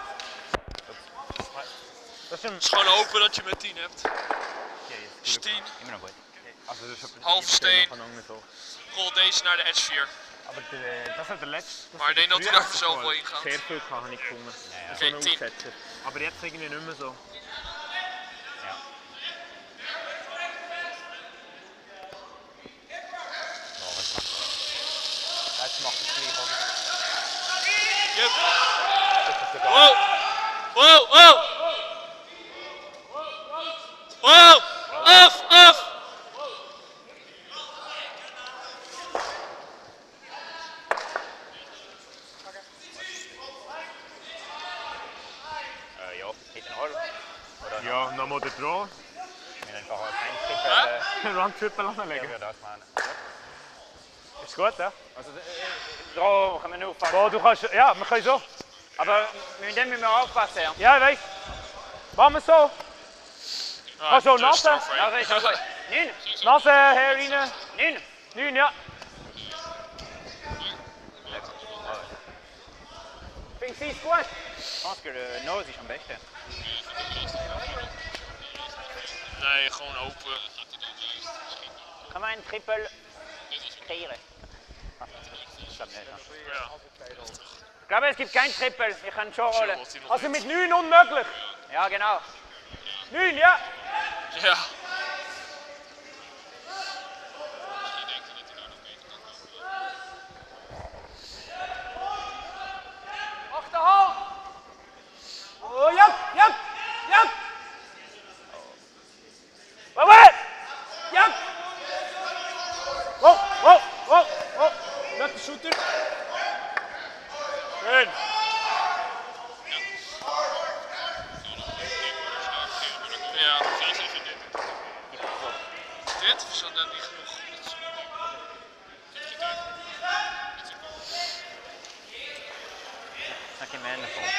Dat is een... Het is gewoon hopen dat je met tien hebt. Ja, jetzt. Is tien. Immer noch gut. Also das ist Half steen. so. Roll deze naar de edge vier. Aber der, das hat der letzte... Maar ik denk dat hij daar vanzelf wel in gaat. Sehr viel kann habe ich gefunden. Ja, ja. So ein Oké, tien. Aussetzer. Aber jetzt irgendwie nicht mehr so. Ja. Oh, was macht er? Jetzt macht es gleich, oder? Yep. Das ist sogar. Wow! Wow! Wow! Wow! Af! Af! Äh, ja, hinten Roll. Oder Ja, nochmal der Draw. mit einfach ein Triple. Äh, Run Triple ja, anlegen. würde das machen. Ist gut, ja? Also, äh, da können wir nur aufpassen. Oh, du kannst... Ja, wir können so. Aber mit dem müssen wir aufpassen. Ja. Ja, ich weiss. Machen wir so. Ah, Ah, zo, just natte. straffe. Ja, dat is wel goed. Neun. Nase, her rein. Neun. Neun, ja. Findest du es gut? Oscar, de nose is am besten. Nee, gewoon open. Kann man einen Triple kreieren? Ich glaube nicht. Ja. Ja. Ich glaube, es gibt kein Triple. Ich kann schon rollen. Chill, wat hij nog Also weet. mit neun unmöglich. Ja, genau. neun, ja. Ja. Achterhand. Oh, ja, ja, ja. Wait, wait. Ja. Wow, wow, wow, wow. Met de shooter. Schön. Ja. Dit? Of is dat net niet genoeg? Snap je mij in de vol.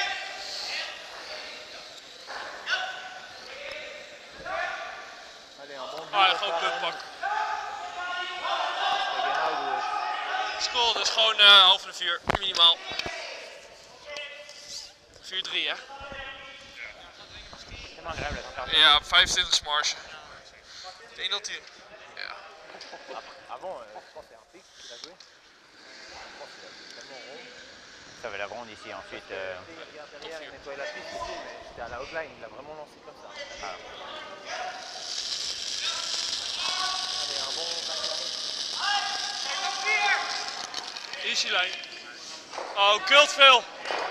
Ah, ja, gewoon punt pakken. School, dus gewoon uh, half en vier, minimaal. vier drie, hè? Helemaal ruimte. Ja, vijfentwintig marge. Ik denk dat hij... Ja. Avant, je pense que c'est un pic qu'il a joué. Je pense qu'il a tellement rond. Ça va la ronde ici ensuite. Euh... Derrière, il nettoyait la piste ici, mais c'était à la outline, il a vraiment lancé comme ça. Ah. Allez, un bon backline. Easy line. Oh, kult veel.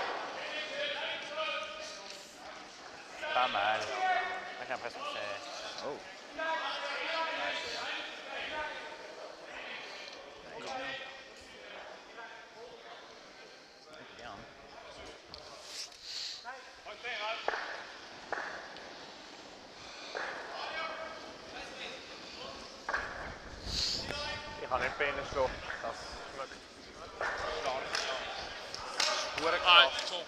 Pas mal. Moi j'ai l'impression que c'est... Oh. Bien. Ich habe nicht Beine so, das schmeckt. Stark. Ah, top.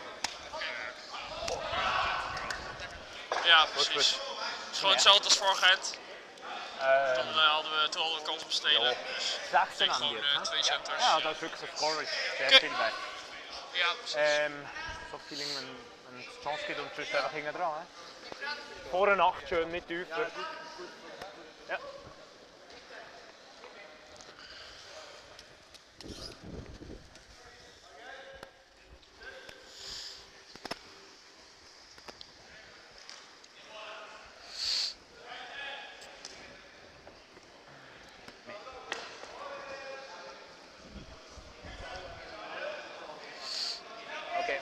Ja, precies. Het is gewoon hetzelfde als vorig eind. Ähm, Dan uh, hadden we toen al een kans op stelen. Dus ik sechzehn denk haben gewoon die uh, jetzt, twee ne? centers. Ja, das ist wirklich ein Score, ist sehr Okay. viel wert. Ja, precies. Ähm, so Feeling, wenn, wenn es die Chance gibt und sonst einfach hinten dran. Vorne acht schön, nicht tiefer. Ja. Okay.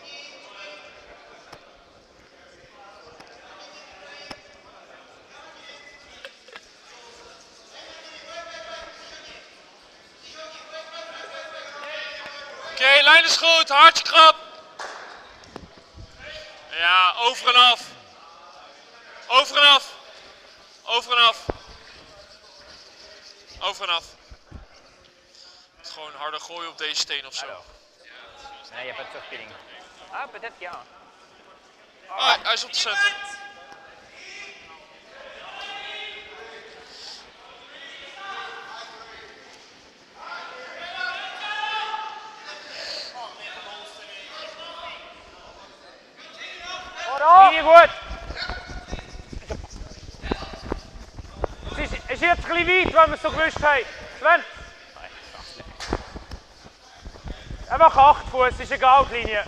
Oké, okay, lijn is goed, hartje krap. Ja, over en af. Over en af. Over en af. Over en af. Het is gewoon harder gooien op deze steen of zo. Alors. Non, il n'y a pas de soft peeling. Ah, peut-être qu'il y a. Ah, hij is op de center. Linie gut! Es ist, es ist jetzt ein bisschen weit, wenn wir es so gewusst haben. Sven? Einfach acht Fuß, ist egal, die Linie.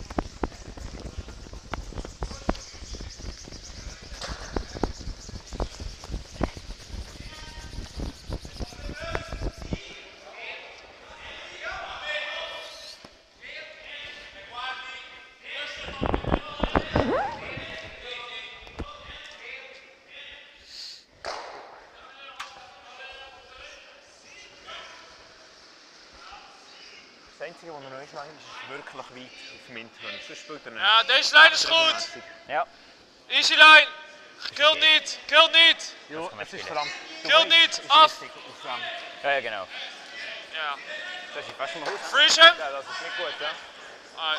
Das Einzige, was noch nicht ist, ist wirklich weit auf dem Internet. Sonst spielt er nicht. Ja, deze lijn is goed. Ja. Easy line. Kill niet, kill niet. Jo, es ist vor allem... Kill niet, af. Ja, ja, genau. Ja. Das ist fast schon mal gut. Freeze hem. Ja, das ist nicht gut, ja. Alright.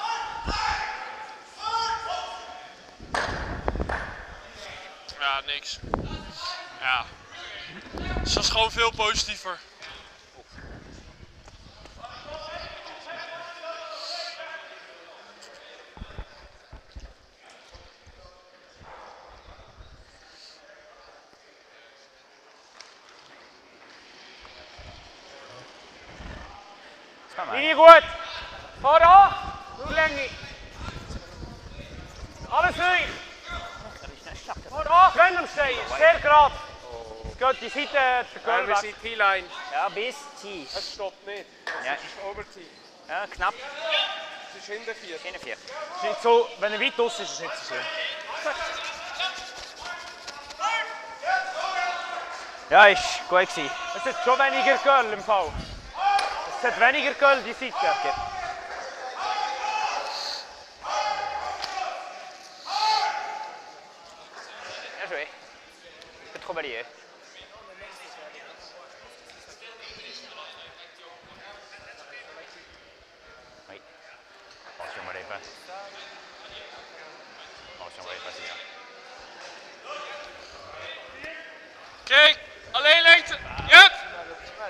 Ja, niks. Ja. Dus dat is gewoon veel positiever. Linie gut! Voran! Nur Länge! Alles ruhig! Voran! Schön am Stehen, sehr gerade! Geht die Seite der Ja, Curl wir weg. sind T-Line. Ja, bis T. Es stoppt nicht. Es Ja. ist Over-T. Ja, knapp. Es ist hinter vier. Keine vier. Ist nicht so, wenn er weit aus ist, ist es nicht so schlimm. Ja, ist gut gewesen. Es hat schon weniger Curl im Fall. Es hat weniger Curl die Seite. Okay. Bien joué. Un peu trop balayé. Oui. Attention, on va les pas. Attention, on va les passer là. Kijk, alleen lengte. Yep.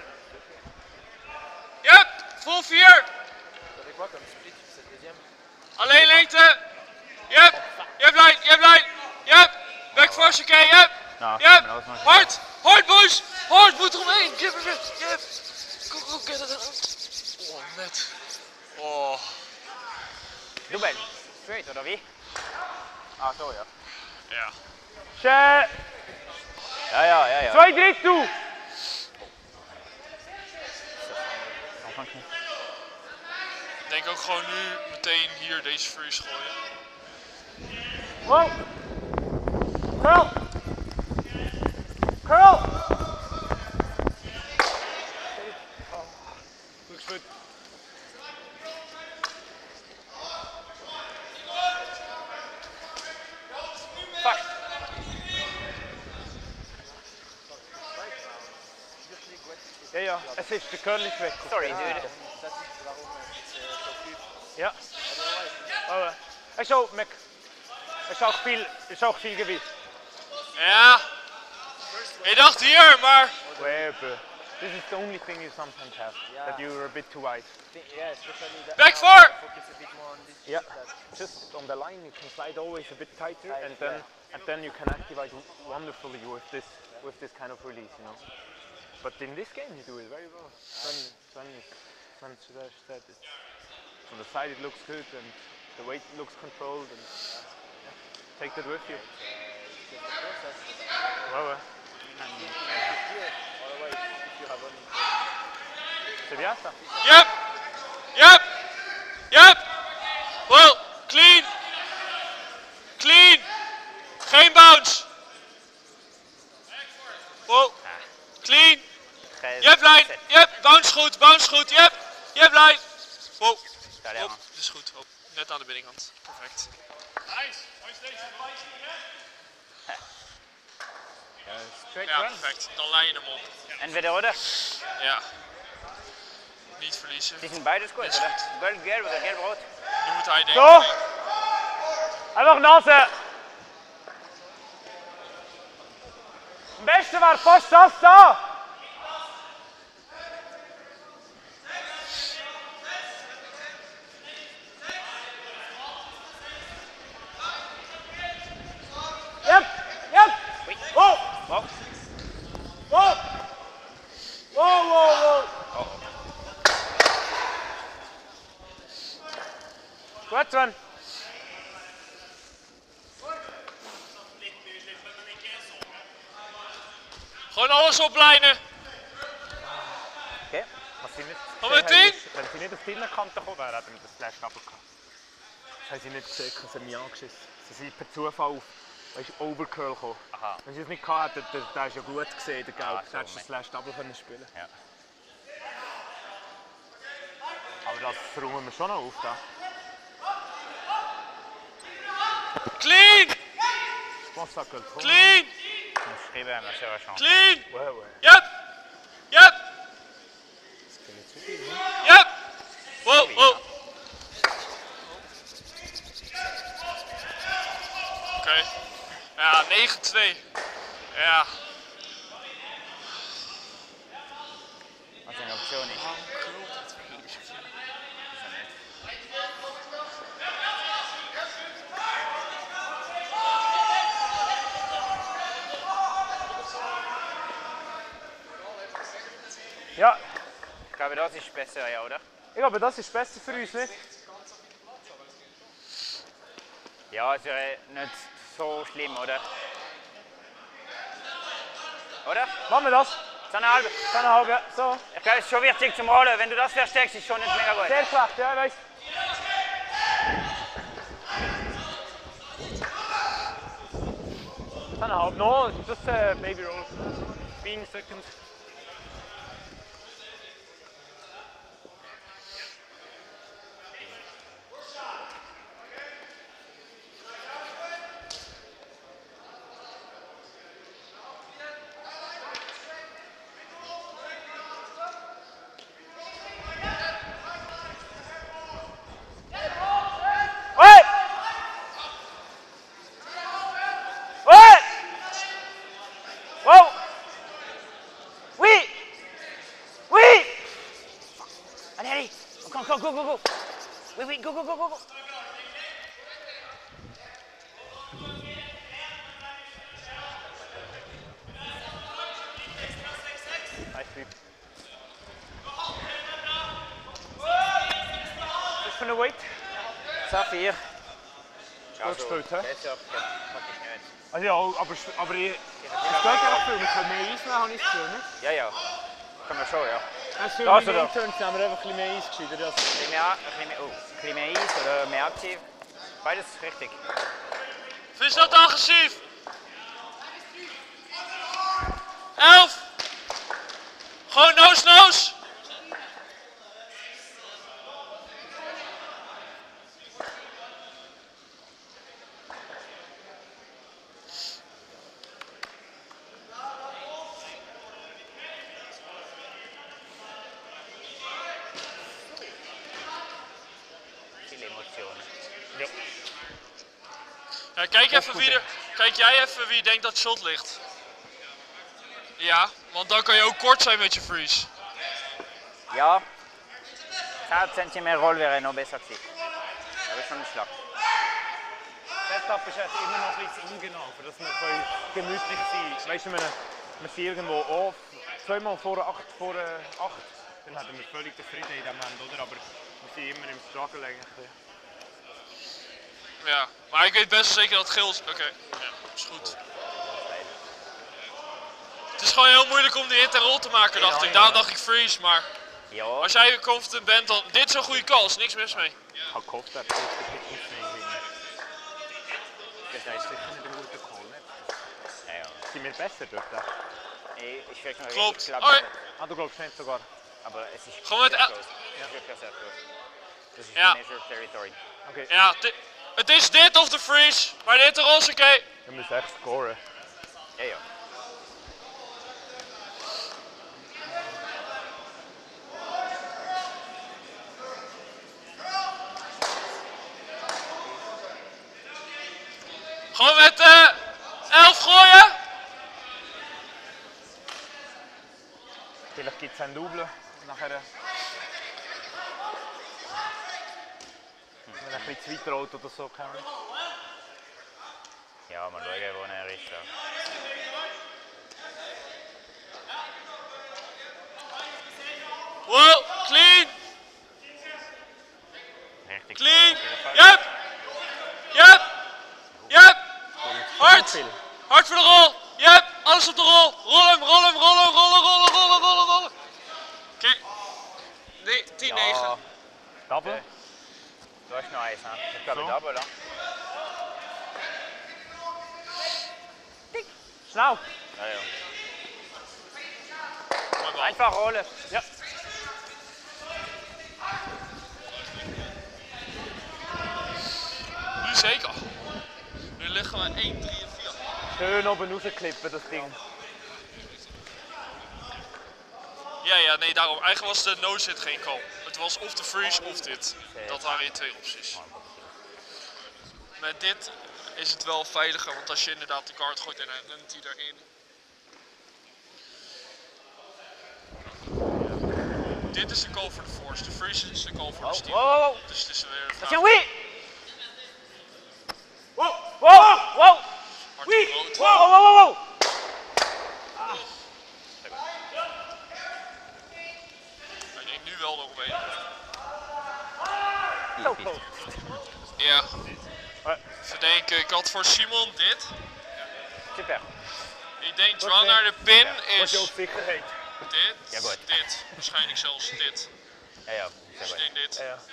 Yep, vol vier. T'avais quoi comme split cette deuxième? Alleen lengte. Yep. Yep, line. Yep, line. Yep. Back force, oké. Okay. Yep. Nou, Yep. maar dat was maar- Hard. Hard, boys. Hard, moet eromheen. Yep, yep, yep. Go, go, get it out. Oh, net. Oh. Dubbel. Straight, oder wie? Ah, so, ja. Ja. Schön. Ja, ja, ja, ja. Zwei Dritt, du. Ik denk ook gewoon nu meteen hier deze freeze gooien. Wow. Curl. Curl. Looks good. Fuck. Ja, ja, es ist, der Curl ist weg. Sorry, dude. Ja. Aber er ist auch, Mac, er ist auch viel, ist auch viel Gewicht. Ja. Ik dacht hier, maar... Well, but this is the only thing you sometimes have, that you're a bit too wide. Yeah, especially that Back now four. I focus a bit more on this. Yeah, that- just on the line you can slide always a bit tighter, Tight, and then yeah. and then you can activate wonderfully with this with this kind of release, you know. But in this game you do it very well. When when when Suresh said it, from the side it looks good and the weight looks controlled, and yeah, take that with you. It's just a process. Well, well. Here, otherwise, if you have only C'est bien ça. Yep. Yep. Yep. Well, clean. Clean. Geen bounce. Wow. Clean. Yep, line. Yep, bounce goed, bounce goed. Yep. Yep, line. Wow. Daar, Hop, dat is goed. Hop. Net aan de binnenkant. Perfect. Straight Ja, run. perfect. Dan lijn je hem op. Entweder oder. Ja. Niet verliezen. Die sind beides gut, oder? Gold-gelb oder gelb-rot. Nu moet hij denken. So. Einfach Nase. Am besten wäre fast das da. Yep, yep. Whoa. Wow. Whoa. Whoa, whoa, whoa. Gut, Sven. Gewoon alles oplijnen. Okay. Was sie nicht Komm mit gesehen haben, drin. ist, wenn sie nicht auf die Innenkante gekommen wären, hätten wir das Flash Double gehabt. Das haben sie nicht gesehen, sie haben mich angeschissen. Sie sind per Zufall auf weißt, Overcurl gekommen. Aha. Wenn sie es nicht gehabt hätten, der, der ist ja gut gesehen, der Gelb. Ah, Da so, hättest du das Flash Double können spielen. Ja. Aber das räumen wir schon noch auf. Da. Clean. Was sagt er? Clean. Geschrieben haben wir selber schon. Clean. Ouais, ouais. Yep. Yep. Yep. Wow, wow. Oké. Okay. Ja, negen twee. Ja. Was eine Option ist. Ja, Ich glaube, das ist besser, ja, oder? ich glaube, das ist besser für uns, nicht? Ja, ist ja nicht so schlimm, oder? Oder? Machen wir das? So eine halbe. Dann eine halbe, so. Ich glaube, es ist schon wichtig zum Rollen. Wenn du das versteckst, ist schon nicht mega gut. Sehr schlecht, ja, ich weiss. Dann eine halbe, no, just a baby roll. fifteen seconds. Oi! Oi! Whoa! Oui! Oui! Allez, allez! Encore, encore, go, go, go! Oui, oui, go, go, go, go, go! von der Weight? So vier. Gut gespielt, hä? Besser praktisch nicht. Also ja, aber, aber ich, es geht einfach viel. Wir können mehr Eis nehmen, habe ich das Gefühl, nicht? Ja, ja. Kann man schon, ja. Es für Das meine oder? Interns haben wir einfach ein bisschen mehr Eis gescheiter. Das. Ein bisschen mehr, ein bisschen mehr, oh, ein bisschen mehr Eis oder mehr aktiv. Beides richtig. Vind je dat agressief? Elf! Gewoon nose-nose! Veel emotionen. Ja. Ja, kijk, even wie er, kijk jij even wie denkt dat shot ligt. Ja, want dan kan je ook kort zijn met je freeze. Ja. zehn Zentimeter Roll wäre noch besser gewesen. Aber ist schon nicht schlecht. Setup ist jetzt immer noch ein bisschen ungenau, für dass wir gemütlich sein können. Weißt du, wir, wir sind irgendwo auf, zweimal vor acht, vor acht, dann hätten wir völlig den Frieden in diesem Moment, oder? Aber wir sind immer im Struggle eigentlich. Ja, maar ik weet best wel zeker dat het geel is. Oké, okay. Ja, is goed. Het is gewoon heel moeilijk om die hit en roll te maken, dacht ik. Daarom dacht ik freeze, maar Ja. als jij confident bent, dan... Dit is een goede call, is niks mis mee. Ich habe gehofft, dass das nicht mehr Das ist sicher nicht ein guter Call, nicht? Ja, ja. Sind wir besser dort? Nee, ich krieg noch Klopt. richtig Oh, ja. Ah, du glaubst nicht sogar? Aber es ist Gewoon met sehr el- close. Es ist wirklich sehr close. Das ist Ja. measured territory. Okay. Ja, di- het is dit of de freeze, maar de hit en roll is oké. Wir müssen echt scoren. Ja, ja. Gewoon met uh, elf gooien. Vielleicht gibt es einen Double nachher. Wenn er ein bisschen zu weit rollt oder so, kann man. Ja, mal schauen, wo er ist. Ja. Wow, clean, Richtig. clean. Yep, yep, yep. Hard, Viel. hard voor de rol. Yep, alles op de rol. Rol hem, rol hem, rol hem, rollen, rollen, rollen, rollen, rollen. Oké. Nee, tien negen. Ja, Double? du hast noch eins. Ne? Ich glaube, So. Double, oder? Schnell! Ja, ja. Mooi bal. Einfach rollen. Ja. Nu zeker. Nu liggen we één, drie en vier. Schön oben rausklippen, das Ding. Ja, ja, nee, daarom. Eigenlijk was de no-sit geen call. Het was of de freeze of dit. Dat waren je twee opties. Met dit is het wel veiliger, want als je inderdaad de guard gooit en dan neemt hij erin. Dit is de call voor de force, de freeze is de call voor de Oh, steal. wow, wow, wow. Dus het is weer een Dat vraag. is een wee! Wow, wow, wow! Hard Wee! rood. Wow, wow, wow, wow! Ik denk nu wel nog mee. Zo. Ja. Even denken, ik had voor Simon dit. Super. Ik denk draw naar de pin Was is je op Sicherheit? dit, Ja, goed. dit. Waarschijnlijk zelfs dit. Ja, ja, Dus sehr ik gut. denk dit. Ja.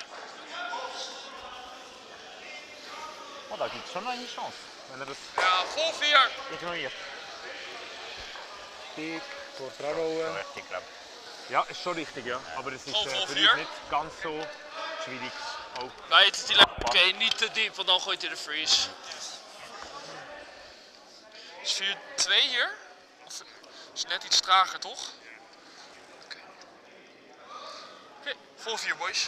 Oh, da gibt es schon eine Chance, wenn er das Ja, vol vier. ignoriert. Dick, vor dran rollen. Richtig, glaube Ja, ist schon richtig, ja. Aber es ist Voll, äh, voll für vier. uns nicht ganz so schwierig. Auch. Bij het dilemma. Oké, niet te diep, want dan gooit hij de freeze. Is vier twee hier? Of is net iets trager, toch? Oké. Oké, vol vier, boys.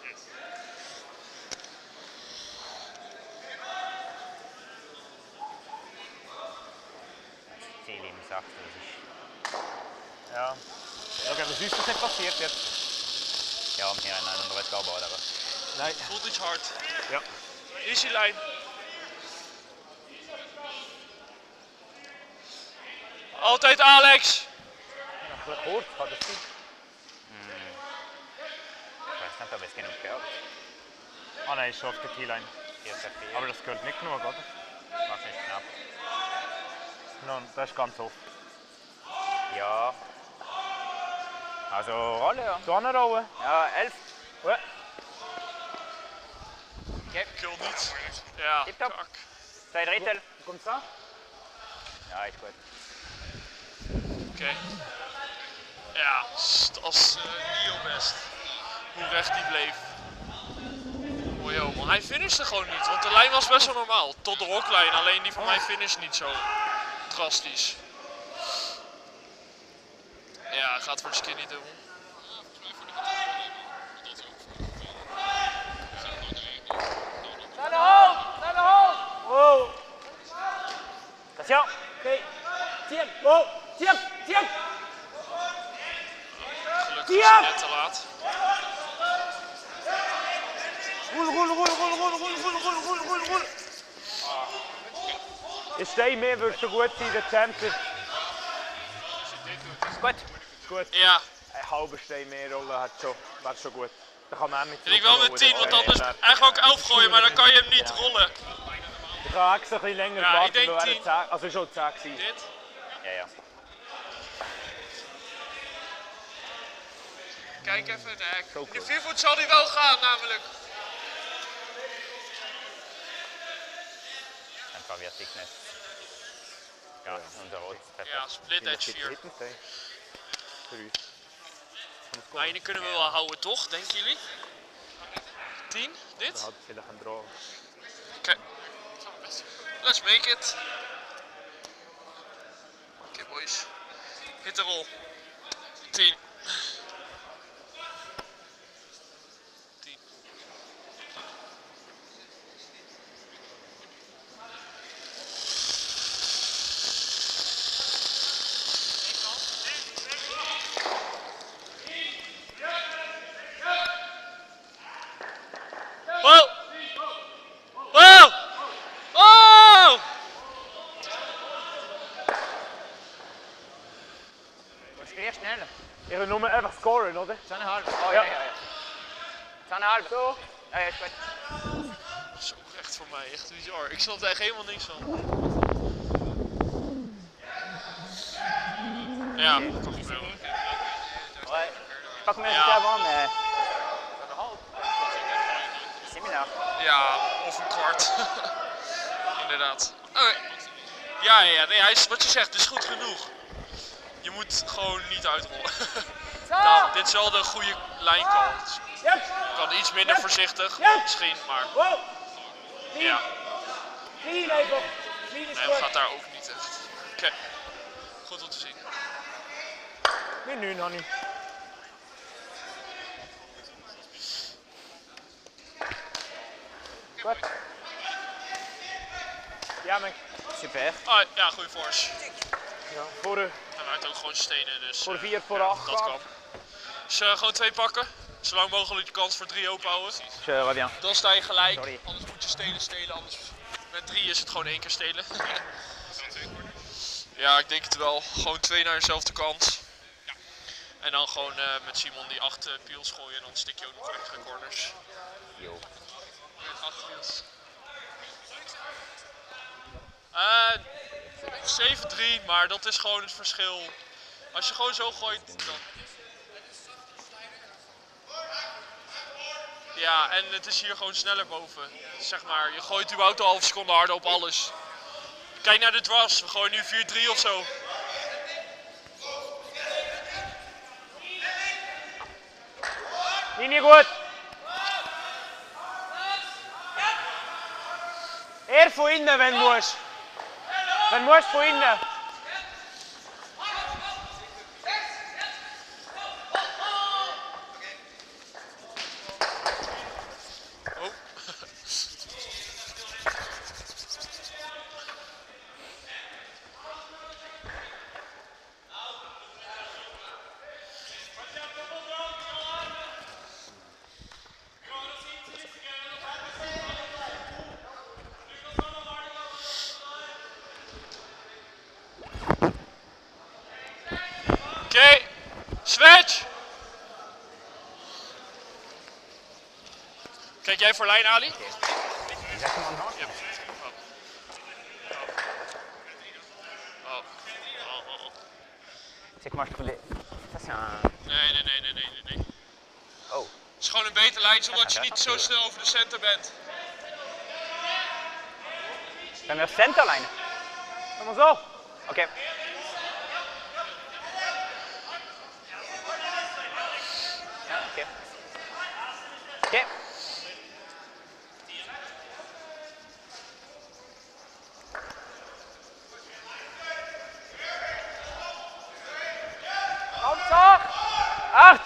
ich. Ziel im Sack, das ist. Ja. Okay, was ist das nicht passiert jetzt? Ja, wir haben einen anderen Kabel, aber. Nein. Voelt iets hard. Ja. Easy lijn. Altijd Alex. Noch ein kurz, kann das sein? Ich weiß nicht, ob es genug gehört. Ah nein, ist schon auf der Keyline. vierzehn vier. Aber das gehört nicht genug, oder? Was ist knapp? Nein, das ist ganz oft. Ja. Also Rolle, ja. So anrollen. Ja, elf. Ja. Kill niet. Ja, Tip-top. kak. Twee drittel. Kommt's an? Ja, is goed. Oké. Ja, st- als uh, Nio best. Hoe recht die bleef. Oh joh, maar hij finishte gewoon niet, want de lijn was best wel normaal. Tot de hoklijn, alleen die van mij finisht niet zo drastisch. Ja, hij gaat voor de skinny dubbel. Naar de hoofd! Naar de hoofd! Wow. Attention! Oké. Tien. Wow. Tien. Tien. Gelukkig is hij net te laat. Rollen, rollen, rollen, rollen, rollen, rollen, rollen, rollen, rollen, rollen, rollen. Ist der mehr würde schon gut sein, der Champion. Is goed. Gut. Ja, Ein halber Stein mehr rollen hat schon, wäre schon gut. Dan kan man auch mit en ik wil met tien, want anders eigenlijk ook elf gooien, maar dan kan je hem niet rollen. Ik ga ook zo een bisschen länger Ja, warten, ik denk weil er tien. zehn, also schon zehn gewesen. Dit. Ja, ja. Kijk even, nee, in de viervoet zal hij wel gaan namelijk. Einfach weer thickness. Ja, und der Rot. Ja, split edge vier. Dritten Stein. Für uns. Maar die kunnen we wel houden toch, denken jullie? tien, dit? Dat had vielleicht een draw. Oké. Let's make it. Oké boys. Hit the roll. tien. tien. Wow! Wow! Oh! Was weer sneller. Ich will nur einfach scoren, oder? Zweieinhalb. Oh ja, ja, ja. Zweieinhalb. Zo. Ja, ja, is goed. Zo, echt voor mij, echt bizar. Ik snap er echt helemaal niks van. Ja, dat kan gebeuren. Ouais. Je pas combien Ja. c'était avant, mais. Similair. Ja, of een kwart. Inderdaad. Oké. Ja, ja, nee, hij is, wat je zegt, is goed genoeg. Je moet gewoon niet uitrollen. Nou, dit is wel de goede lijncall. Yep. Kan iets minder voorzichtig, Ja. misschien, maar Wow. ja, Clean even. Clean is nee, goed. gaat daar ook niet echt. Oké, goed om te zien. Min nu, Hanni. Goed. Ja, man. Super. Ah, ja, goede force. Ja, voor de, En hij heeft ook gewoon stenen, dus voor eh, vier, voor ja, acht. dat kan. Dus eh, gewoon twee pakken, zolang mogelijk de kans voor drie open houden. Je reviens. Dan sta je gelijk, Sorry. anders moet je stelen stelen, anders met drie is het gewoon één keer stelen. Ja, ik denk het wel. Gewoon twee naar dezelfde kant. En dan gewoon uh, met Simon die acht uh, peels gooien en dan stik je ook nog extra corners. Yo. acht peels. Uh, zeven drie, maar dat is gewoon het verschil. Als je gewoon zo gooit, dan... Ja, en het is hier gewoon sneller boven. Zeg maar, je gooit überhaupt een halve seconde harder op alles. Kijk naar de draws, we gooien nu vier drie of zo. Niet niet goed. Eer von innen, wenn du musst. Wenn du musst, von innen. Oh. Oké, switch! Kijk jij voor lijn, Ali? Die zet hem aan de hand. Ja. Oh. Oh. Oh, oh. Zeg maar, dat is een... Nee, nee, nee, nee, nee, nee, nee. Oh. Het is gewoon een beter lijn, zodat je niet zo snel over de center bent. Zijn we centerlijnen? Kom maar zo. Oké. Okay. Ja, oké. Okay. Oké. Okay. Ganzach. Acht!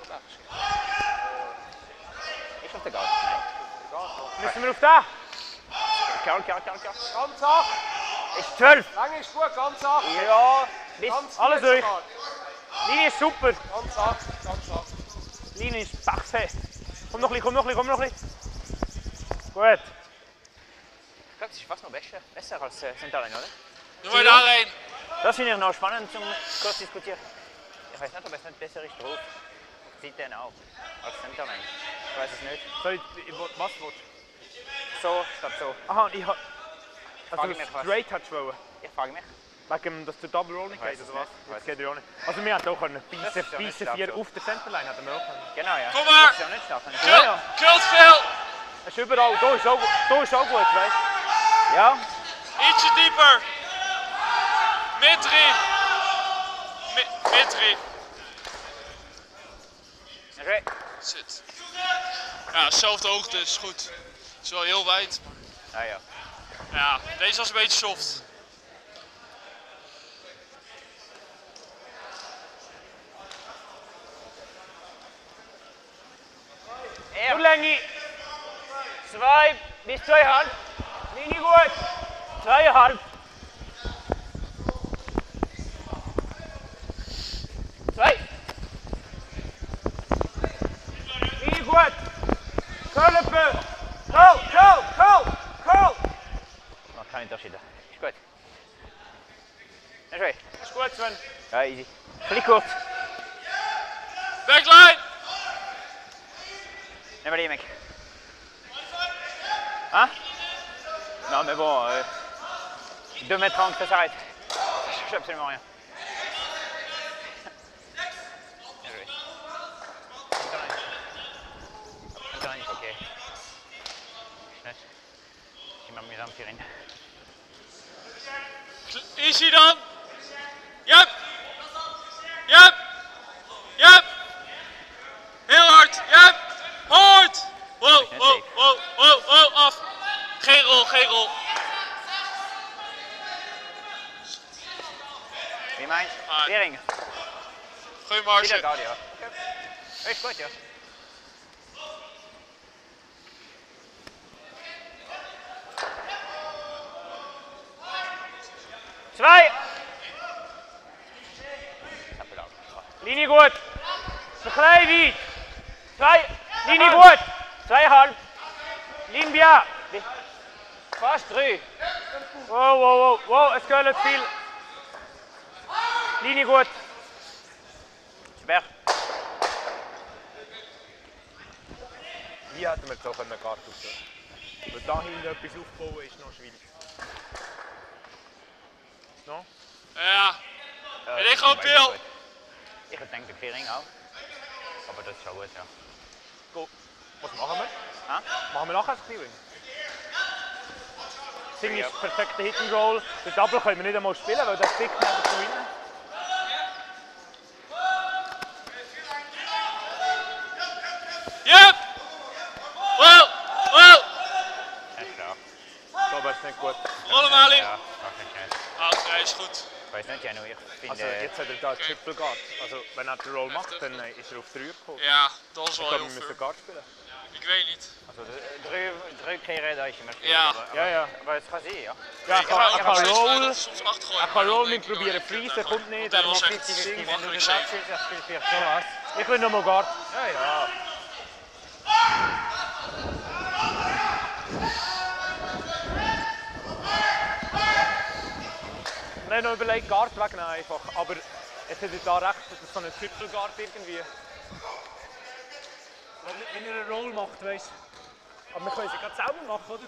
Is op de goal? Nee. Müssen wir auf da? Karl, Karl, Karl, Karl. Ganzach. Ist zwölf. Lang ist gut, Ganzach. Ja, bis Ganz alles gut durch. sogar. Linie ist super. Ganzach, Ganzach. Linie ist parfait. Komm noch ein bisschen, komm noch ein bisschen, komm noch ein bisschen. Gut. Ich glaube, das ist fast noch besser, besser als äh, Centerline, oder? Doe maar daarheen. Das finde ich noch spannend zum kurz diskutieren. Ich weiß nicht, ob es nicht besser ist drauf. Sieht den auch. Als Centerline. Ich weiß es nicht. Soll ich, was willst du? So statt so. Aha, ich habe... Frage Also mich was. straight hättest du wollen. Ich frage mich. Wegen, dass der Double Roll nicht Weiß geht, es oder was? nicht. Weiß Das geht ja auch nicht. Also wir hätten auch können Das beißen, ist ja nicht beißen vier stark so. auf der Centerline hätten wir auch können. Genau, ja. Kom maar. Das ist ja nicht stark. Kult, Ja, ja. kult veel. Das ist überall, da ist auch, da ist auch gut, weißt du? Ja. Ietsje dieper. Mid drie. Mi mid drie. Okay. Zit. Ja, dezelfde hoogte is goed. Het is wel heel wijd. Ah ja. Ja, deze was een beetje soft. Er. Länge. Zwei bis zweieinhalb. Linie gut. Zweieinhalb. Zwei. Linie gut. Kölpen. Go, go, go, go. Macht keinen Unterschied. Ist gut. Ist gut. Ist gut, Sven. Ja, easy. Völlig kurz. Backline. Nehmen wir die weg. Hein? Non mais bon, euh, deux mètres trente, ça s'arrête. Je fais absolument rien. Bien joué. Centerline, ok. Schnell. Ich m'amuse un petit rien. Easy dan. Yep. Yep. Yep. Heel hard. Yep. Hard. Wow, wow, wow, wow, wow, af. Geen rol, geen rol. Wie meinst du? Ah. Bering. Goeie Wieder marge. Gaudi, ja. Ist gut, ja. Zwei. Linie gut. Ein klein weit. Zwei. Linie gut. Zweieinhalb. Linie bien. Fast drei. Wow, wow, wow, wow, es geht nicht viel. Linie gut. Super. Wie hätten wir jetzt auch eine Karte aufstellen? Weil da hinten etwas aufbauen ist noch schwierig. No? Ja. Ja, En ik gewoon veel. Ich denke, der Clearing auch. Aber das ist schon gut, ja. Go. Was machen wir? Ah? Machen wir nachher ein Clearing? Das Ding ist perfekter Hit and Roll. Den Double können wir nicht einmal spielen, weil der Stick neben zu innen. Yep. Wow, wow. Ja, ist klar. Ich glaube, das ist nicht gut. Rollen Ali. Ja, macht nicht schnell. Ah, hij is goed. Ich weiß nicht, Janu, ich finde... Also jetzt hat er da Triple Guard. Also wenn er den Roll macht, dann äh, ist er auf drei gekommen. Ja, dat is Ich wel glaube, heel wir müssen veel. Guard spielen. Ik weet niet. Also drei, drei Kehre, da ist immer schwierig. Ja. Aber, Ja, ja. aber es kann sein, ja. Ja, Ik er ga kann, er kann steeds Roll, dat soms achtergooien. er kann maar Roll dan niet denk ik, proberen oh, fließen, dit kommt niet. Want Er hij was macht echt fünfzig ding, fünfzig, wenn du makkelijk das zeker. abspielst, das spielst du vielleicht schon was. Ich will nochmal Guard. Ja, ja. Wir haben noch überlegt, Guard wegnehmen einfach. Aber jetzt hat er da recht, das ist so ein Triple Guard irgendwie. Wenn er einen Roll macht, weißt du. Aber wir können sie gerade selber machen, oder?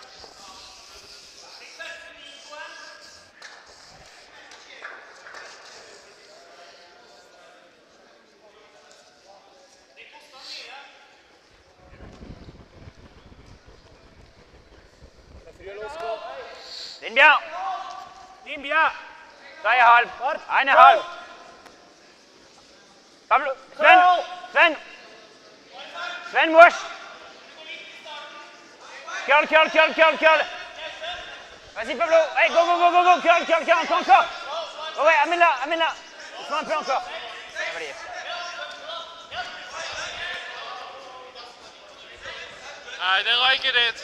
Den bien. Nimm bien. Zweieinhalb. Eineinhalb. Pablo. Sven. Sven. Sven Mush. Curl, curl, curl, curl, curl. Vas-y Pablo. Hey, go, go, go, go, go. Curl, curl, curl. Encore, encore. Oh ouais, amène-la, amène-la. Il faut un peu encore. Allez. I didn't like it.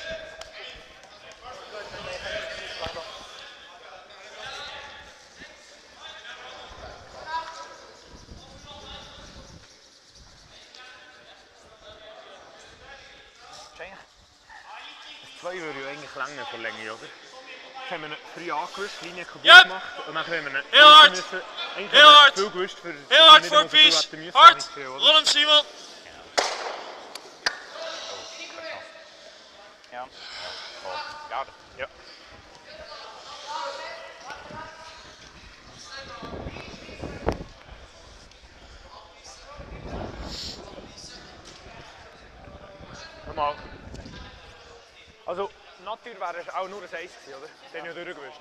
Zwei würde ja eigentlich länger verlängern, oder? Jetzt haben wir ihn früh angewischt, Linie kaputt Yep. gemacht und dann haben wir ihn Heel hard. müssen. Eigentlich Heel haben wir hard. viel gewusst, für, Heel hard for a piece. Hard. Roll hem Simon. Ja. Oh, ja. Ja. Nochmal. Also, Natur wäre es auch nur ein Eis gewesen, oder? Den habe ich ja durchgewischt.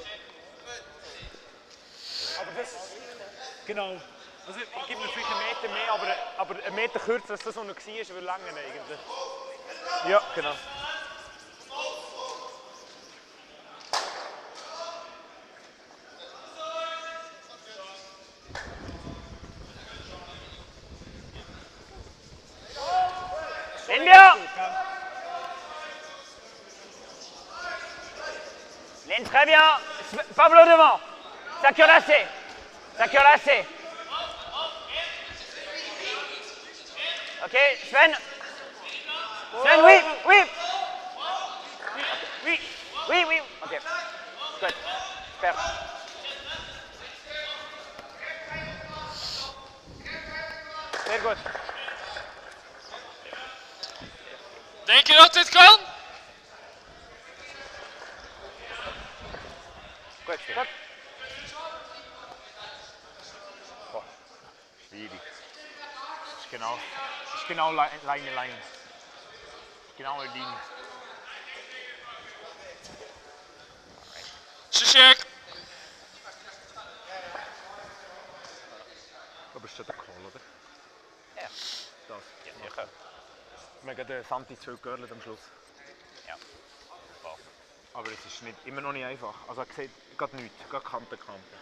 Aber das... Genau. Also, ich gebe mir vielleicht einen Meter mehr, aber, aber einen Meter kürzer, als das, was noch war, würde länger eigentlich. Ja, genau. Den bien. Ligne très bien. Pablo devant. Ça curlassé. Ça curlassé. Ok, Sven. Sven, oui, oui. Oui, oui, oui. Ok. Good. Super. Sehr gut. Denk je dat dit kan? Gut, gut. Boah, schwierig. Ist genau, ist genau Leine, Leine, Leine. Genaue Linie. Zizek. Aber ist schon der Call, oder? Ja. Das. Ja, sicher. Wir haben den Santi zurückgehört am Schluss. Ja. Wow. Aber es ist nicht, immer noch nicht einfach. Also er sieht gerade nichts, gerade Kante, Kante.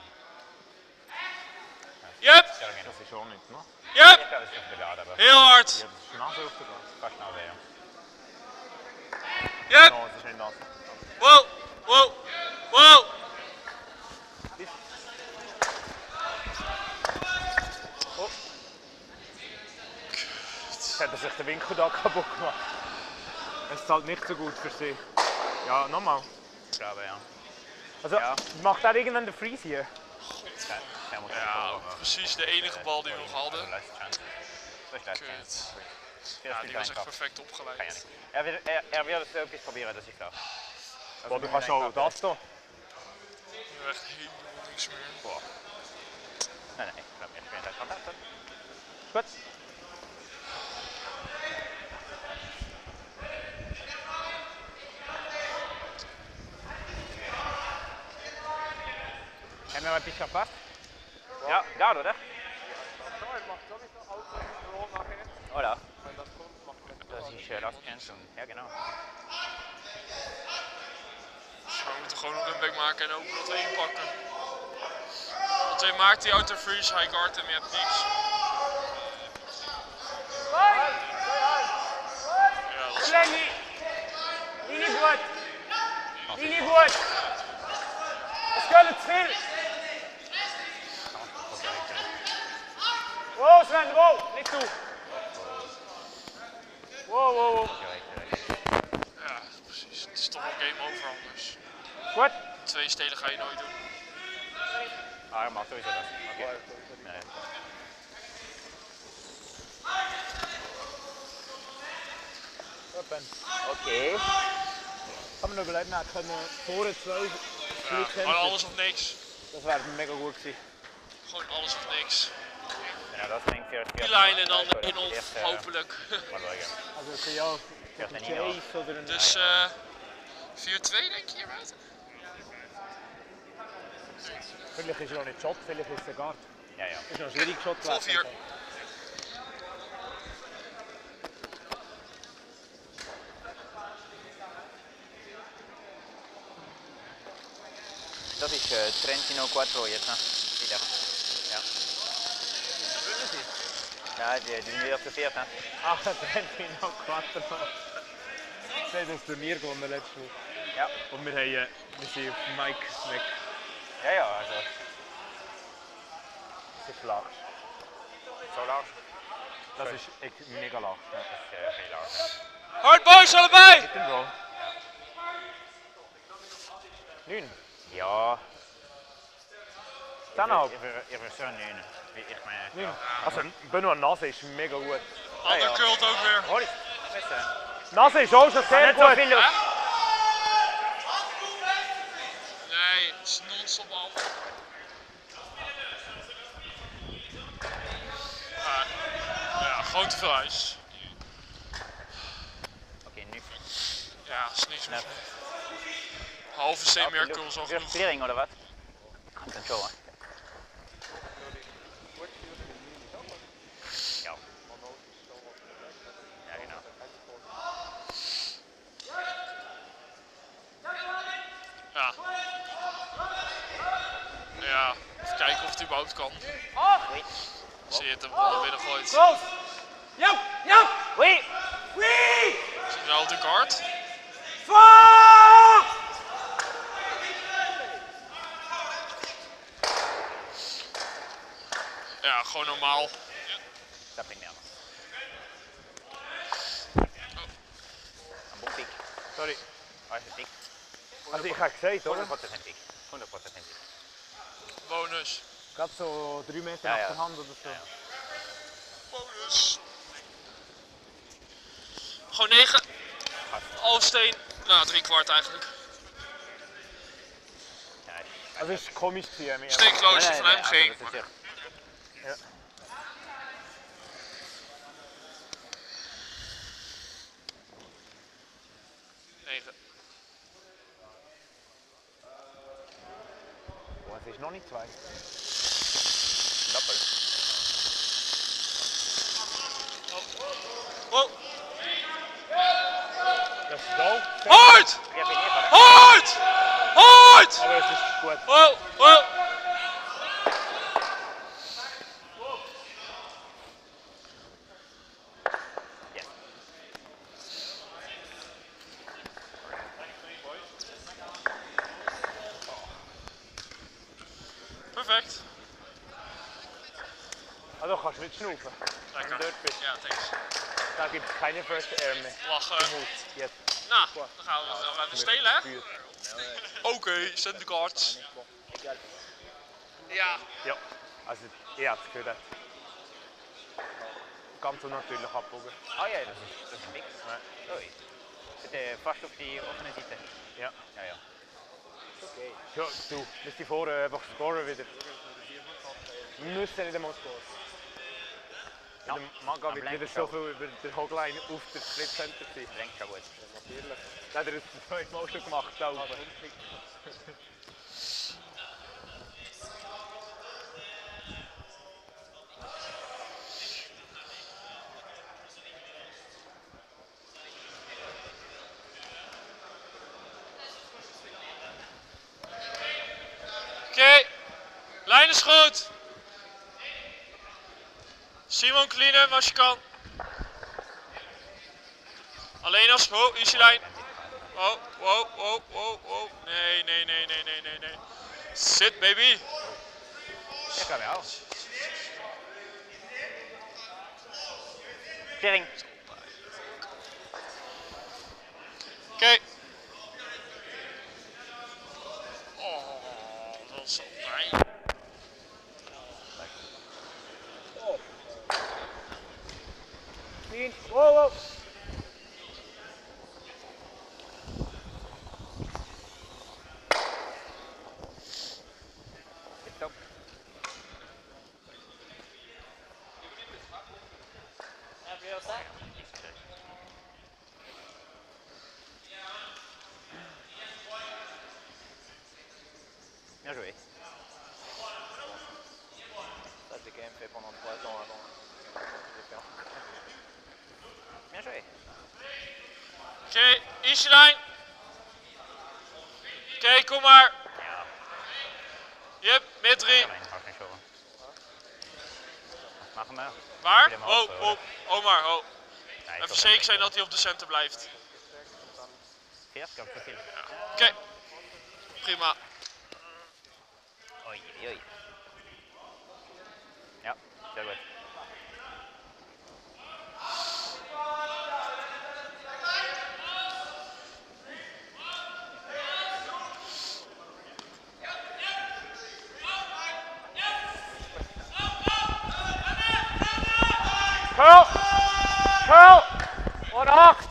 Yep. Das ist auch nicht, ne? Yep. Ja, das ist auf der Garde, aber Heel hard. Ja, das ist Nase auf der Gas. fast nou weer. Yep. No, das ist nicht Nase. Wow. Wow. Wow. Jetzt hat er sich den Winkel da kaputt gemacht. Es zahlt nicht so gut für sie. Ja, nochmal. Ik glaube, ja. Also, Ja. macht er irgendwann den Freeze hier? Ja, precies de enige bal die we nog hadden. Kut. Ja, die was echt perfect opgeleid. Er wil, er, er wil het ook eens proberen, dat is klar. Boah, du kannst auch das hier. Nu echt helemaal niks meer. Nee, nee, ik ga meer spelen uit contact. Gut. Hebben we een beetje gepast? Ja, Garde, oder? Oder? Das ist äh, Last Chance. Ja, genau. We moeten gewoon een runback maken en hopen dat we inpakken. Want hij maakt die auto freeze, hij guard hem, je hebt niks. Ja, dat is... Lenny! Linie gut! Linie gut! Es geht zu viel! Wow, Sven, wow! Nicht du! Wow, wow, wow. Ja, precies. Het is toch wel game over anders. Gut! Twee stelen ga je nooit doen. Ah, hij maakt sowieso dat. Oké. Nee. Ben. Oké. Kan me nog überlegen, wir können vor zwei Ja, gewoon alles of niks. Das wäre mega gut gewesen. Gewoon alles of niks. Ja, dat is denk ik veertig. Die lijn en dan in ons, hopelijk. Also okay, ja, veertig een chase oder een... Dus uh, vier twee denk je hier buiten? Vielleicht ist er noch nicht Shot, vielleicht ist er Guard. Ja, ja. Ist noch ein schwierig Shot Vol vier. Dat is uh, Trentino Quattro jetzt, ne? Wieder. Ja. Ja, die, die sind wieder zu viert, ne? Ah, Trentino Quattro. Sie haben das Turnier gewonnen letztes Mal. Ja. Und wir, haben, wir sind auf Mike weg. Ja, ja, also. Das ist laag. Zo laag? Das ist echt mega laag. Dat is uh, heel laag. Ja. Hard boys, allebei! Hit and roll. neun. Ja. Dann auch. Ich würde sagen neun. Ich meine. neun. Also Benoit Nase ist mega gut. Undercurled ook weer. Hoor eens. Beste. Nase ist auch schon sehr Net gut. zo veel lucht. Nee, het is non-stop al. Ja, ja, gewoon te veel ijs. Oké, nu. Ja, is niks meer. Halve semi-cirkel is al genoeg. Clearing oder wat? Control, hè? Ja. Ja, genau. Ja. Ja, even kijken of het überhaupt kan. Oui. Zie je het de ballen binnen gooit. Close! Jump! Jump! Oui! Wee! Zie je nou op de guard? Fuck! Ja, gewoon normaal. Dat ben ik meer. Een boek piek. Sorry. Waar is het piek? Also ich habe gesagt, oder? honderd procent piek. honderd procent piek. Bonus. Gerade so drei Meter Ja, nach ja. der Hand oder so. Ja, ja. Bonus. Gewoon negen. Alsteen. Nou, drie kwart eigenlijk. Ja, Also es war komisch. gewesen, Steekloosje van hem ging. dat is echt. Ja. Negen. Oh, es ist noch nicht zwei. Dapper. Wow. Das ist Goal. Hard! Ik heb je neervallen. Hard! Hard! Aber es ist gut. Wow, wow. Ja. Perfect. Also kannst du nicht schnaufen. Lekker. Wenn du dort bist. Ja, thanks. Da gibt es keine First Air mehr. Lachen. Jetzt. Nou, dan gaan we, dan gaan we stelen, hè? Oké, okay, send the cards. Ja. Ja, also ich habe es gehört. Ganz unnatürlich abbogen. Oh ja, dat is, dat is een piek. Oei. Zit uh, vast op die offene zitten. Ja. Ja, ja. Ja, du, wir sind vorne einfach scoren wieder. Wir müssen nicht einmal scoren. Ja, Der Maga am wird Blank wieder so viel über den Hogline auf der Split Center sein. Denk schon gut. Das hat er jetzt das zweite Mal schon gemacht. Da oben. Oké, okay. Lijn is goed. Simon clean hem als je kan. Alleen als, oh, easy lijn. Oh, wow, wow, wow, wow. Nee, nee, nee, nee, nee, nee, nee. Sit, baby. Dat kan wel. Clearing. Oké. Okay. Oh, dat is zo pijn. Clean. Wow, wow. Bien joué. Ça, j'ai quand même fait pendant trois ans avant. Je faire. Bien joué. Oké, easy line. Oké, okay, kom maar. Ja. Yep, meer drie. Ja, nein, hou geen show. Mag hem maar. Waar? Wil hem Oh, hoog, oh, Omar, oh. Ja, Even zeker zijn dat hij op de center blijft. veertig kan veel. Oké, okay. Prima. Oei, oei, oei. Ja, sehr gut. Curl! Curl! Und acht!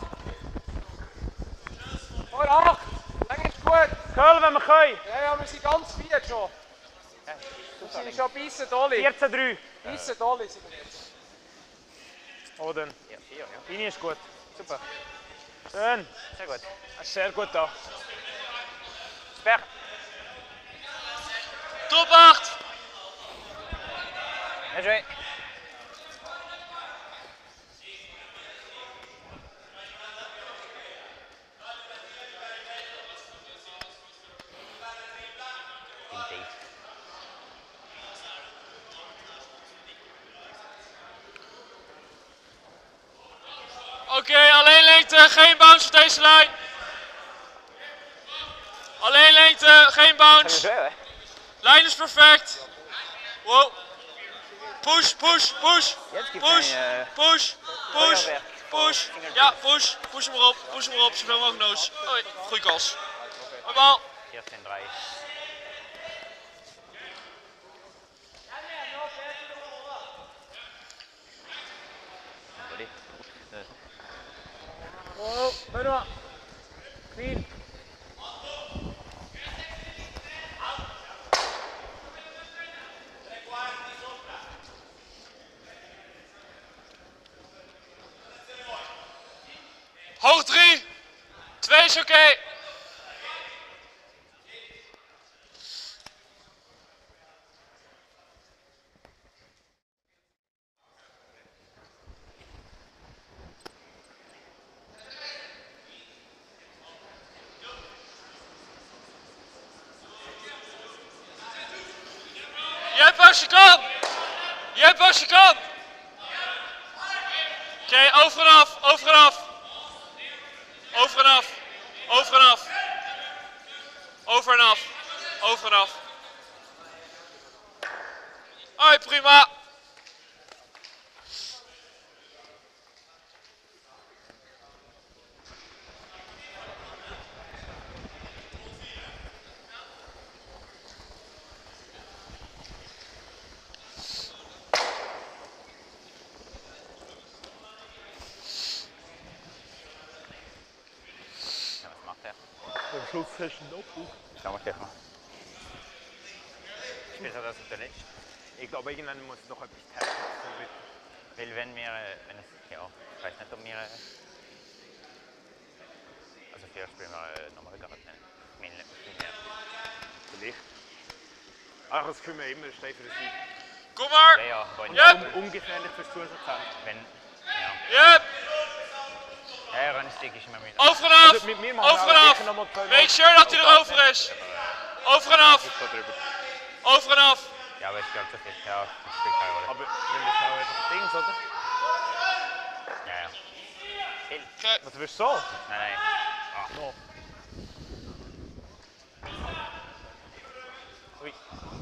Oh, acht! Lang ist gut! Curl, wenn wir können! Ja, ja, wir sind ganz vier schon. Wir sind schon ein bisschen dolle. vierzehn drei. Ein bisschen dolle sind wir jetzt. Oh, dann. Ja, vier, ja. Ini ist gut. Super. Schön. Sehr gut. Das ist sehr gut da. Sper. Top acht. Bien joué. Oké, okay, alleen lengte, geen bounce op deze lijn. Alleen lengte, geen bounce. Lijn is perfect. Wow. Push, push, push. Push, push, push, push. Ja, push. Push hem erop, push hem erop. Zoveel mogelijk noos. Hoi, goeie kans. Hoi bal. vierzehn drei. Oh, Benoit. Clean. Hoog drie. Twee is oké. Okay. Je hebt als je kan. Je hebt als je kan. Oké, okay, over en af, over en af. Over en af, over en af. Over en af, over en af. Hoi, prima. Am Schluss hast du noch gut. Schau mal, Stefan. Spielt er das auf der Letzte? Ich glaube, irgendwann muss noch etwas testen. Weil wenn wir, wenn es, ja, ich weiß nicht, ob wir, also vielleicht spielen wir nochmal gar nicht. Vielleicht. Ach, das können wir immer stehen für den Sieg. Kom maar. Ja, ja, Und Yep. un ungefährlich fürs Zusatzteil. wenn, ja. Yep. Ja, Rennstick ist immer mit. Over en af. Also mit mir machen Over wir en auch af. sicher noch mal zwei Make sure dat hij erover is. Over en af. da drüber. Over en af. Ja, aber ich glaube, das ist ja, das spielt keine Rolle. Aber wenn das auch einfach Dings, oder? Ja, ja. Viel. Okay. Was willst du so? Nein, nein. Ah, no. Ui.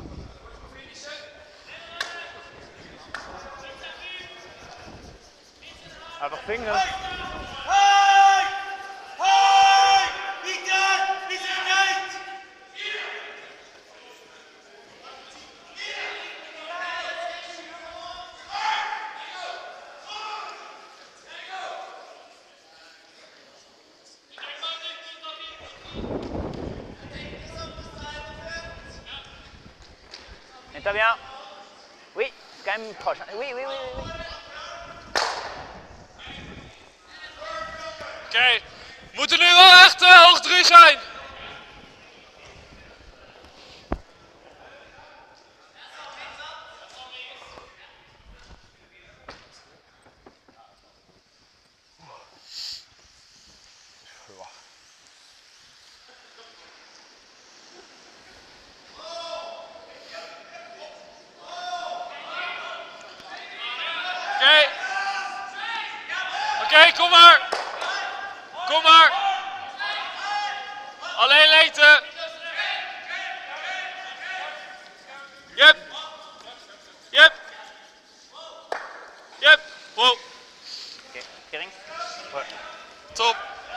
Einfach Finger. Mets-toi bien. Oui, quand même proche. Oui, oui, oui, oui. oui. okay. Moet er nu wel echt uh, hoog drie zijn. Oké. Oké, kom maar. Kom maar. Alleen lengte. Yep. Yep. Yep. Wow. Oké, kering. Top.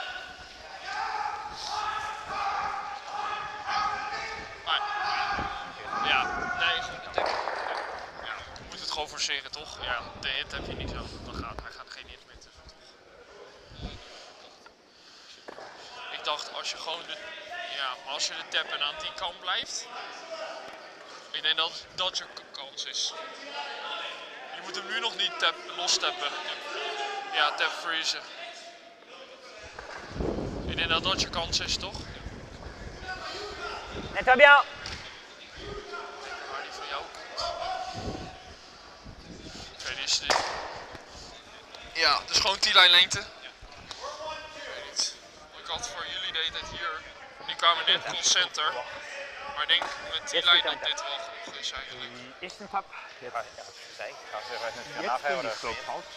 Ah. Ja, nee, goed. Ja. Ja, je moet het gewoon forceren, toch? Ja, de hit heb je niet zo. Dan gaat, hij gaat geen hit meer tussen, toch? Ik dacht, als je gewoon de, ja, als je de tappen aan die kant blijft, ik denk dat dat je kans is. Je moet hem nu nog niet tap, los tappen. Ja, tap freezen. Ik denk dat dat je kans is, toch? Net wel bien. Waar die van jou komt. Oké, okay, die is die. Ja, dus gewoon T-line lengte. Ik weet niet. Ik had voor jullie deed het hier. Die kwamen net call center. Maar ik denk met T-line dat dit wel genoeg is eigenlijk. Ist ein Tab. Ja, ja, das ist eigentlich. Also, ich weiß nicht, Jetzt nachher finde oder ich es glaube ich falsch.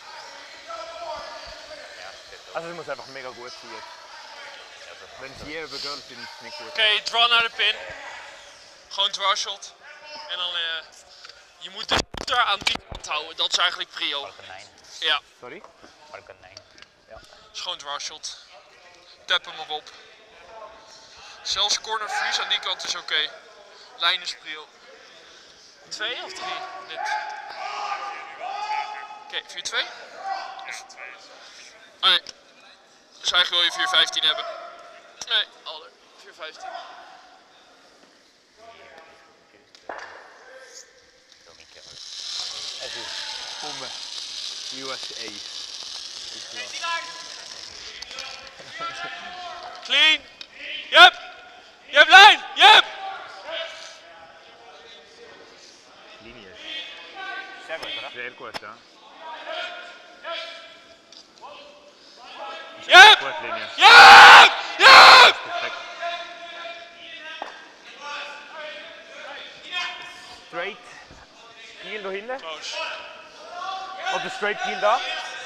Ja, steht so. Also es muss einfach mega gut sein jetzt. Wenn es hier übergeht, finde ich es nicht gut. Oké, okay, draw naar de pin. Gewoon draw shot. En dan, uh, je moet de shooter aan die kant houden. Dat is eigenlijk prio. Balkonijn. Ja, Sorry? Balkonijn. het is gewoon draw shot. Tap hem erop. Zelfs corner freeze aan die kant is oké. Okay. Lijn is prio. Twee of drie? Dit. Oké, vier twee? Oh nee. Dus eigenlijk wil je vier vijftien hebben. Nee, Alder. vier vijftien. Es ist um U S A. Clean! Yep! Yep, lijn! Yep! Linie. Sehr gut, oder? Sehr gut, ja. Yep! Gut, Linie. Yep! Yep! Perfekt. Straight Heel da hinten. Close. Oder straight Heel da.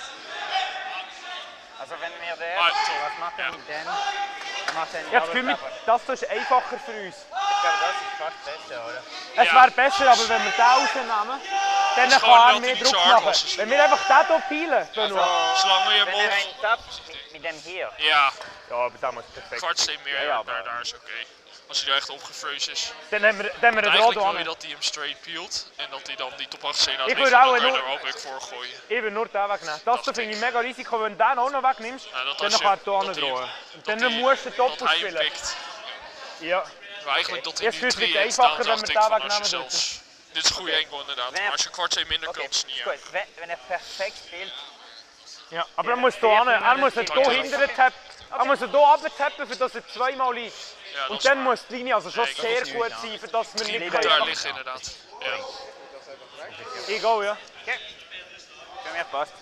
Also wenn wir der, Ah, top. was macht er mit dem? Er macht den Ich habe das Gefühl, mit- das hier ist einfacher für uns. Ich glaube, das ist fast besser, oder? Es Ja. wäre besser, aber wenn wir den rausnehmen, dann Ist kann gewoon er dat mehr hij niet Druck zo hard machen. was, is Wenn wir einfach den hier peilen, Benoit. Zolang we je Wenn er mond... einen tappt, mit, mit dem hier. Ja, Ja, aber das muss perfekt. kwartsteen meer, Ja, ja, daar, maar- daar is oké. Okay. Als hij er echt opgefreezed is. Dann haben wir, dann haben wir den Eigenlijk Rad wil je an. dat hij hem straight peelt. En dat hij dan die top acht C naar Ik het wil dan ook kan je nog- er ook weer voor gooien. Ich will nur den wegnehmen. Das hier finde ich mega risiko. Wenn du den auch noch wegnimmst, Ja, dat dann als je- kann er hier dat drohen. hij- Und dat dann hij- musst du den Top dat hij hem ausspielen. pikt. Ja. Maar eigenlijk dat hij Eerst nu vuurt het drie heeft eenvoudig staan, dan dacht met ik daar van wat als je namen zelfs... Dit is een goede enkel inderdaad, Wenn maar er- als je kwart C minder Okay, kan, is het niet ist erg. gut. Wenn, wenn er perfekt spielt, Ja. Aber er muss hier hin. Er muss ihn hier hinten tappen. Er muss ihn hier runtertappen, für dass er zweimal liegt. Ja, dat Und is dann waar. muss die Linie also schon Nee, sehr dat is gut sein, für dass wir Die nicht moet daar können. liggen inderdaad. Ja. Ich gehe, ja. für mich passt.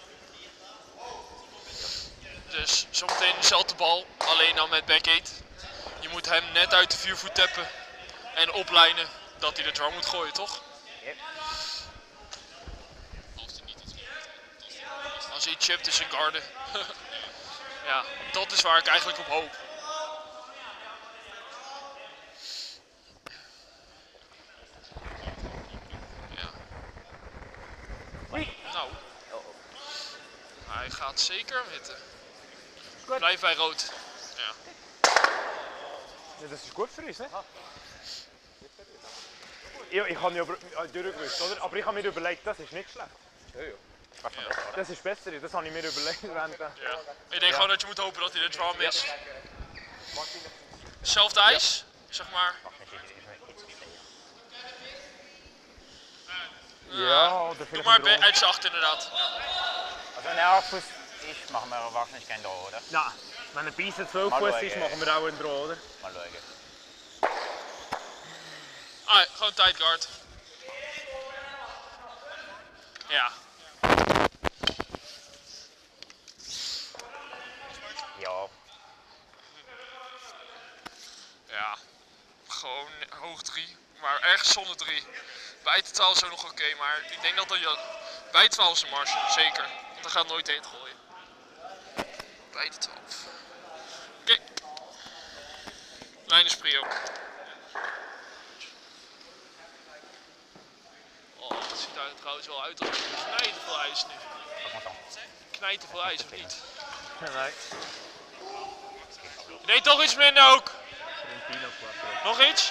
Dus zometeen dezelfde bal, alleen dan met backgate. Je moet hem net uit de viervoet tappen en oplijnen dat hij de draw moet gooien, toch? Yep. Als hij chipt is een garden. Ja, dat is waar ik eigenlijk op hoop. Ja. Nou. Hij gaat zeker witten. Blijf bij rood. Ja. Ja, das ist gut für uns, ne? Ich, ich habe mich über- durchgewusst, oder? Aber ich habe mir überlegt, das ist nicht schlecht. Das ist besser, das habe ich mir überlegt. während der- Ja. Ik denk gewoon dat je moet hopen dat hij de draw mist. Zelfde ijs, zeg maar. Ja, oder Doe vielleicht maar ein Draw. uit zacht inderdaad. Also wenn er auch Fuß ist, machen wir wahrscheinlich keinen Draw, oder? Nein, wenn ein Beissen zwölf Mal Fuß schauen, ist, ja. machen wir auch einen Draw, oder? Mal schauen. Ah, gewoon tight guard. Ja. Ja. Ja. Gewoon hoog drie. Maar ergens zonder drie. Bij de twaalf is ook nog oké, okay, maar ik denk dat er bij twaalf is een marge, zeker. Want hij gaat nooit heen gooien. Bij de twaalf. Oké. Okay. Lijn is prio. Oh, het ziet er trouwens wel uit als knijten veel ijs nu. Knijten veel ijs of niet? Nee. Nee, toch iets minder ook. Nog iets?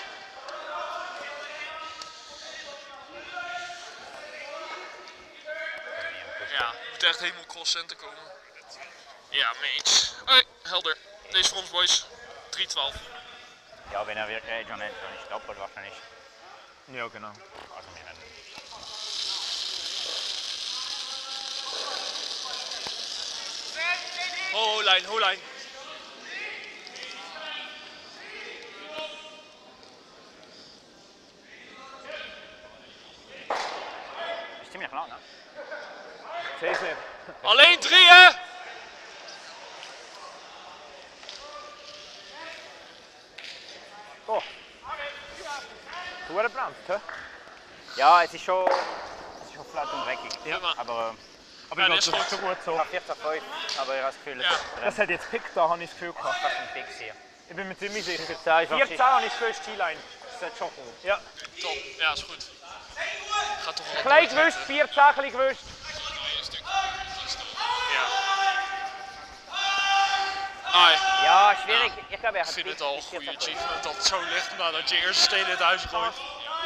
Ja, het moet echt helemaal cross center komen. Ja, mate. Oké, okay, helder. Deze voor ons boys. drie twaalf. Ja, wenn er wirklich schon nicht, dann ist doppelt wahrscheinlich. Ja, genau. Also wir werden. Ho, lijn, ho, lijn. Ist ziemlich lang, ne? Zeker niet. Alleen drie, hè? Oh. Hohe Brand, hä? Ja, es ist schon, es ist schon flat und dreckig. Ja, maar. Aber Aber Ja, ich das glaube, ist das ist so gut ich so. habe vierzehn fünf, aber ich habe das Gefühl, Ja. es ist Das hat jetzt Pick da, habe ich das Gefühl gehabt. fast ein Fix hier. Ich bin mir ziemlich sicher. vierzehn ist wahrscheinlich. vierzehn habe ich das Gefühl, T-Line. Das ist schon cool. Ja. Top. Ja, is goed. Gaat toch wel. Klein gewusst, vierzehn, klein gewusst. Ja. Ai, Ja, schwierig. Ich glaube, er ik hat vind Fix het al een bis goede vierzehn fünf. achievement dat het zo ligt nadat je eerst steen in het huis gooit.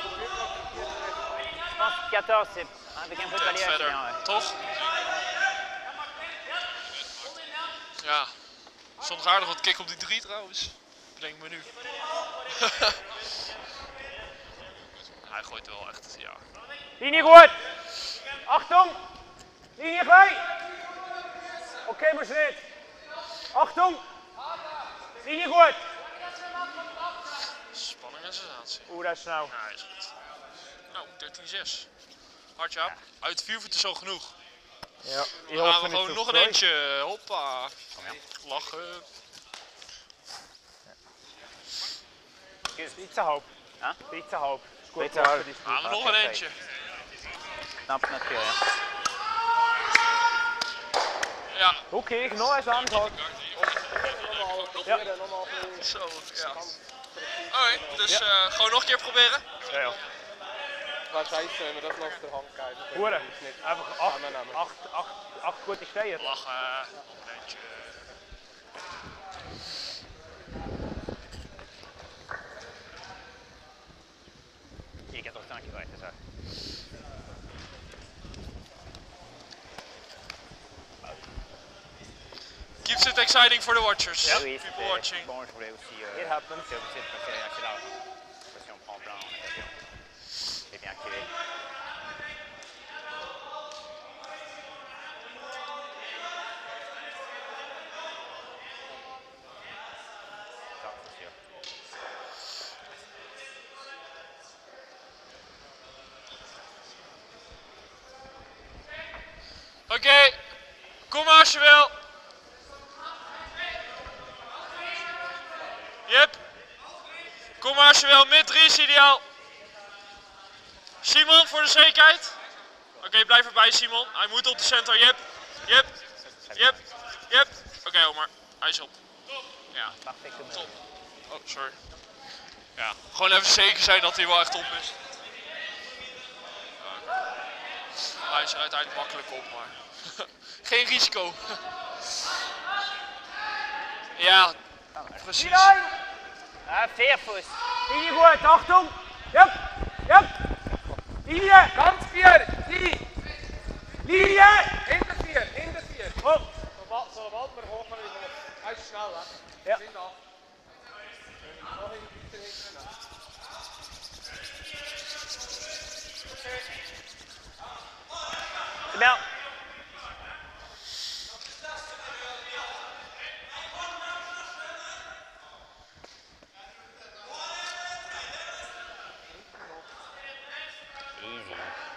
Je pense quatorze, c'est avec un peu de En balayage, c'est verder, bien, ouais. toch? Ja. Soms aardig wat kick op die drie trouwens. Denk me nu. Hij gooit wel echt, ja. Linie goed. Achtung. Linie vrij. Oké, okay, maar niet. Achtung. Linie goed. Spanning en sensatie. Oeh, dat is snel. Ja, is goed. Nou, dertien zes. Hartje op. Uit vier voeten is al genoeg. Ja. Dan gaan we gewoon nog een eentje. Hoppa. Lachen. Iets te hoop. Huh? Iets te hoop. Iets te hoop. Gaan we nog een eentje. Knap natuurlijk, ja. Ja. Oké, okay, nog eens aangehouden. Ja. Zo, ja. Oké, dus uh, gewoon nog een keer proberen. Ja, ja. Wäre scheiße, wenn wir das noch auf der Hand gehalten hätten. Hure. Das nicht Einfach acht, zusammennehmen. acht, acht, acht gute Steier. Lachen. Nog een eentje. Ik heb toch een keer weiter, zo. Keeps it exciting for the watchers. Oui, c'était People watching. bon, je voulais aussi. It Euh, happens. c'est aussi de passer assez large. Parce que si on prend plein, on est bien. C'est bien activé. Ça, c'est sûr. Oké, okay. Kom maar als je wil. Jep. Kom maar als je wil, mid drie is ideaal. Simon, voor de zekerheid. Oké, okay, blijf erbij Simon. Hij moet op de center, jep. Jep. Jep. Jep. Oké okay, Omar, hij is op. Ja, top. Oh, sorry. Ja, gewoon even zeker zijn dat hij wel echt op is. Hij is er uiteindelijk makkelijk op, maar geen risico. Ja, precies. Ah, vier Fuß. Linie gut, Achtung. Jupp, jupp. Linie. Ganz vier! Die! Linie. Hinter vier! Hinter vier! Oh. Sobald, sobald wir hoch können, hij is snel, hè? Ja. Vriend af. Nog een beetje hinten. C'est bien. Easy.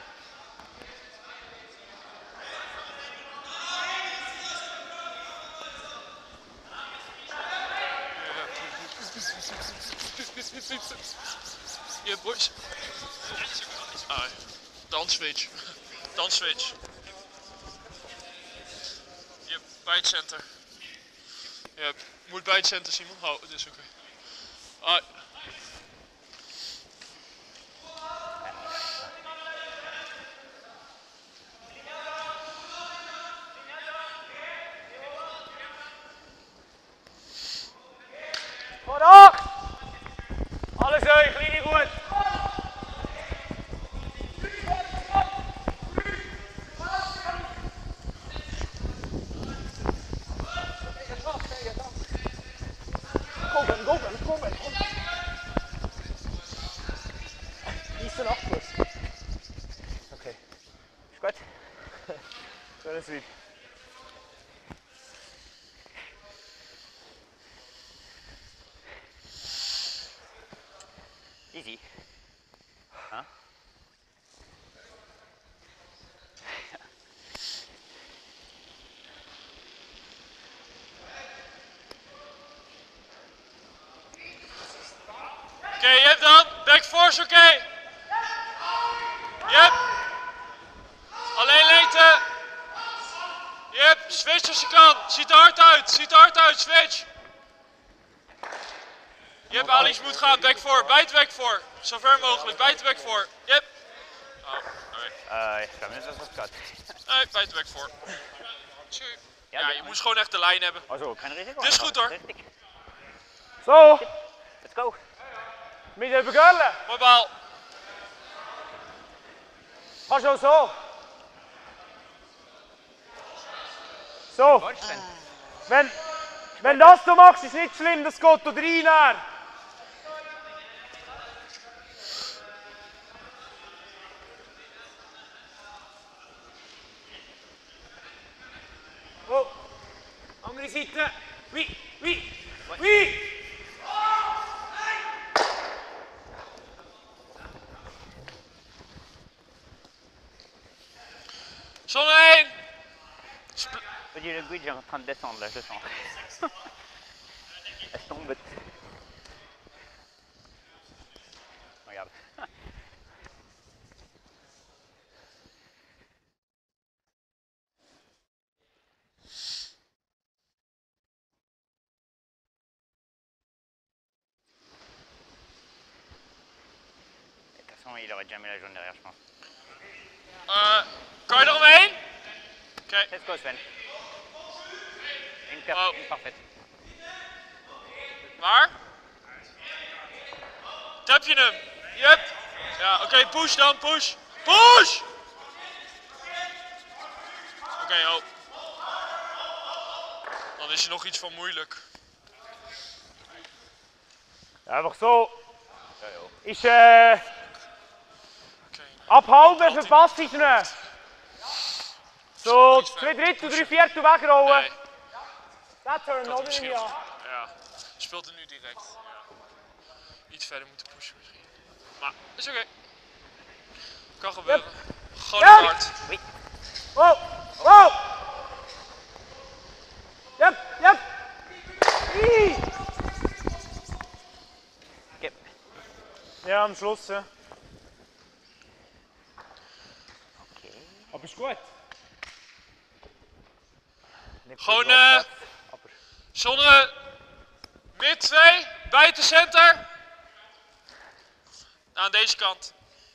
Yeah, boys. Ah, dan switch. Dan switch. Yep, bij het center. Yep, moet bij het center, Simon. Oh, het is oké. Okay. Ah. Goed op! Alles heug, linie goed. Go Ben, go Ben, go Ben. Niet zo achter. Oké. Is goed? Dat is lief. Easy. Huh? Oké, okay, je hebt dan. Back force, oké. Okay. Yep. Alleen lengte. Yep, switch als je kan. Ziet er hard uit, ziet er hard uit, switch. Yep, Alice moet gaan, back voor, bijt back voor. Zo ver mogelijk, bijt back voor. Yep. Oh, oké. Uh, ja, minstens was cut. Nee, bijt back voor. Ja, je moest gewoon echt de lijn hebben. Oh zo, geen risico. Dit is goed hoor. Zo, Let's go. midden beginnen. Mooi bal. Ga zo, zo. Zo. Wenn, wenn das du machst, ist nicht schlimm, das geht da rein. Nach. Oh, andere Seite. Wie, wie, wie. Zone één. Le Luigi est en train de descendre là, je le sens. Elle tombe. Regarde. De toute façon, il aurait déjà mis la jaune derrière, je pense. Uh, kan je er omheen? Oké. Okay. Let's go, Sven. Une, per Oh. une parfaite. Waar? Tap je hem? Yep. Ja, oké, okay, push dan, push. Push! Oké, okay, oh. Dan is er nog iets van moeilijk. Einfach so. Ist äh, Okay. abhalten, verpasst ist nicht. So twee drittel, drie viertel wegrollen. Nee, Dat er ik had hem nog misschien in, ja. al- ja. Speelt er nu direct. Ja. Iets verder moeten pushen misschien. Maar, is oké. Okay. Kan gebeuren. Gewoon Yep. hard. Oh, oh. Yep, yep. Ii. Yep. Ja, am Schluss. Ja. Okay. Aber ist gut. Gewoon eh. Zonder mid twee, bij de center. Aan deze kant.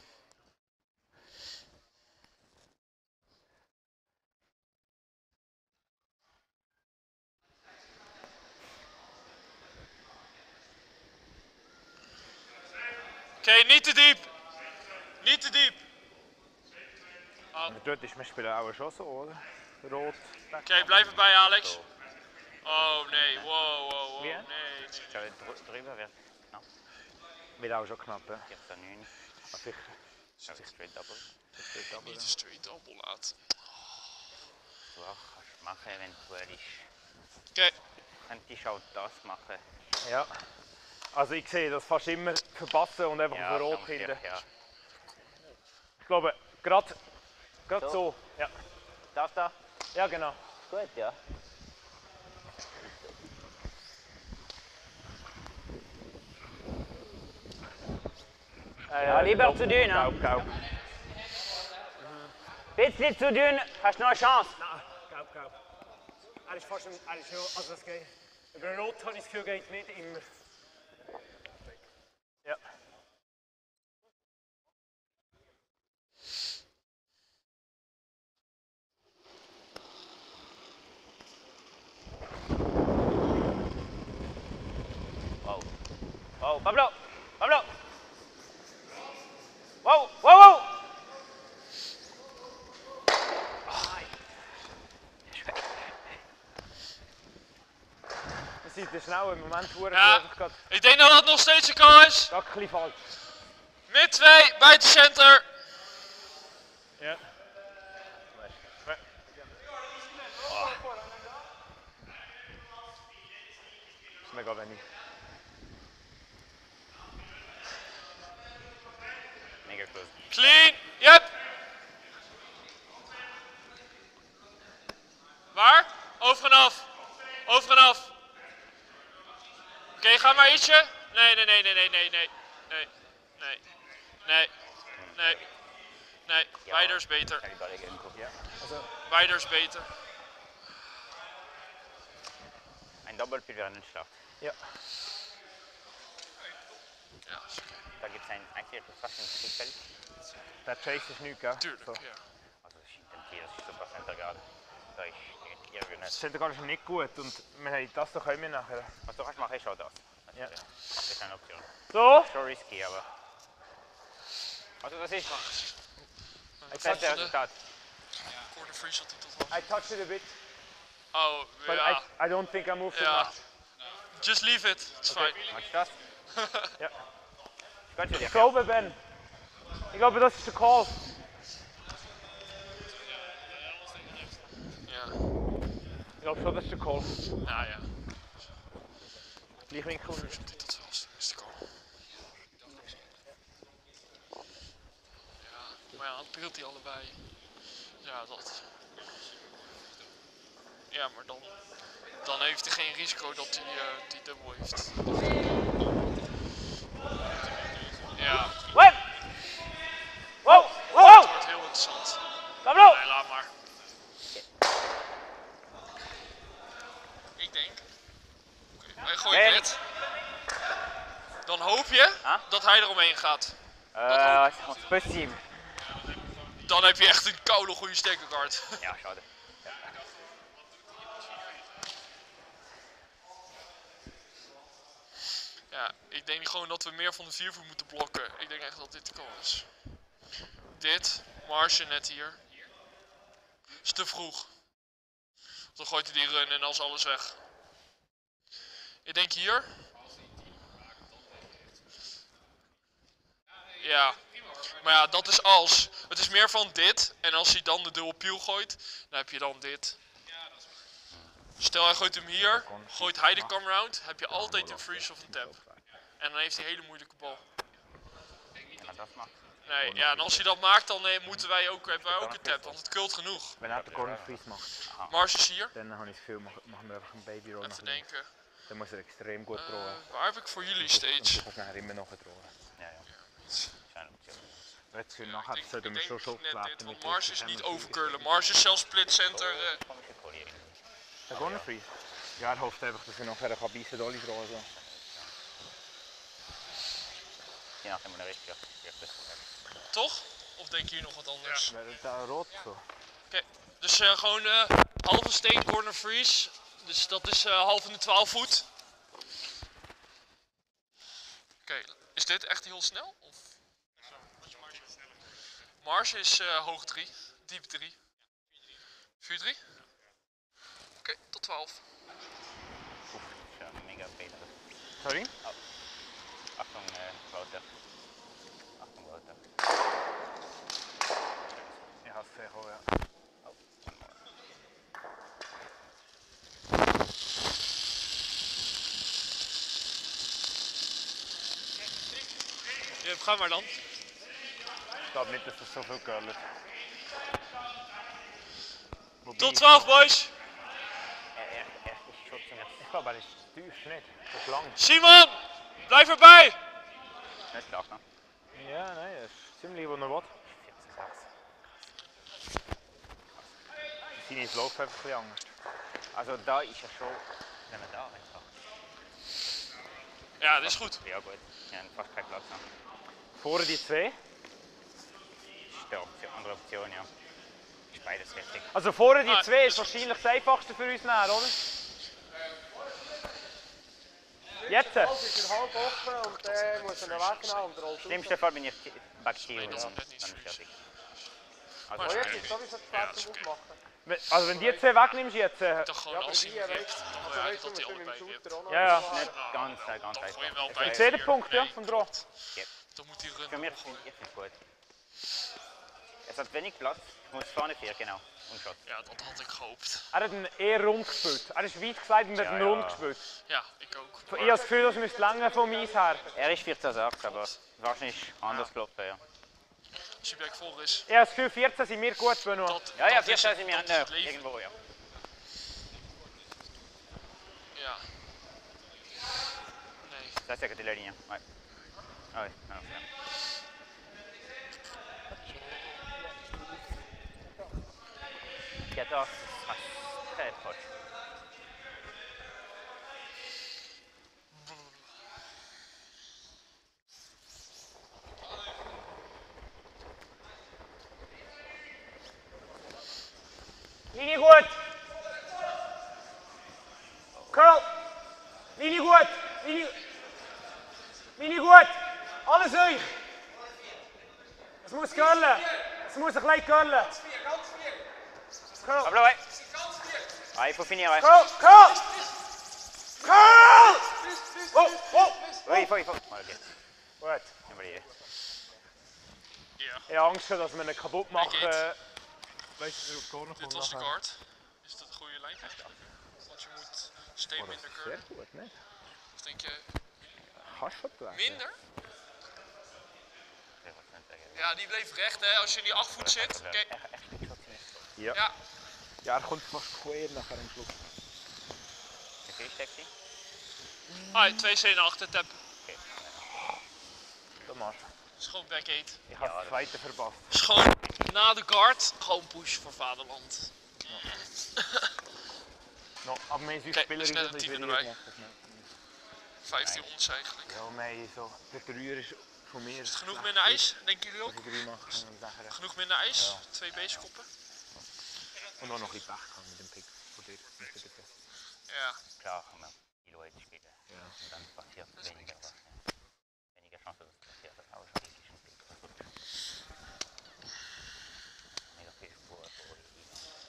Oké, okay, niet te diep. Niet te diep. Maar dort ist man spielen auch schon so, oder? Rot. Oké, okay, blijf erbij, Alex. Oh nee, wow, wow, wow, Wie, hè? nee. J'avais drüber vers. Non, Wird auch schon knapp, hè? tire ça une. Ah, sicher. J'avais straight double. Niet een straight double laten. Zwach, machen, wenn du willst. Okay. Könntest du auch das machen. Ja. Also ich sehe das fast immer verpassen und einfach Ja, auf Rot ganz hinten. sicher, ja. Ich glaube, gerade so. So? so. Ja. Das da? Ja, genau. Gut, ja. Äh, Ja, lieber glaub, zu dünn, ja. Glaub, glaub. Bisschen zu dünn, hast du noch eine Chance. Nein, glaub, glaub. Er ist fast, er ist ja, also es geht, über Rot habe ich das Gefühl, geht nicht immer. Ja. Wow. Wow, Pablo! Pablo! Wow, wow, wow! Wir sind schnell im Moment hure Ja. gerade Ik denk dat het nog steeds een call is. ein bisschen falsch. Mid twee, buitencenter. Ja. Das ist mega wenig. Mega close. Clean. Yep. Waar? Over en af. Over en af. Oké, okay, ga maar ietsje. Nee, nee, nee, nee, nee, nee, nee. Nee. Nee. Nee. Nee. Nee. Ja. Wijder is beter. Kan die bal even inkomen. Ja. Also, Wijder is beter. Ein Doppelspiel wäre nicht schlecht. ja. Ja, is oké. Da gibt es ein, eigentlich fast ein Spielfeld. Der Chase ist nichts, gell? Tuurlijk, So. ja. Also ich intensiere das ist super center gerade. Da ich irgendwie Das nicht. Center ist nicht gut und wir haben das doch können wir nachher. Was du kannst, mache ich auch das. Das Ja. ist eine Option. So. Schon risky, aber. Also das ist Wat das vond beste je de Resultat. corner freeze had hij tot was? I touched it a bit, Oh, but ja. I, I don't think I moved Ja. too much. Just leave it. It's fine. Machst du das? Ja. Ich könnte dir. Ich glaube, Ben. Ich glaube, das ist der Call. Ja. Ich glaube schon, das ist der Call. Ja, ja. Gleichwinkel. Freeze had hij tot was. Is de call. Ja, maar ja, dan trilt hij allebei. Ja, dat. Ja, maar dan, dan heeft hij geen risico dat hij uh, die dubbel heeft. Ja, Wait! Wow! Wow! het wordt heel interessant. Pablo! Nee, laat maar. Ik denk. Oké, hij gooit Nee. dit. Dan hoop je Huh? dat hij eromheen gaat. Äh, was passiert? Dan heb je echt een koude goede stekerkaart. Ja, schade. Ja, ik denk gewoon dat we meer van de viervoet moeten blokken. Ik denk echt dat dit de call is. Dit, marge net hier. Is te vroeg. Dan gooit hij die run en dan is alles weg. Ik denk hier. Ja. Maar ja, dat is als. Het is meer van dit. En als hij dan de dubbel piel gooit, dan heb je dan dit. Stel hij gooit hem hier, gooit hij de come round, heb je altijd een freeze of een tap. En dan heeft hij een hele moeilijke bal. Ja, das macht. Nee, ja, en als hij dat maakt, dan eh, moeten wij ook, hebben wij ook een tap, want het kult genoeg. Wenn er den Corner Freeze macht, Mars is hier, dann habe ich das Gefühl, machen machen wir einfach einen Baby Roll nach even links. denken. Dann muss er extrem gut Eh, drohen. waar heb ik voor jullie Und stage? du kannst nachher immer noch drohen. Ja, ja. Das ist eine Option. Jetzt Ja, nachher ik denk, sollten ik wir schon denk schon net klappen dit, want mit Mars is niet overcurlen. Mars is zelfs split center. eh. Komm ich vor dir. Der Corner Freeze? Ja, er hofft einfach, dass er nachher kann beißen kann, drohen so. Je nachdem, wo er ist, ja. Toch? Of denken jullie nog wat anders? Wäre da rot so? Oké, dus eh, gewoon eh, halve steen corner freeze. Dus dat is eh, half in de twaalf voet. Oké, is dit echt heel snel? Of? Mars is eh, hoog drie, diep drie. vier drie? Oké, tot twaalf. Ja, mega beter. Sorry? Achtung, äh, Wouter. Achtung, Wouter. Ich habe es ja. ga maar dan. Ik glaube nicht, dass das so viel gehört. Tot twaalf, boys. Er, er, er ist schon ziemlich. Ich glaube, er ist tief nicht. Das ist lang. Simon, blijf erbij. Nicht klar, ne? Ja, nein, er ist ziemlich, wo er will. Seine ist läuft einfach ein bisschen anders. Also da ist er schon. Wenn wir da einfach. Ja, dat is goed. Ja gut. Ja, fast kein Platz. Ne? Vorne die zwei. Ist die Option, andere Option, ja. Ist beides richtig. Also vorne die Ah, zwei ist das ist wahrscheinlich das einfachste für uns näher, oder? Jetzt? Alles ist er halb offen und dann muss er ihn wegnehmen und rollt Im schlimmsten Fall bin ich back hier Nee, und dat dann is net niet dann ist serieus. fertig. Maar Oh, is jetzt oké. ist sowieso zu Ja, spät dat is zum oké. Aufmachen. Also wenn die zwei wegnimmst jetzt... Äh, Toch gewoon Ja, maar als hij die hem weet wipt, dan also wil je weißt du, dat hij mit dem allebei wipt. Shooter auch noch Ja, ja. fahren. Nicht ganz, äh, ganz Dan gooi je hem wel einfach. bij de tweede vier. punkt ja, Nee, van Draw. Dan moet hij Für runnen. mich finde ich es gut. Es hat wenig Platz, ich muss vorne vier, genau. Und Shot. Ja, dat had ik gehoopt. Er hat ihn eher rund gespielt. Er ist weit gesagt und hat ihn Ja, rund ja. gespielt. Ja, ik ook. Ich habe das Gefühl, das müsste lange vom Eis her. Er ist vierzehn sechs, aber wahrscheinlich anders gelaufen, ja. Als je bek vol is, Ich habe das Gefühl, vierzehn sind wir gut, Benoit. dat, Ja, ja, dat is vierzehn het, sind wir dat is het äh, leven. irgendwo, ja. Ja. Nee. Ça, c'est à côté de la ligne. Ouais. Ah ouais, non, c'est bien. quatorze, ah, très proche. Linie gut. Curl. Linie gut. Linie, Linie gut. Alles euch. Es muss curlen. Es muss ein bisschen curlen. Curl. Hop là, ouais. Ah, il faut finir, ouais. Curl. Curl. Curl. Oh, oh. Oui, il faut, il faut. Ouais, ok. Gut. On va y aller. Ja. Ich habe Angst, dass wir ihn kaputt machen. geht. Weißt du, gar nicht Dit was de guard. Is dat een goede lijn? Want je moet steeds minder curlen. gut, ne? Of denk je Kannst du das? minder? Ja, die bleef recht hè. Als je in die acht voet zit. Kijk. Ja. Ja. Ja, er kommt fast quer nachher am Schluss. Okay, taxi. Ah, twee C naar achter tap. Dat mag. Is gewoon back eight. Ich habe das zweite verpasst. Is gewoon na de guard. Gewoon push voor vaderland. No, aber wir sind Kijk, Spieler is net dat een is team weer erbij. niet. vijftien ons eigenlijk. Ja, mij zo. De truur is voor meer. Is het genoeg minder ijs? Denken jullie ook? Als ik drie mag, dan zeggen we. Genoeg minder ijs? Twee beestkoppen? En dan nog iets weg gaan met een pik. Voor dit. Met dit. Ja. Klar, kann man die Leute spielen. Ja. Und dann passiert weniger was. Ja. Weniger Chance, dass es passiert. Aber schon richtig schon viel. Mega viel Spur für die.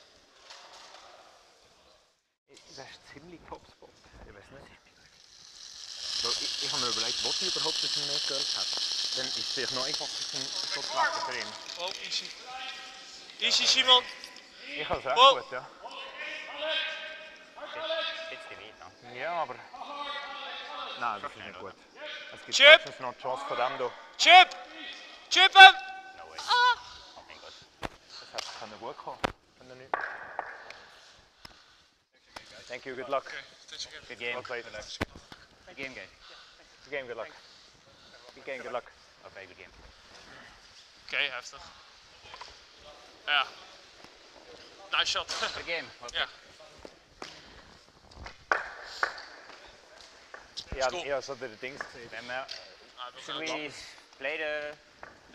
Das ist ziemlich Topspot. Ich weiß nicht. So, ich, ich habe mir überlegt, was ich überhaupt dass er mehr Geld hat. Dann ist es vielleicht noch einfacher zum so zu machen für ihn. Oh, easy. Easy, Simon. Ich habe es echt Wow. gut, ja. Jetzt die Weg, ne? Ja, aber... Nein, das ist nicht gut. Es gibt Chip! höchstens noch die Chance von dem hier. Chip! Chip hem! No way. Ah! Oh mein Gott. Das hätte können gut kommen, wenn er nicht... Thank you, good luck. Oké, thanks again. Good game. Well played. Good game, guys. Good game, good luck. Good game, good luck. Okay, good game. Oké, heftig. Ja. Nice shot. Good game. Okay. Ja. Ja, cool. ich habe so die Dings gesehen. Wenn wir, Ah, dat should gaat wel. we play the